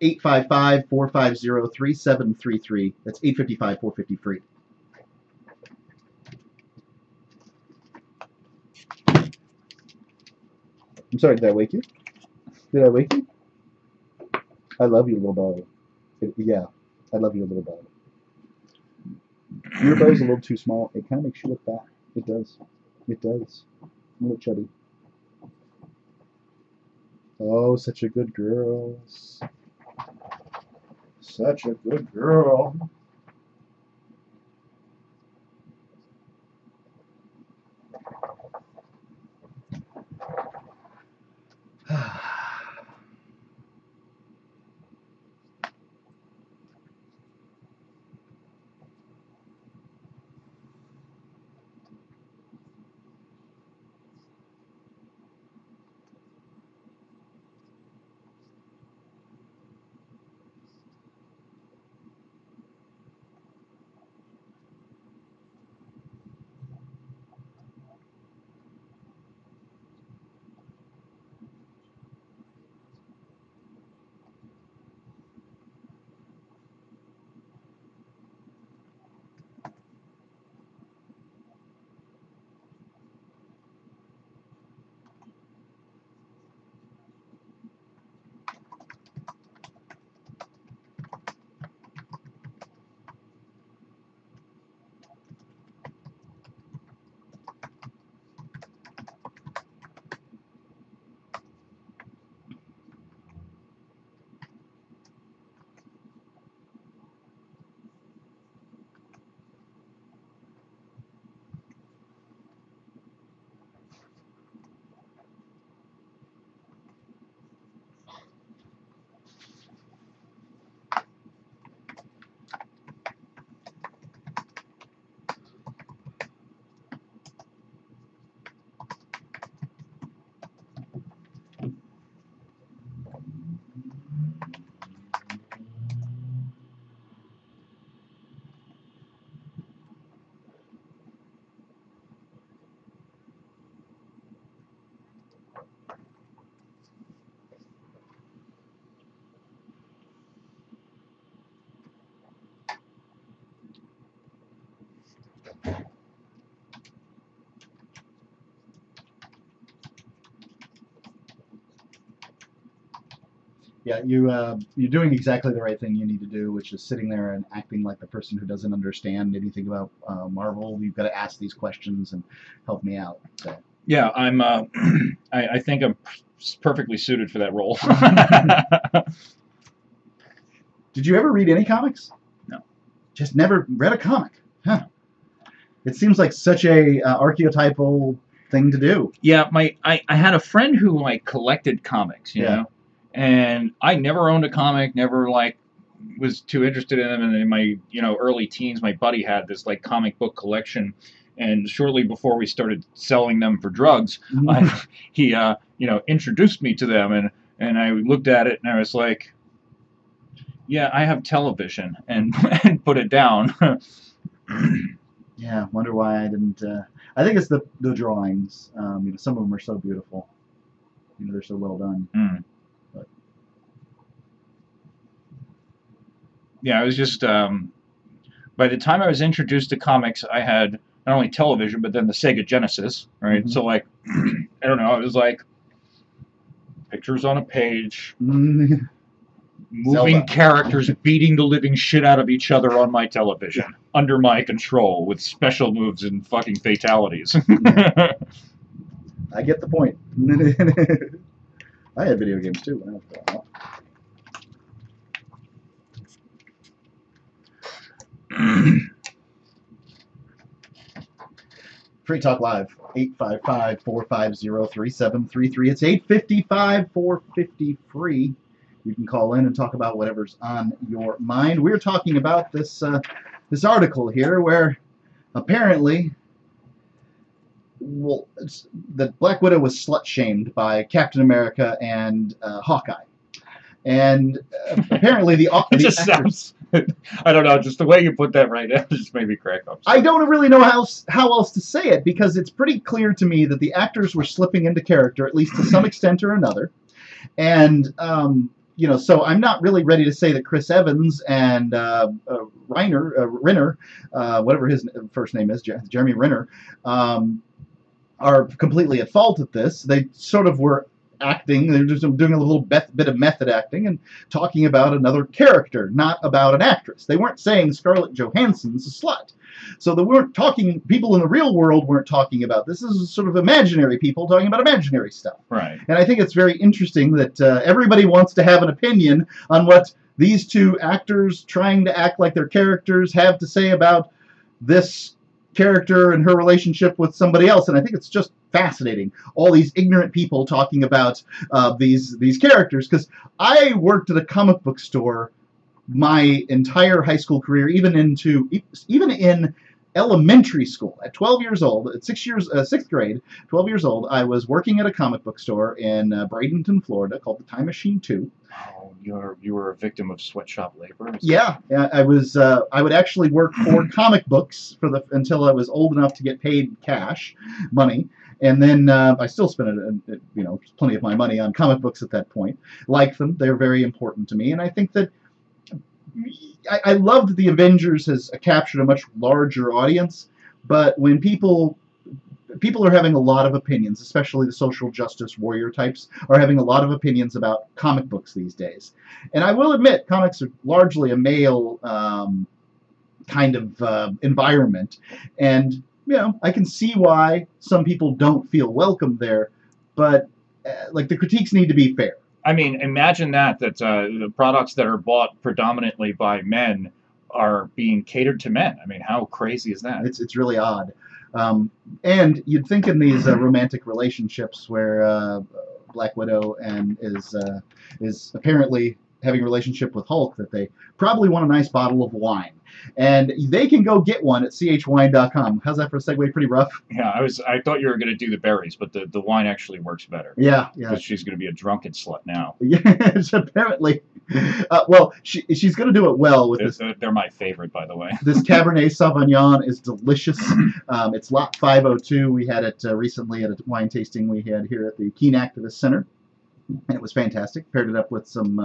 855-450-3733. That's 855-450-FREE. I'm sorry, did I wake you? Did I wake you? I love you, little dog. Yeah, I love you, little dog. Your bow's a little too small. It kind of makes you look fat. It does. It does. I'm a little chubby. Oh, such a good girl. Such a good girl. Yeah, you're doing exactly the right thing you need to do, which is sitting there and acting like the person who doesn't understand anything about Marvel. You've got to ask these questions and help me out. So. Yeah, I'm. I think I'm perfectly suited for that role. Did you ever read any comics? No. Just never read a comic? Huh. It seems like such a archetypal thing to do. Yeah, I had a friend who collected comics, you know, and I never owned a comic, never was too interested in them. And in my early teens, my buddy had this comic book collection, and shortly before we started selling them for drugs, he introduced me to them, and I looked at it and I was like, yeah, I have television, and put it down. Yeah, wonder why I didn't. I think it's the drawings. Some of them are so beautiful. They're so well done. Mm. But. Yeah, I was just. By the time I was introduced to comics, I had not only television, but then the Sega Genesis, right? Mm-hmm. So I don't know, it was pictures on a page. Moving Zelda. Characters beating the living shit out of each other on my television, under my control, with special moves and fucking fatalities. Yeah. I get the point. I had video games too when I was growing up. Free Talk Live, 855-450-3733. It's 855-450-FREE. You can call in and talk about whatever's on your mind. We're talking about this article here where apparently that Black Widow was slut-shamed by Captain America and Hawkeye. And apparently It just sounds. I don't know. Just the way you put that right now just made me crack up. I don't really know how else to say it, because it's pretty clear to me that the actors were slipping into character, at least to some extent or another. And so I'm not really ready to say that Chris Evans and Renner, whatever his first name is, Jeremy Renner, are completely at fault at this. They sort of were acting, they're just doing a little bit of method acting and talking about another character, not about an actress. They weren't saying Scarlett Johansson's a slut. So they weren't talking, people in the real world weren't talking about this. This is sort of imaginary people talking about imaginary stuff. Right. And I think it's very interesting that everybody wants to have an opinion on what these two actors trying to act like their characters have to say about this character and her relationship with somebody else. And I think it's just fascinating, all these ignorant people talking about these characters, because I worked at a comic book store my entire high school career, even in elementary school. At 12 years old, at 6th grade, 12 years old, I was working at a comic book store in Bradenton, Florida, called the Time Machine 2. Oh, you were a victim of sweatshop labor? Yeah, I was. I would actually work for comic books until I was old enough to get paid cash money, and then I still spent plenty of my money on comic books at that point. Like them, they're very important to me, and I think that I love that the Avengers has captured a much larger audience. But when people are having a lot of opinions, especially the social justice warrior types, are having a lot of opinions about comic books these days. And I will admit, comics are largely a male kind of environment. And, I can see why some people don't feel welcome there, but the critiques need to be fair. I mean, imagine that the products that are bought predominantly by men are being catered to men. I mean, how crazy is that? It's really odd. And you'd think in these romantic relationships where Black Widow is apparently having a relationship with Hulk, that they probably want a nice bottle of wine. And they can go get one at chwine.com. How's that for a segue? Pretty rough? Yeah, I thought you were going to do the berries, but the wine actually works better. Yeah. Because she's going to be a drunken slut now. Yeah, apparently. She's going to do it well with this. They're my favorite, by the way. This Cabernet Sauvignon is delicious. It's lot 502. We had it recently at a wine tasting we had here at the Keene Activist Center, and it was fantastic. Paired it up with some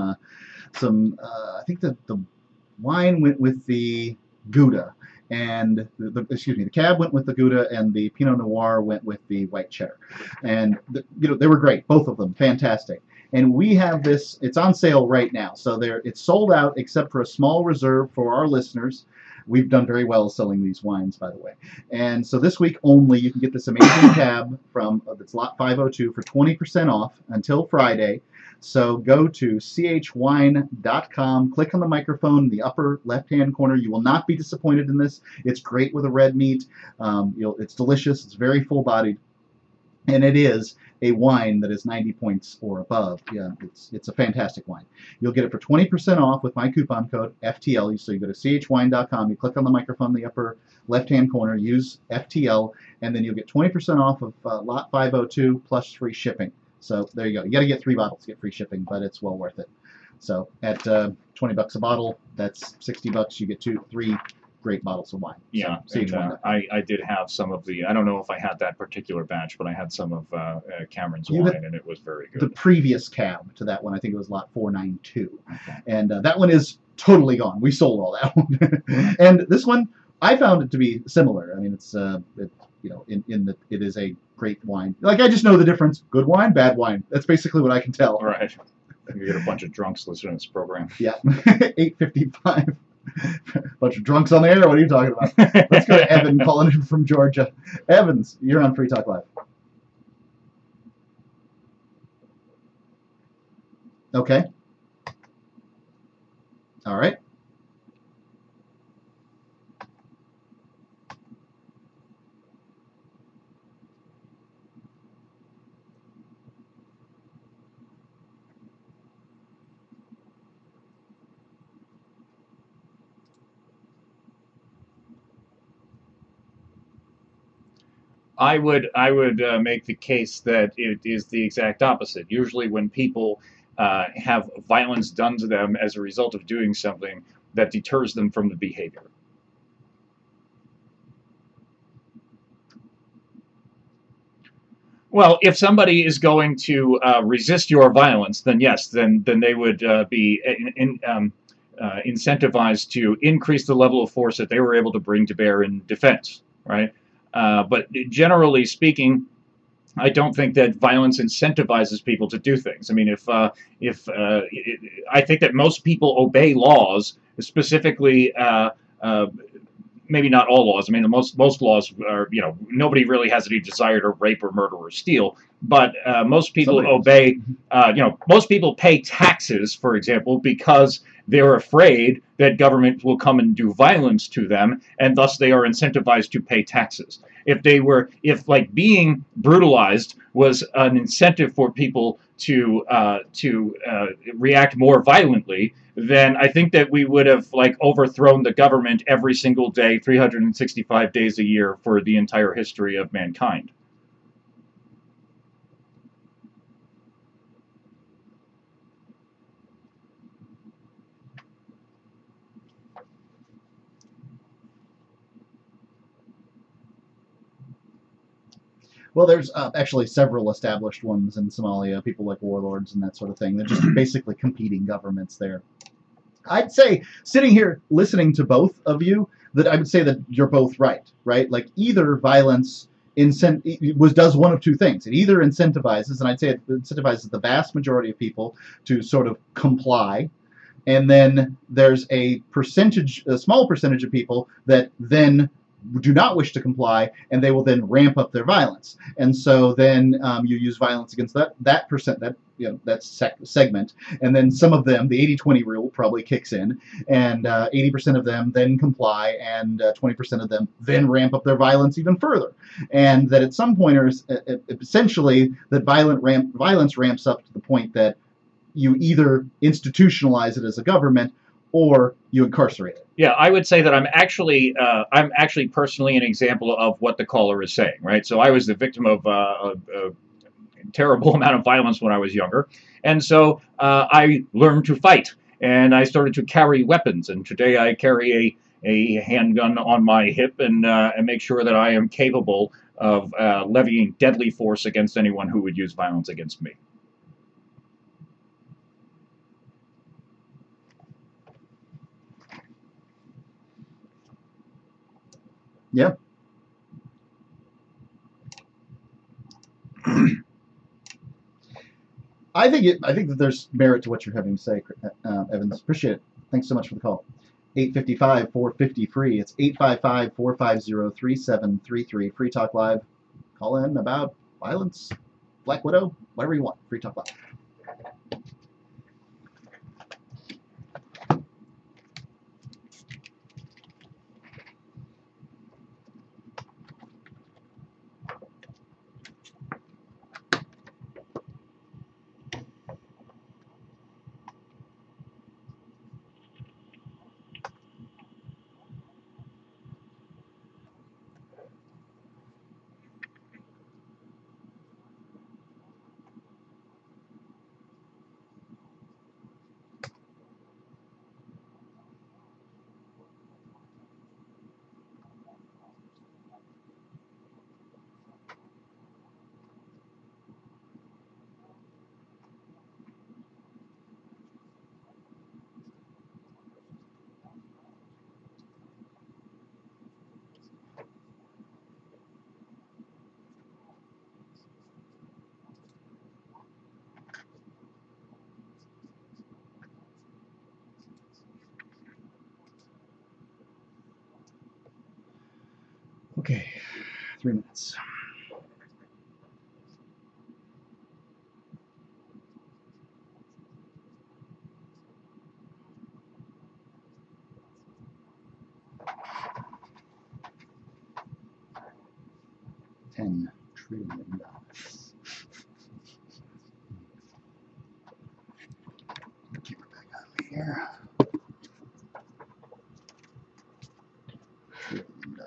I think the wine went with the Gouda, and the Cab went with the Gouda, and the Pinot Noir went with the white cheddar. And they were great, both of them, fantastic. And we have this, it's on sale right now. So it's sold out except for a small reserve for our listeners. We've done very well selling these wines, by the way. And so this week only, you can get this amazing Cab from it's lot 502 for 20% off until Friday. So go to chwine.com, click on the microphone in the upper left-hand corner. You will not be disappointed in this. It's great with a red meat. It's delicious. It's very full-bodied. And it is a wine that is 90 points or above. Yeah, it's a fantastic wine. You'll get it for 20% off with my coupon code FTL. So you go to chwine.com, you click on the microphone in the upper left-hand corner, use FTL, and then you'll get 20% off of lot 502 plus free shipping. So there you go. You got to get 3 bottles to get free shipping, but it's well worth it. So at $20 a bottle, that's $60. You get 3 great bottles of wine. Yeah, so I did have some of the. I don't know if I had that particular batch, but I had some of Cameron's wine, and it was very good. The previous Cab to that one, I think it was lot 492, and that one is totally gone. We sold all that one, and this one I found it to be similar. I mean, it's in that it is a great wine. I just know the difference. Good wine, bad wine. That's basically what I can tell. All right. You get a bunch of drunks listening to this program. Yeah, 8:55. Bunch of drunks on the air. What are you talking about? Let's go to Evan calling in from Georgia. Evans, you're on Free Talk Live. Okay. All right. I would make the case that it is the exact opposite. Usually when people have violence done to them as a result of doing something that deters them from the behavior. Well, if somebody is going to resist your violence, then yes, then they would be incentivized to increase the level of force that they were able to bring to bear in defense, right? But generally speaking, I don't think that violence incentivizes people to do things. I mean, I think that most people obey laws, specifically. Maybe not all laws. I mean, most laws are, nobody really has any desire to rape or murder or steal. But most people obey. Most people pay taxes, for example, because they're afraid that government will come and do violence to them, and thus they are incentivized to pay taxes. If being brutalized was an incentive for people to react more violently, then I think that we would have overthrown the government every single day, 365 days a year for the entire history of mankind. Well, there's actually several established ones in Somalia, people like warlords and that sort of thing. They're just basically competing governments there. I'd say, sitting here listening to both of you, that I would say that you're both right? Like, either violence does one of two things. It either incentivizes, and I'd say it incentivizes the vast majority of people to sort of comply, and then there's a small percentage of people that then do not wish to comply, and they will then ramp up their violence. And so then you use violence against that segment, and then some of them, the 80-20 rule probably kicks in, and 80% of them then comply, and 20% of them then ramp up their violence even further. And that at some point, essentially, that violence ramps up to the point that you either institutionalize it as a government or you incarcerate it. Yeah, I would say that I'm actually personally an example of what the caller is saying, right? So I was the victim of a terrible amount of violence when I was younger, and so I learned to fight, and I started to carry weapons, and today I carry a handgun on my hip and make sure that I am capable of levying deadly force against anyone who would use violence against me. Yeah. I think that there's merit to what you're having to say, Evans. Appreciate it. Thanks so much for the call. 855-450 free. It's 855-450-3733. Free Talk Live. Call in about violence, Black Widow, whatever you want. Free Talk Live. Okay, 3 minutes. $10 trillion. Get her back out of here. $1 trillion.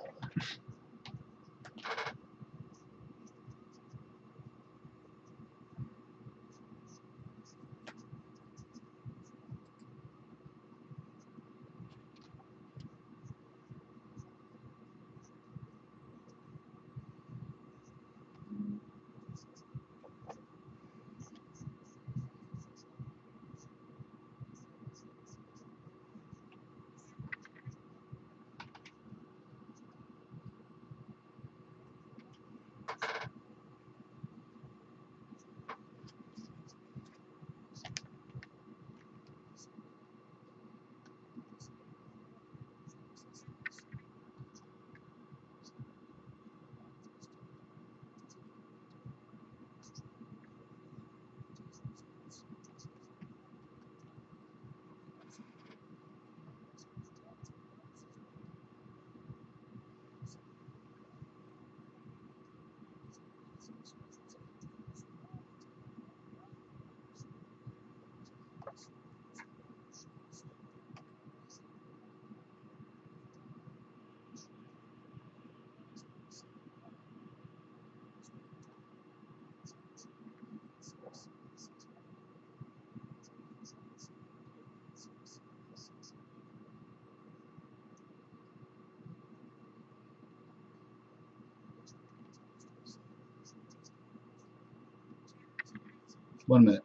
1 minute.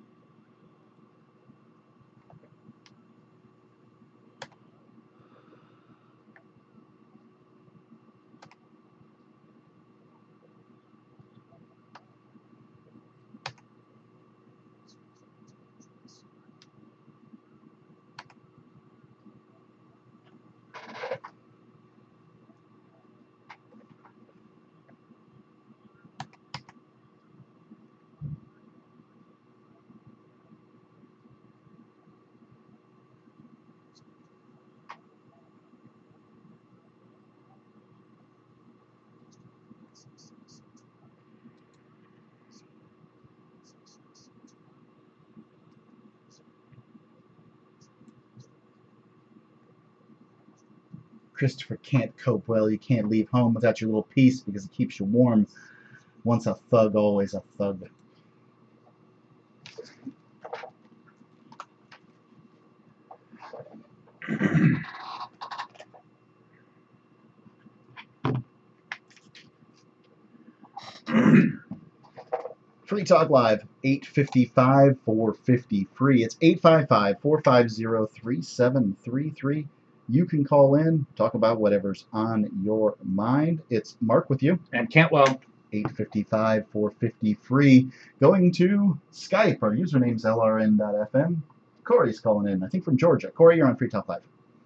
Christopher can't cope well. You can't leave home without your little piece because it keeps you warm. Once a thug, always a thug. Free Talk Live, 855-450-FREE. It's 855-450-3733. You can call in, talk about whatever's on your mind. It's Mark with you. And Cantwell. 855-450-FREE. Going to Skype. Our username's lrn.fm. Corey's calling in, I think from Georgia. Corey, you're on Free Talk Live.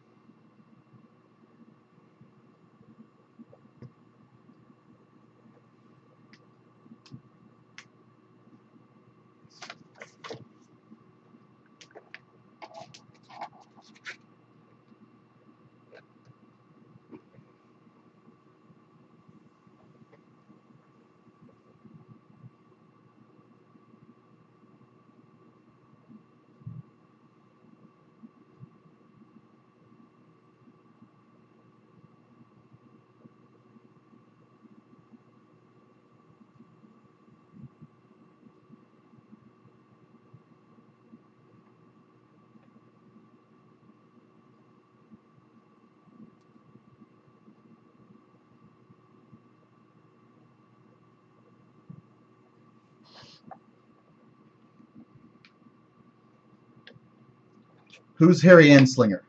Who's Harry Anslinger?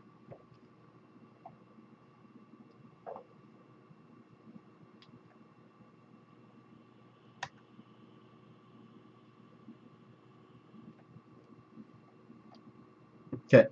Okay.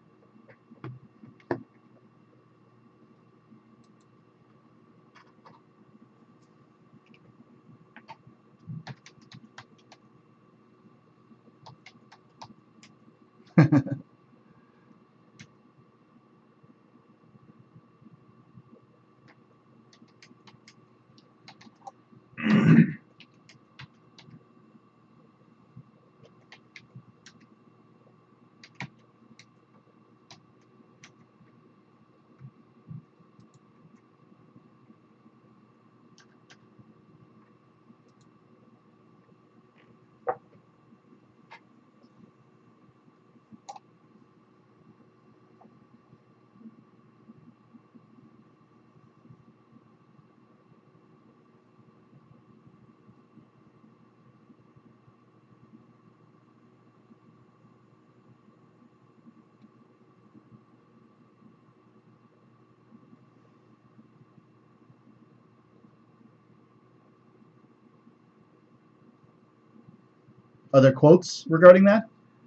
Other quotes regarding that?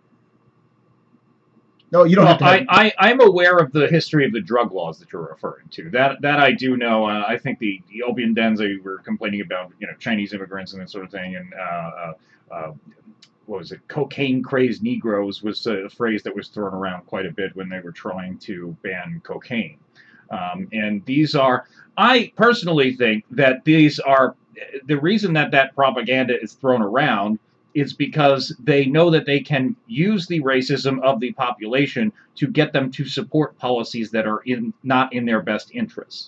No, you don't have to. I'm aware of the history of the drug laws that you're referring to. That I do know. I think the opium dens they were complaining about, Chinese immigrants and that sort of thing, and what was it? Cocaine crazed Negroes was a phrase that was thrown around quite a bit when they were trying to ban cocaine. And these are, I personally think that these are the reason that propaganda is thrown around is because they know that they can use the racism of the population to get them to support policies that are not in their best interests.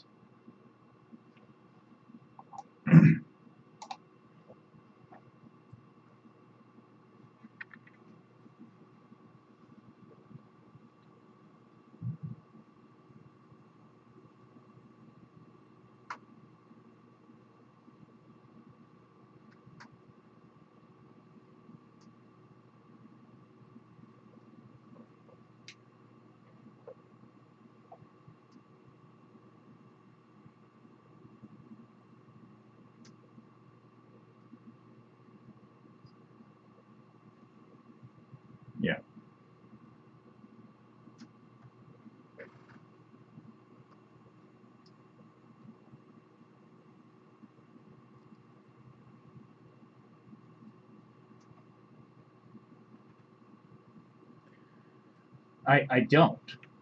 I don't.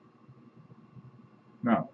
No.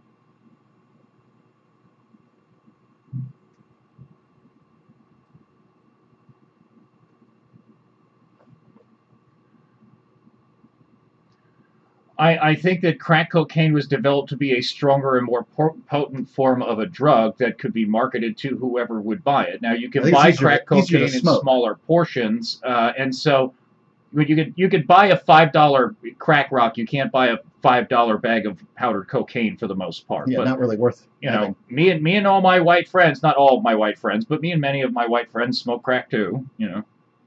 I think that crack cocaine was developed to be a stronger and more potent form of a drug that could be marketed to whoever would buy it. Now, you can buy crack cocaine in smaller portions, and so you could buy a $5 crack rock. You can't buy a $5 bag of powdered cocaine for the most part. Yeah, but, not really worth. You know, me and all my white friends, not all of my white friends, but me and many of my white friends smoke crack too. You know.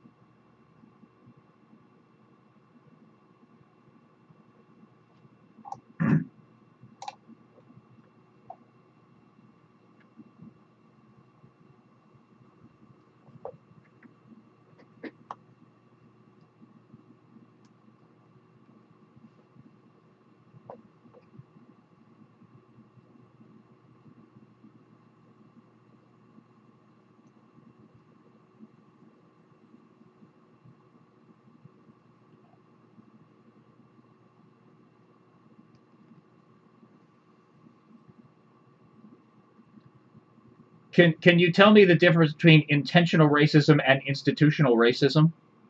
Can you tell me the difference between intentional racism and institutional racism?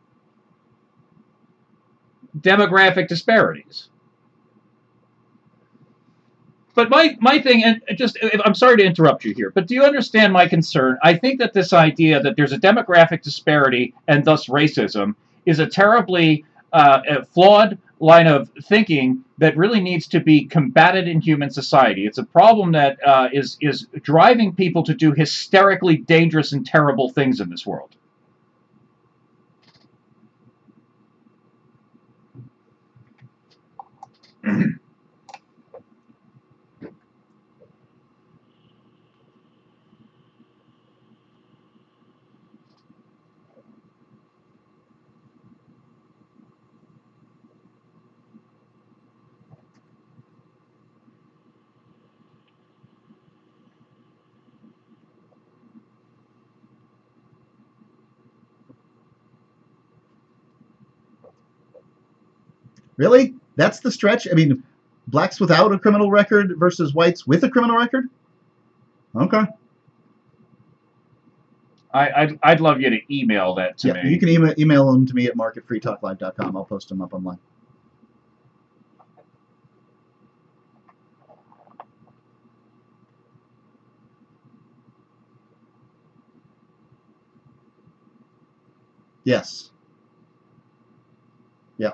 Demographic disparities. But my thing, and just, I'm sorry to interrupt you here, but do you understand my concern? I think that this idea that there's a demographic disparity and thus racism is a terribly flawed line of thinking that really needs to be combated in human society. It's a problem that is driving people to do hysterically dangerous and terrible things in this world. Really? That's the stretch? I mean, blacks without a criminal record versus whites with a criminal record? Okay. I'd love you to email that to me. You can email them to me at marketfreetalklive.com. I'll post them up online. Yes. Yeah.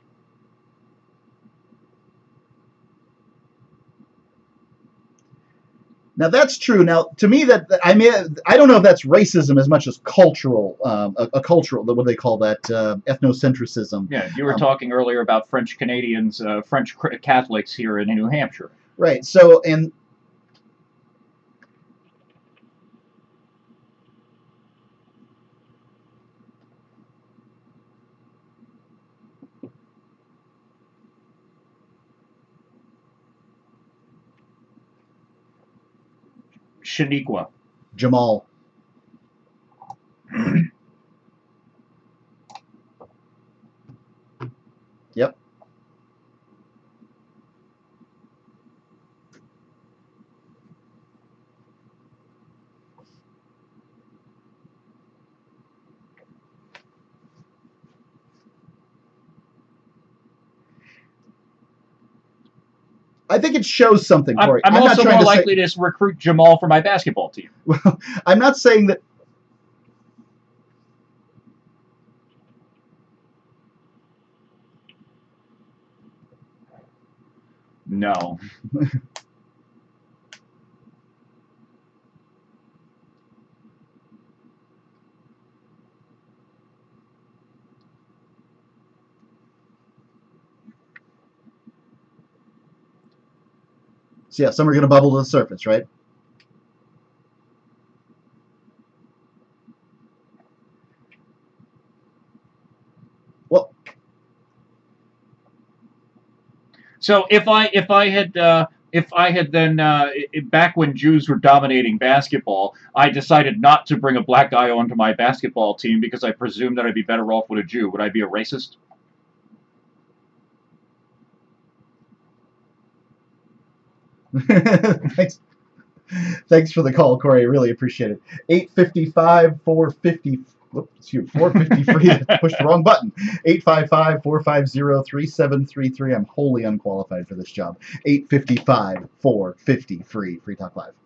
Now that's true. Now to me, that I don't know if that's racism as much as cultural, a cultural, what do they call that, ethnocentrism. Yeah, you were talking earlier about French Canadians, French Catholics here in New Hampshire. Right. So and. Shaniqua. Jamal. Yep. I think it shows something, Corey. I'm also more likely to recruit Jamal for my basketball team. Well, I'm not saying that. No. So yeah, some are going to bubble to the surface, right? Well, so if I had then back when Jews were dominating basketball, I decided not to bring a black guy onto my basketball team because I presumed that I'd be better off with a Jew. Would I be a racist? Thanks. Thanks for the call, Corey. Really appreciate it. 855 450. Whoops, 453. Pushed the wrong button. 855-450-3733. I'm wholly unqualified for this job. 855-450-FREE. Free Talk Live.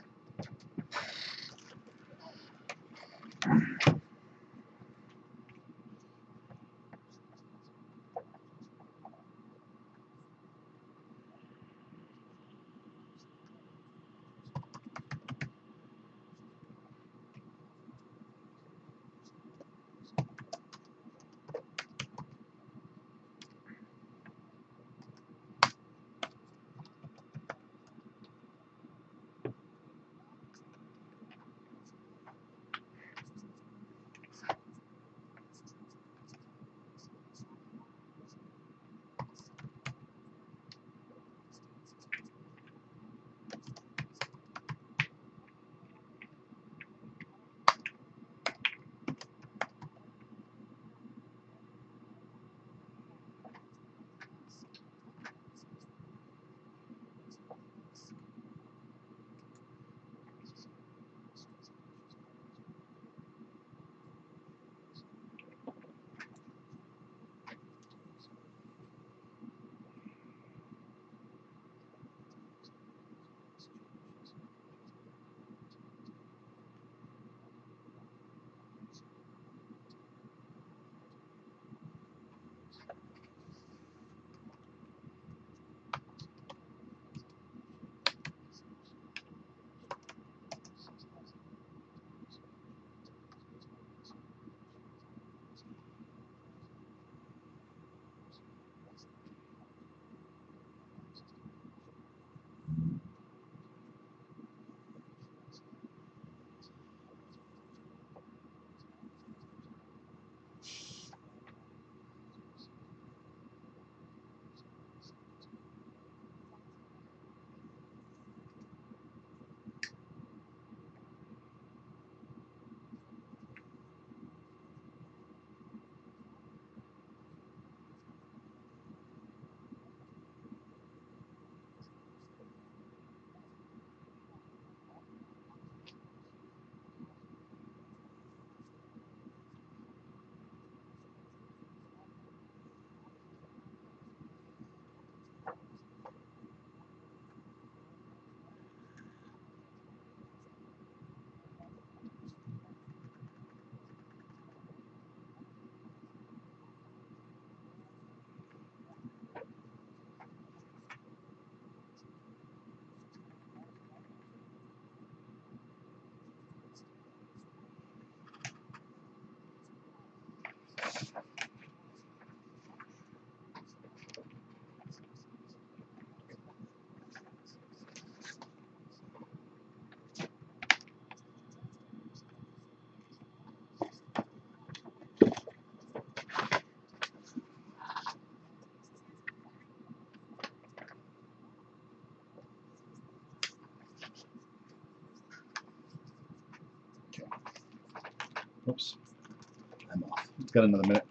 Oops. I'm off. It's got another minute.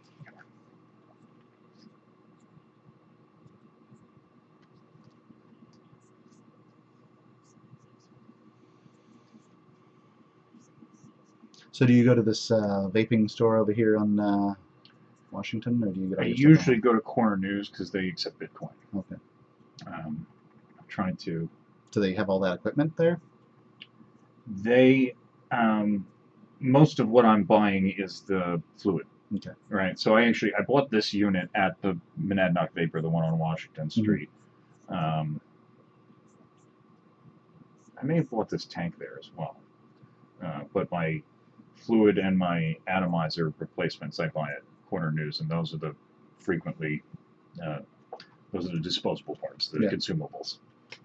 So do you go to this vaping store over here on Washington, or do you get all I your stuff usually go to Corner News because they accept Bitcoin. Okay. I'm trying to. Do they have all that equipment there? They, most of what I'm buying is the fluid. Okay. Right. So I bought this unit at the Monadnock Vapor, the one on Washington Street. I may have bought this tank there as well. But my fluid and my atomizer replacements I buy at Corner News, and those are the frequently, those are the disposable parts, the consumables.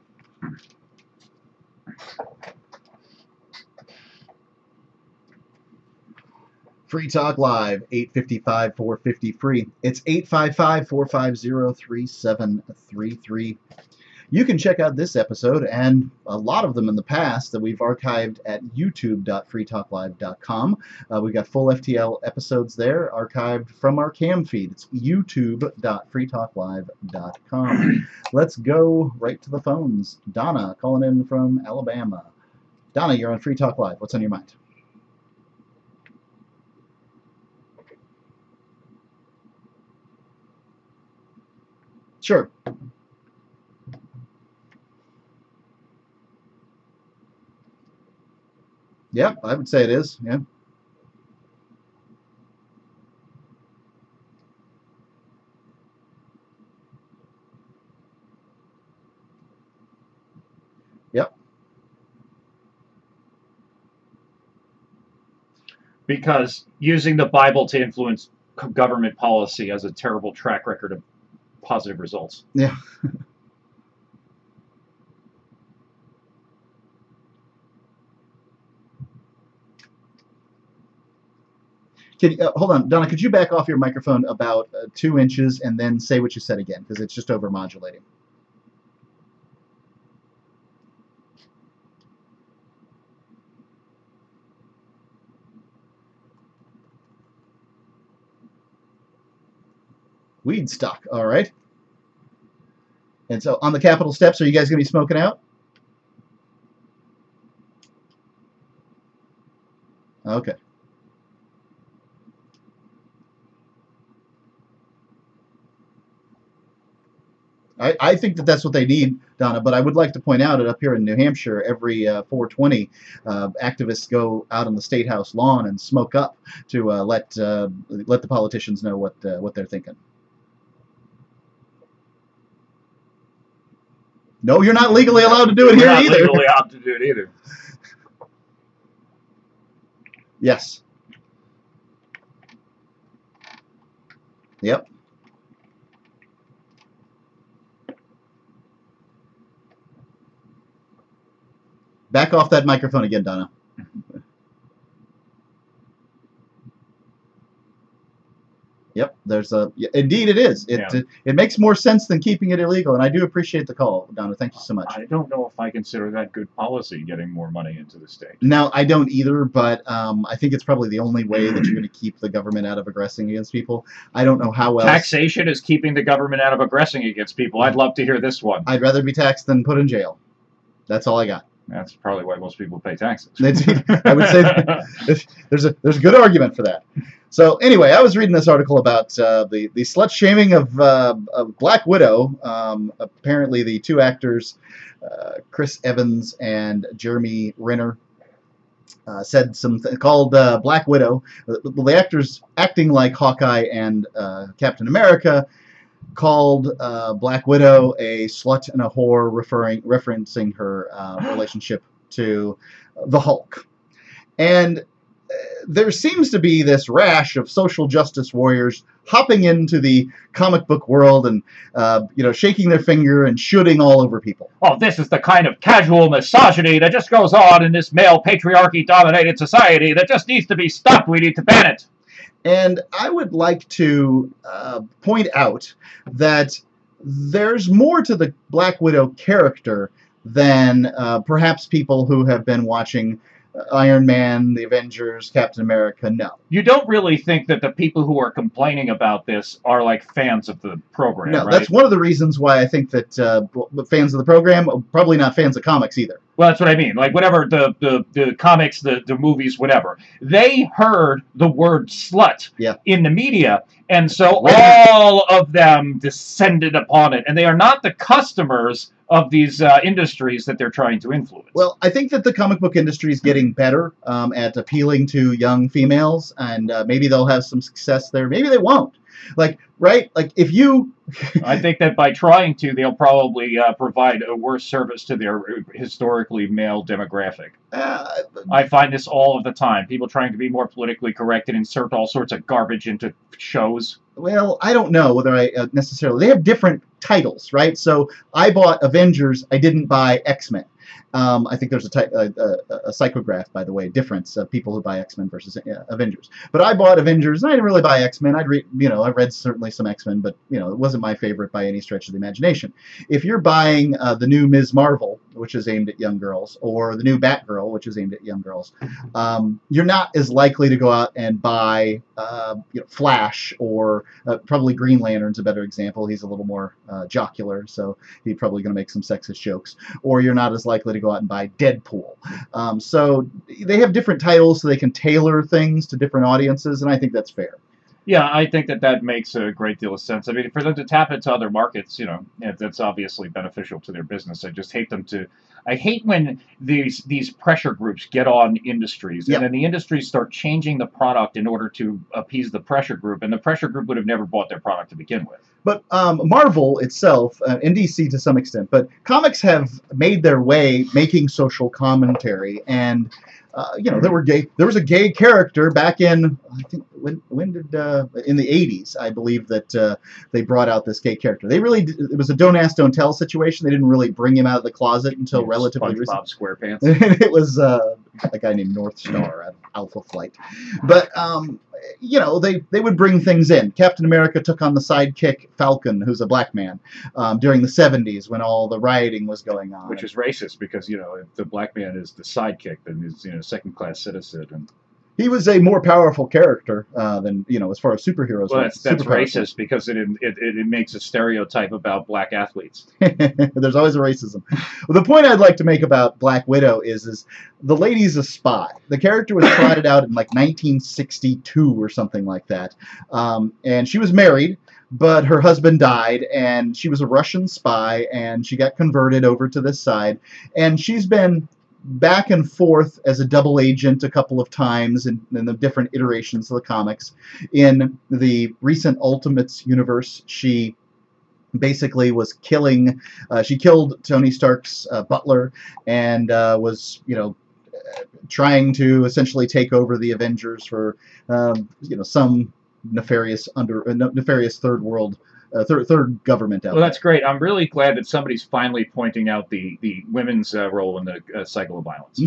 Free Talk Live, 855-450-FREE. It's 855-450-3733. You can check out this episode and a lot of them in the past that we've archived at youtube.freetalklive.com. We've got full FTL episodes there archived from our cam feed. It's youtube.freetalklive.com. Let's go right to the phones. Donna calling in from Alabama. Donna, you're on Free Talk Live. What's on your mind? Sure. Yep, I would say it is. Yeah. Yep. Because using the Bible to influence government policy has a terrible track record of positive results. Yeah. Hold on, Donna, could you back off your microphone about 2 inches and then say what you said again, because it's just over-modulating. Weed stock, all right. And so on the Capitol steps, are you guys going to be smoking out? Okay. I think that that's what they need, Donna, but I would like to point out that up here in New Hampshire, every 420, activists go out on the State House lawn and smoke up to let the politicians know what they're thinking. No, you're not legally allowed to do it here either. We're not legally allowed to do it either. Yes. Yep. Back off that microphone again, Donna. Yep, indeed it is. It makes more sense than keeping it illegal, and I do appreciate the call, Donna. Thank you so much. I don't know if I consider that good policy, getting more money into the state. No, I don't either, but I think it's probably the only way that you're going to keep the government out of aggressing against people. I don't know how else. Taxation is keeping the government out of aggressing against people. I'd love to hear this one. I'd rather be taxed than put in jail. That's all I got. That's probably why most people pay taxes. I would say there's a good argument for that. So anyway, I was reading this article about the slut shaming of Black Widow. Apparently, the 2 actors, Chris Evans and Jeremy Renner, said something called Black Widow. The actors acting like Hawkeye and Captain America called Black Widow a slut and a whore, referencing her relationship to the Hulk. And there seems to be this rash of social justice warriors hopping into the comic book world and shaking their finger and shooting all over people. Oh, this is the kind of casual misogyny that just goes on in this male patriarchy-dominated society that just needs to be stopped. We need to ban it. And I would like to point out that there's more to the Black Widow character than perhaps people who have been watching Iron Man, the Avengers, Captain America. No. You don't really think that the people who are complaining about this are like fans of the program, No, right? That's one of the reasons why I think that fans of the program are probably not fans of comics either. Well, that's what I mean. Like, whatever, the comics, the movies, whatever. They heard the word slut in the media, and so all of them descended upon it. And they are not the customers of these industries that they're trying to influence. Well, I think that the comic book industry is getting better at appealing to young females, and maybe they'll have some success there. Maybe they won't. Like, right? Like, if you... I think that by trying to, they'll probably provide a worse service to their historically male demographic. I find this all of the time. People trying to be more politically correct and insert all sorts of garbage into shows. Well, I don't know whether I necessarily... They have different titles, right? So I bought Avengers. I didn't buy X-Men. I think there's a psychograph, by the way, difference of people who buy X-Men versus Avengers. But I bought Avengers, and I didn't really buy X-Men. I read certainly some X-Men, but it wasn't my favorite by any stretch of the imagination. If you're buying the new Ms. Marvel, which is aimed at young girls, or the new Batgirl, which is aimed at young girls, you're not as likely to go out and buy Flash, or probably Green Lantern's a better example. He's a little more jocular, so he's probably going to make some sexist jokes. Or you're not as likely to go out and buy Deadpool. So they have different titles, so they can tailor things to different audiences, and I think that's fair. Yeah, I think that makes a great deal of sense. I mean, for them to tap into other markets, that's obviously beneficial to their business. I hate when these pressure groups get on industries, and then the industries start changing the product in order to appease the pressure group, and the pressure group would have never bought their product to begin with. But Marvel itself, and DC to some extent, but comics have made their way making social commentary, and there was a gay character back in, I think, when did in the 80s, I believe, that they brought out this gay character. It was a don't ask, don't tell situation. They didn't really bring him out of the closet until relatively recently. SpongeBob SquarePants. It was a guy named North Star at Alpha Flight. But they would bring things in. Captain America took on the sidekick Falcon, who's a black man, during the 70s when all the rioting was going on. Which is racist, because if the black man is the sidekick, then he's second-class citizen. And he was a more powerful character than as far as superheroes. Well, that's racist, because it makes a stereotype about black athletes. There's always a racism. Well, the point I'd like to make about Black Widow is the lady's a spy. The character was trotted out in like 1962 or something like that, and she was married, but her husband died, and she was a Russian spy, and she got converted over to this side, and she's been back and forth as a double agent a couple of times in the different iterations of the comics. In the recent Ultimates universe, she basically was she killed Tony Stark's butler, and was trying to essentially take over the Avengers for some nefarious third world third government out there. Well, that's great. I'm really glad that somebody's finally pointing out the women's role in the cycle of violence.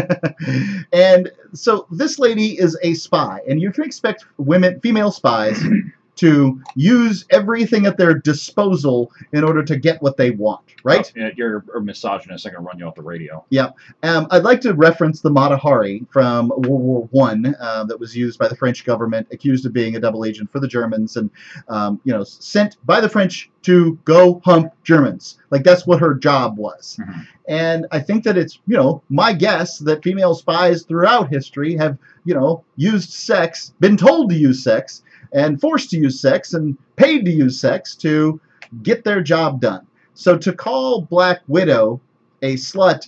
And so this lady is a spy, and you can expect female spies to use everything at their disposal in order to get what they want, right? Oh, you're a misogynist. I'm going to run you off the radio. Yeah. I'd like to reference the Mata Hari from World War I that was used by the French government, accused of being a double agent for the Germans, and sent by the French to go hump Germans. Like, that's what her job was. Mm-hmm. And I think that it's, my guess that female spies throughout history have, used sex, been told to use sex, and forced to use sex, and paid to use sex to get their job done. So to call Black Widow a slut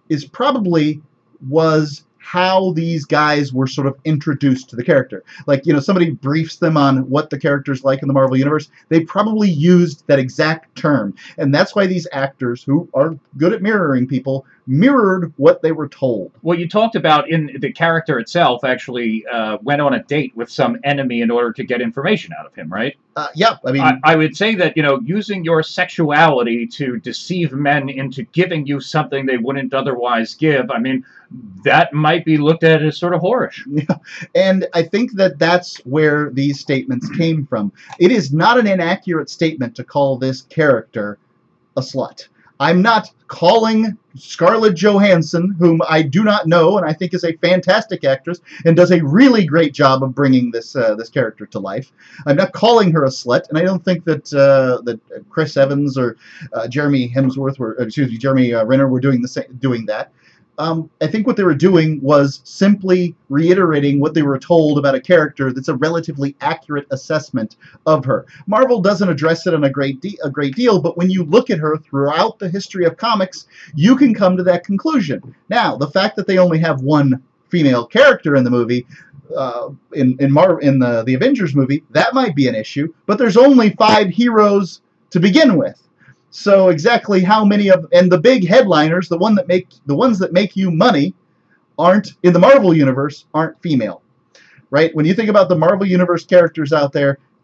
was how these guys were sort of introduced to the character. Like, somebody briefs them on what the character's like in the Marvel Universe, they probably used that exact term. And that's why these actors, who are good at mirroring people, mirrored what they were told. Well, you talked about in the character itself actually went on a date with some enemy in order to get information out of him, right? Yeah. I mean, I would say that, using your sexuality to deceive men into giving you something they wouldn't otherwise give, I mean, that might be looked at as sort of whorish. Yeah. And I think that that's where these statements came from. It is not an inaccurate statement to call this character a slut. I'm not calling Scarlett Johansson, whom I do not know and I think is a fantastic actress and does a really great job of bringing this character to life. I'm not calling her a slut, and I don't think that Chris Evans or Jeremy Renner were doing that. I think what they were doing was simply reiterating what they were told about a character that's a relatively accurate assessment of her. Marvel doesn't address it on a great deal, but when you look at her throughout the history of comics, you can come to that conclusion. Now, the fact that they only have one female character in the movie, in the Avengers movie, that might be an issue, but there's only 5 heroes to begin with. So exactly how many and the big headliners, the ones that make you money, aren't in the Marvel universe, aren't female, right? When you think about the Marvel universe characters out there,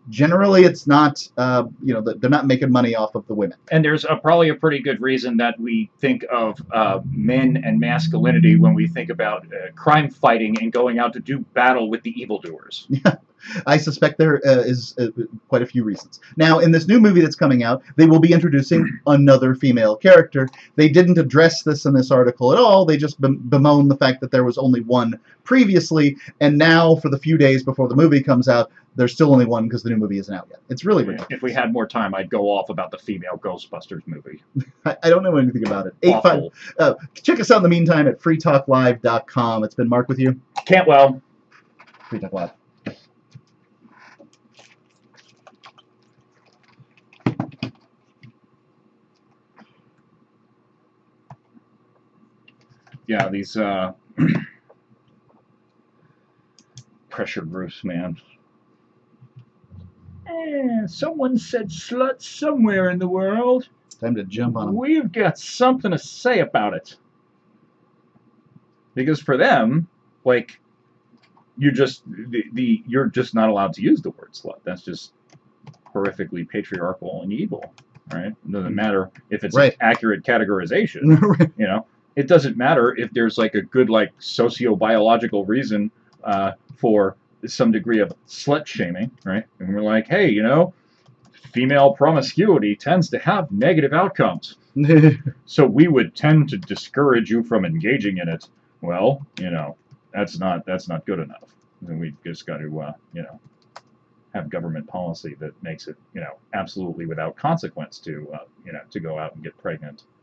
generally it's not, they're not making money off of the women. And there's probably a pretty good reason that we think of men and masculinity when we think about crime fighting and going out to do battle with the evildoers. Yeah, I suspect there is quite a few reasons. Now, in this new movie that's coming out, they will be introducing another female character. They didn't address this in this article at all. They just bemoan the fact that there was only one previously, and now for the few days before the movie comes out, there's still only one because the new movie isn't out yet. It's really ridiculous. If we had more time, I'd go off about the female Ghostbusters movie. I don't know anything about it. Awful. Check us out in the meantime at freetalklive.com. It's been Mark with you. Cantwell. Free Talk Live. Yeah, these pressure groups, man. Someone said slut somewhere in the world. Time to jump on them. We've got something to say about it. Because for them, like, you're just not allowed to use the word slut. That's just horrifically patriarchal and evil, right? It doesn't matter if it's an accurate categorization. Right. You know, it doesn't matter if there's like a good like socio-biological reason for some degree of slut shaming, right? And we're like, hey, female promiscuity tends to have negative outcomes, so we would tend to discourage you from engaging in it. Well, that's not good enough. And we've just got to, have government policy that makes it, absolutely without consequence to go out and get pregnant.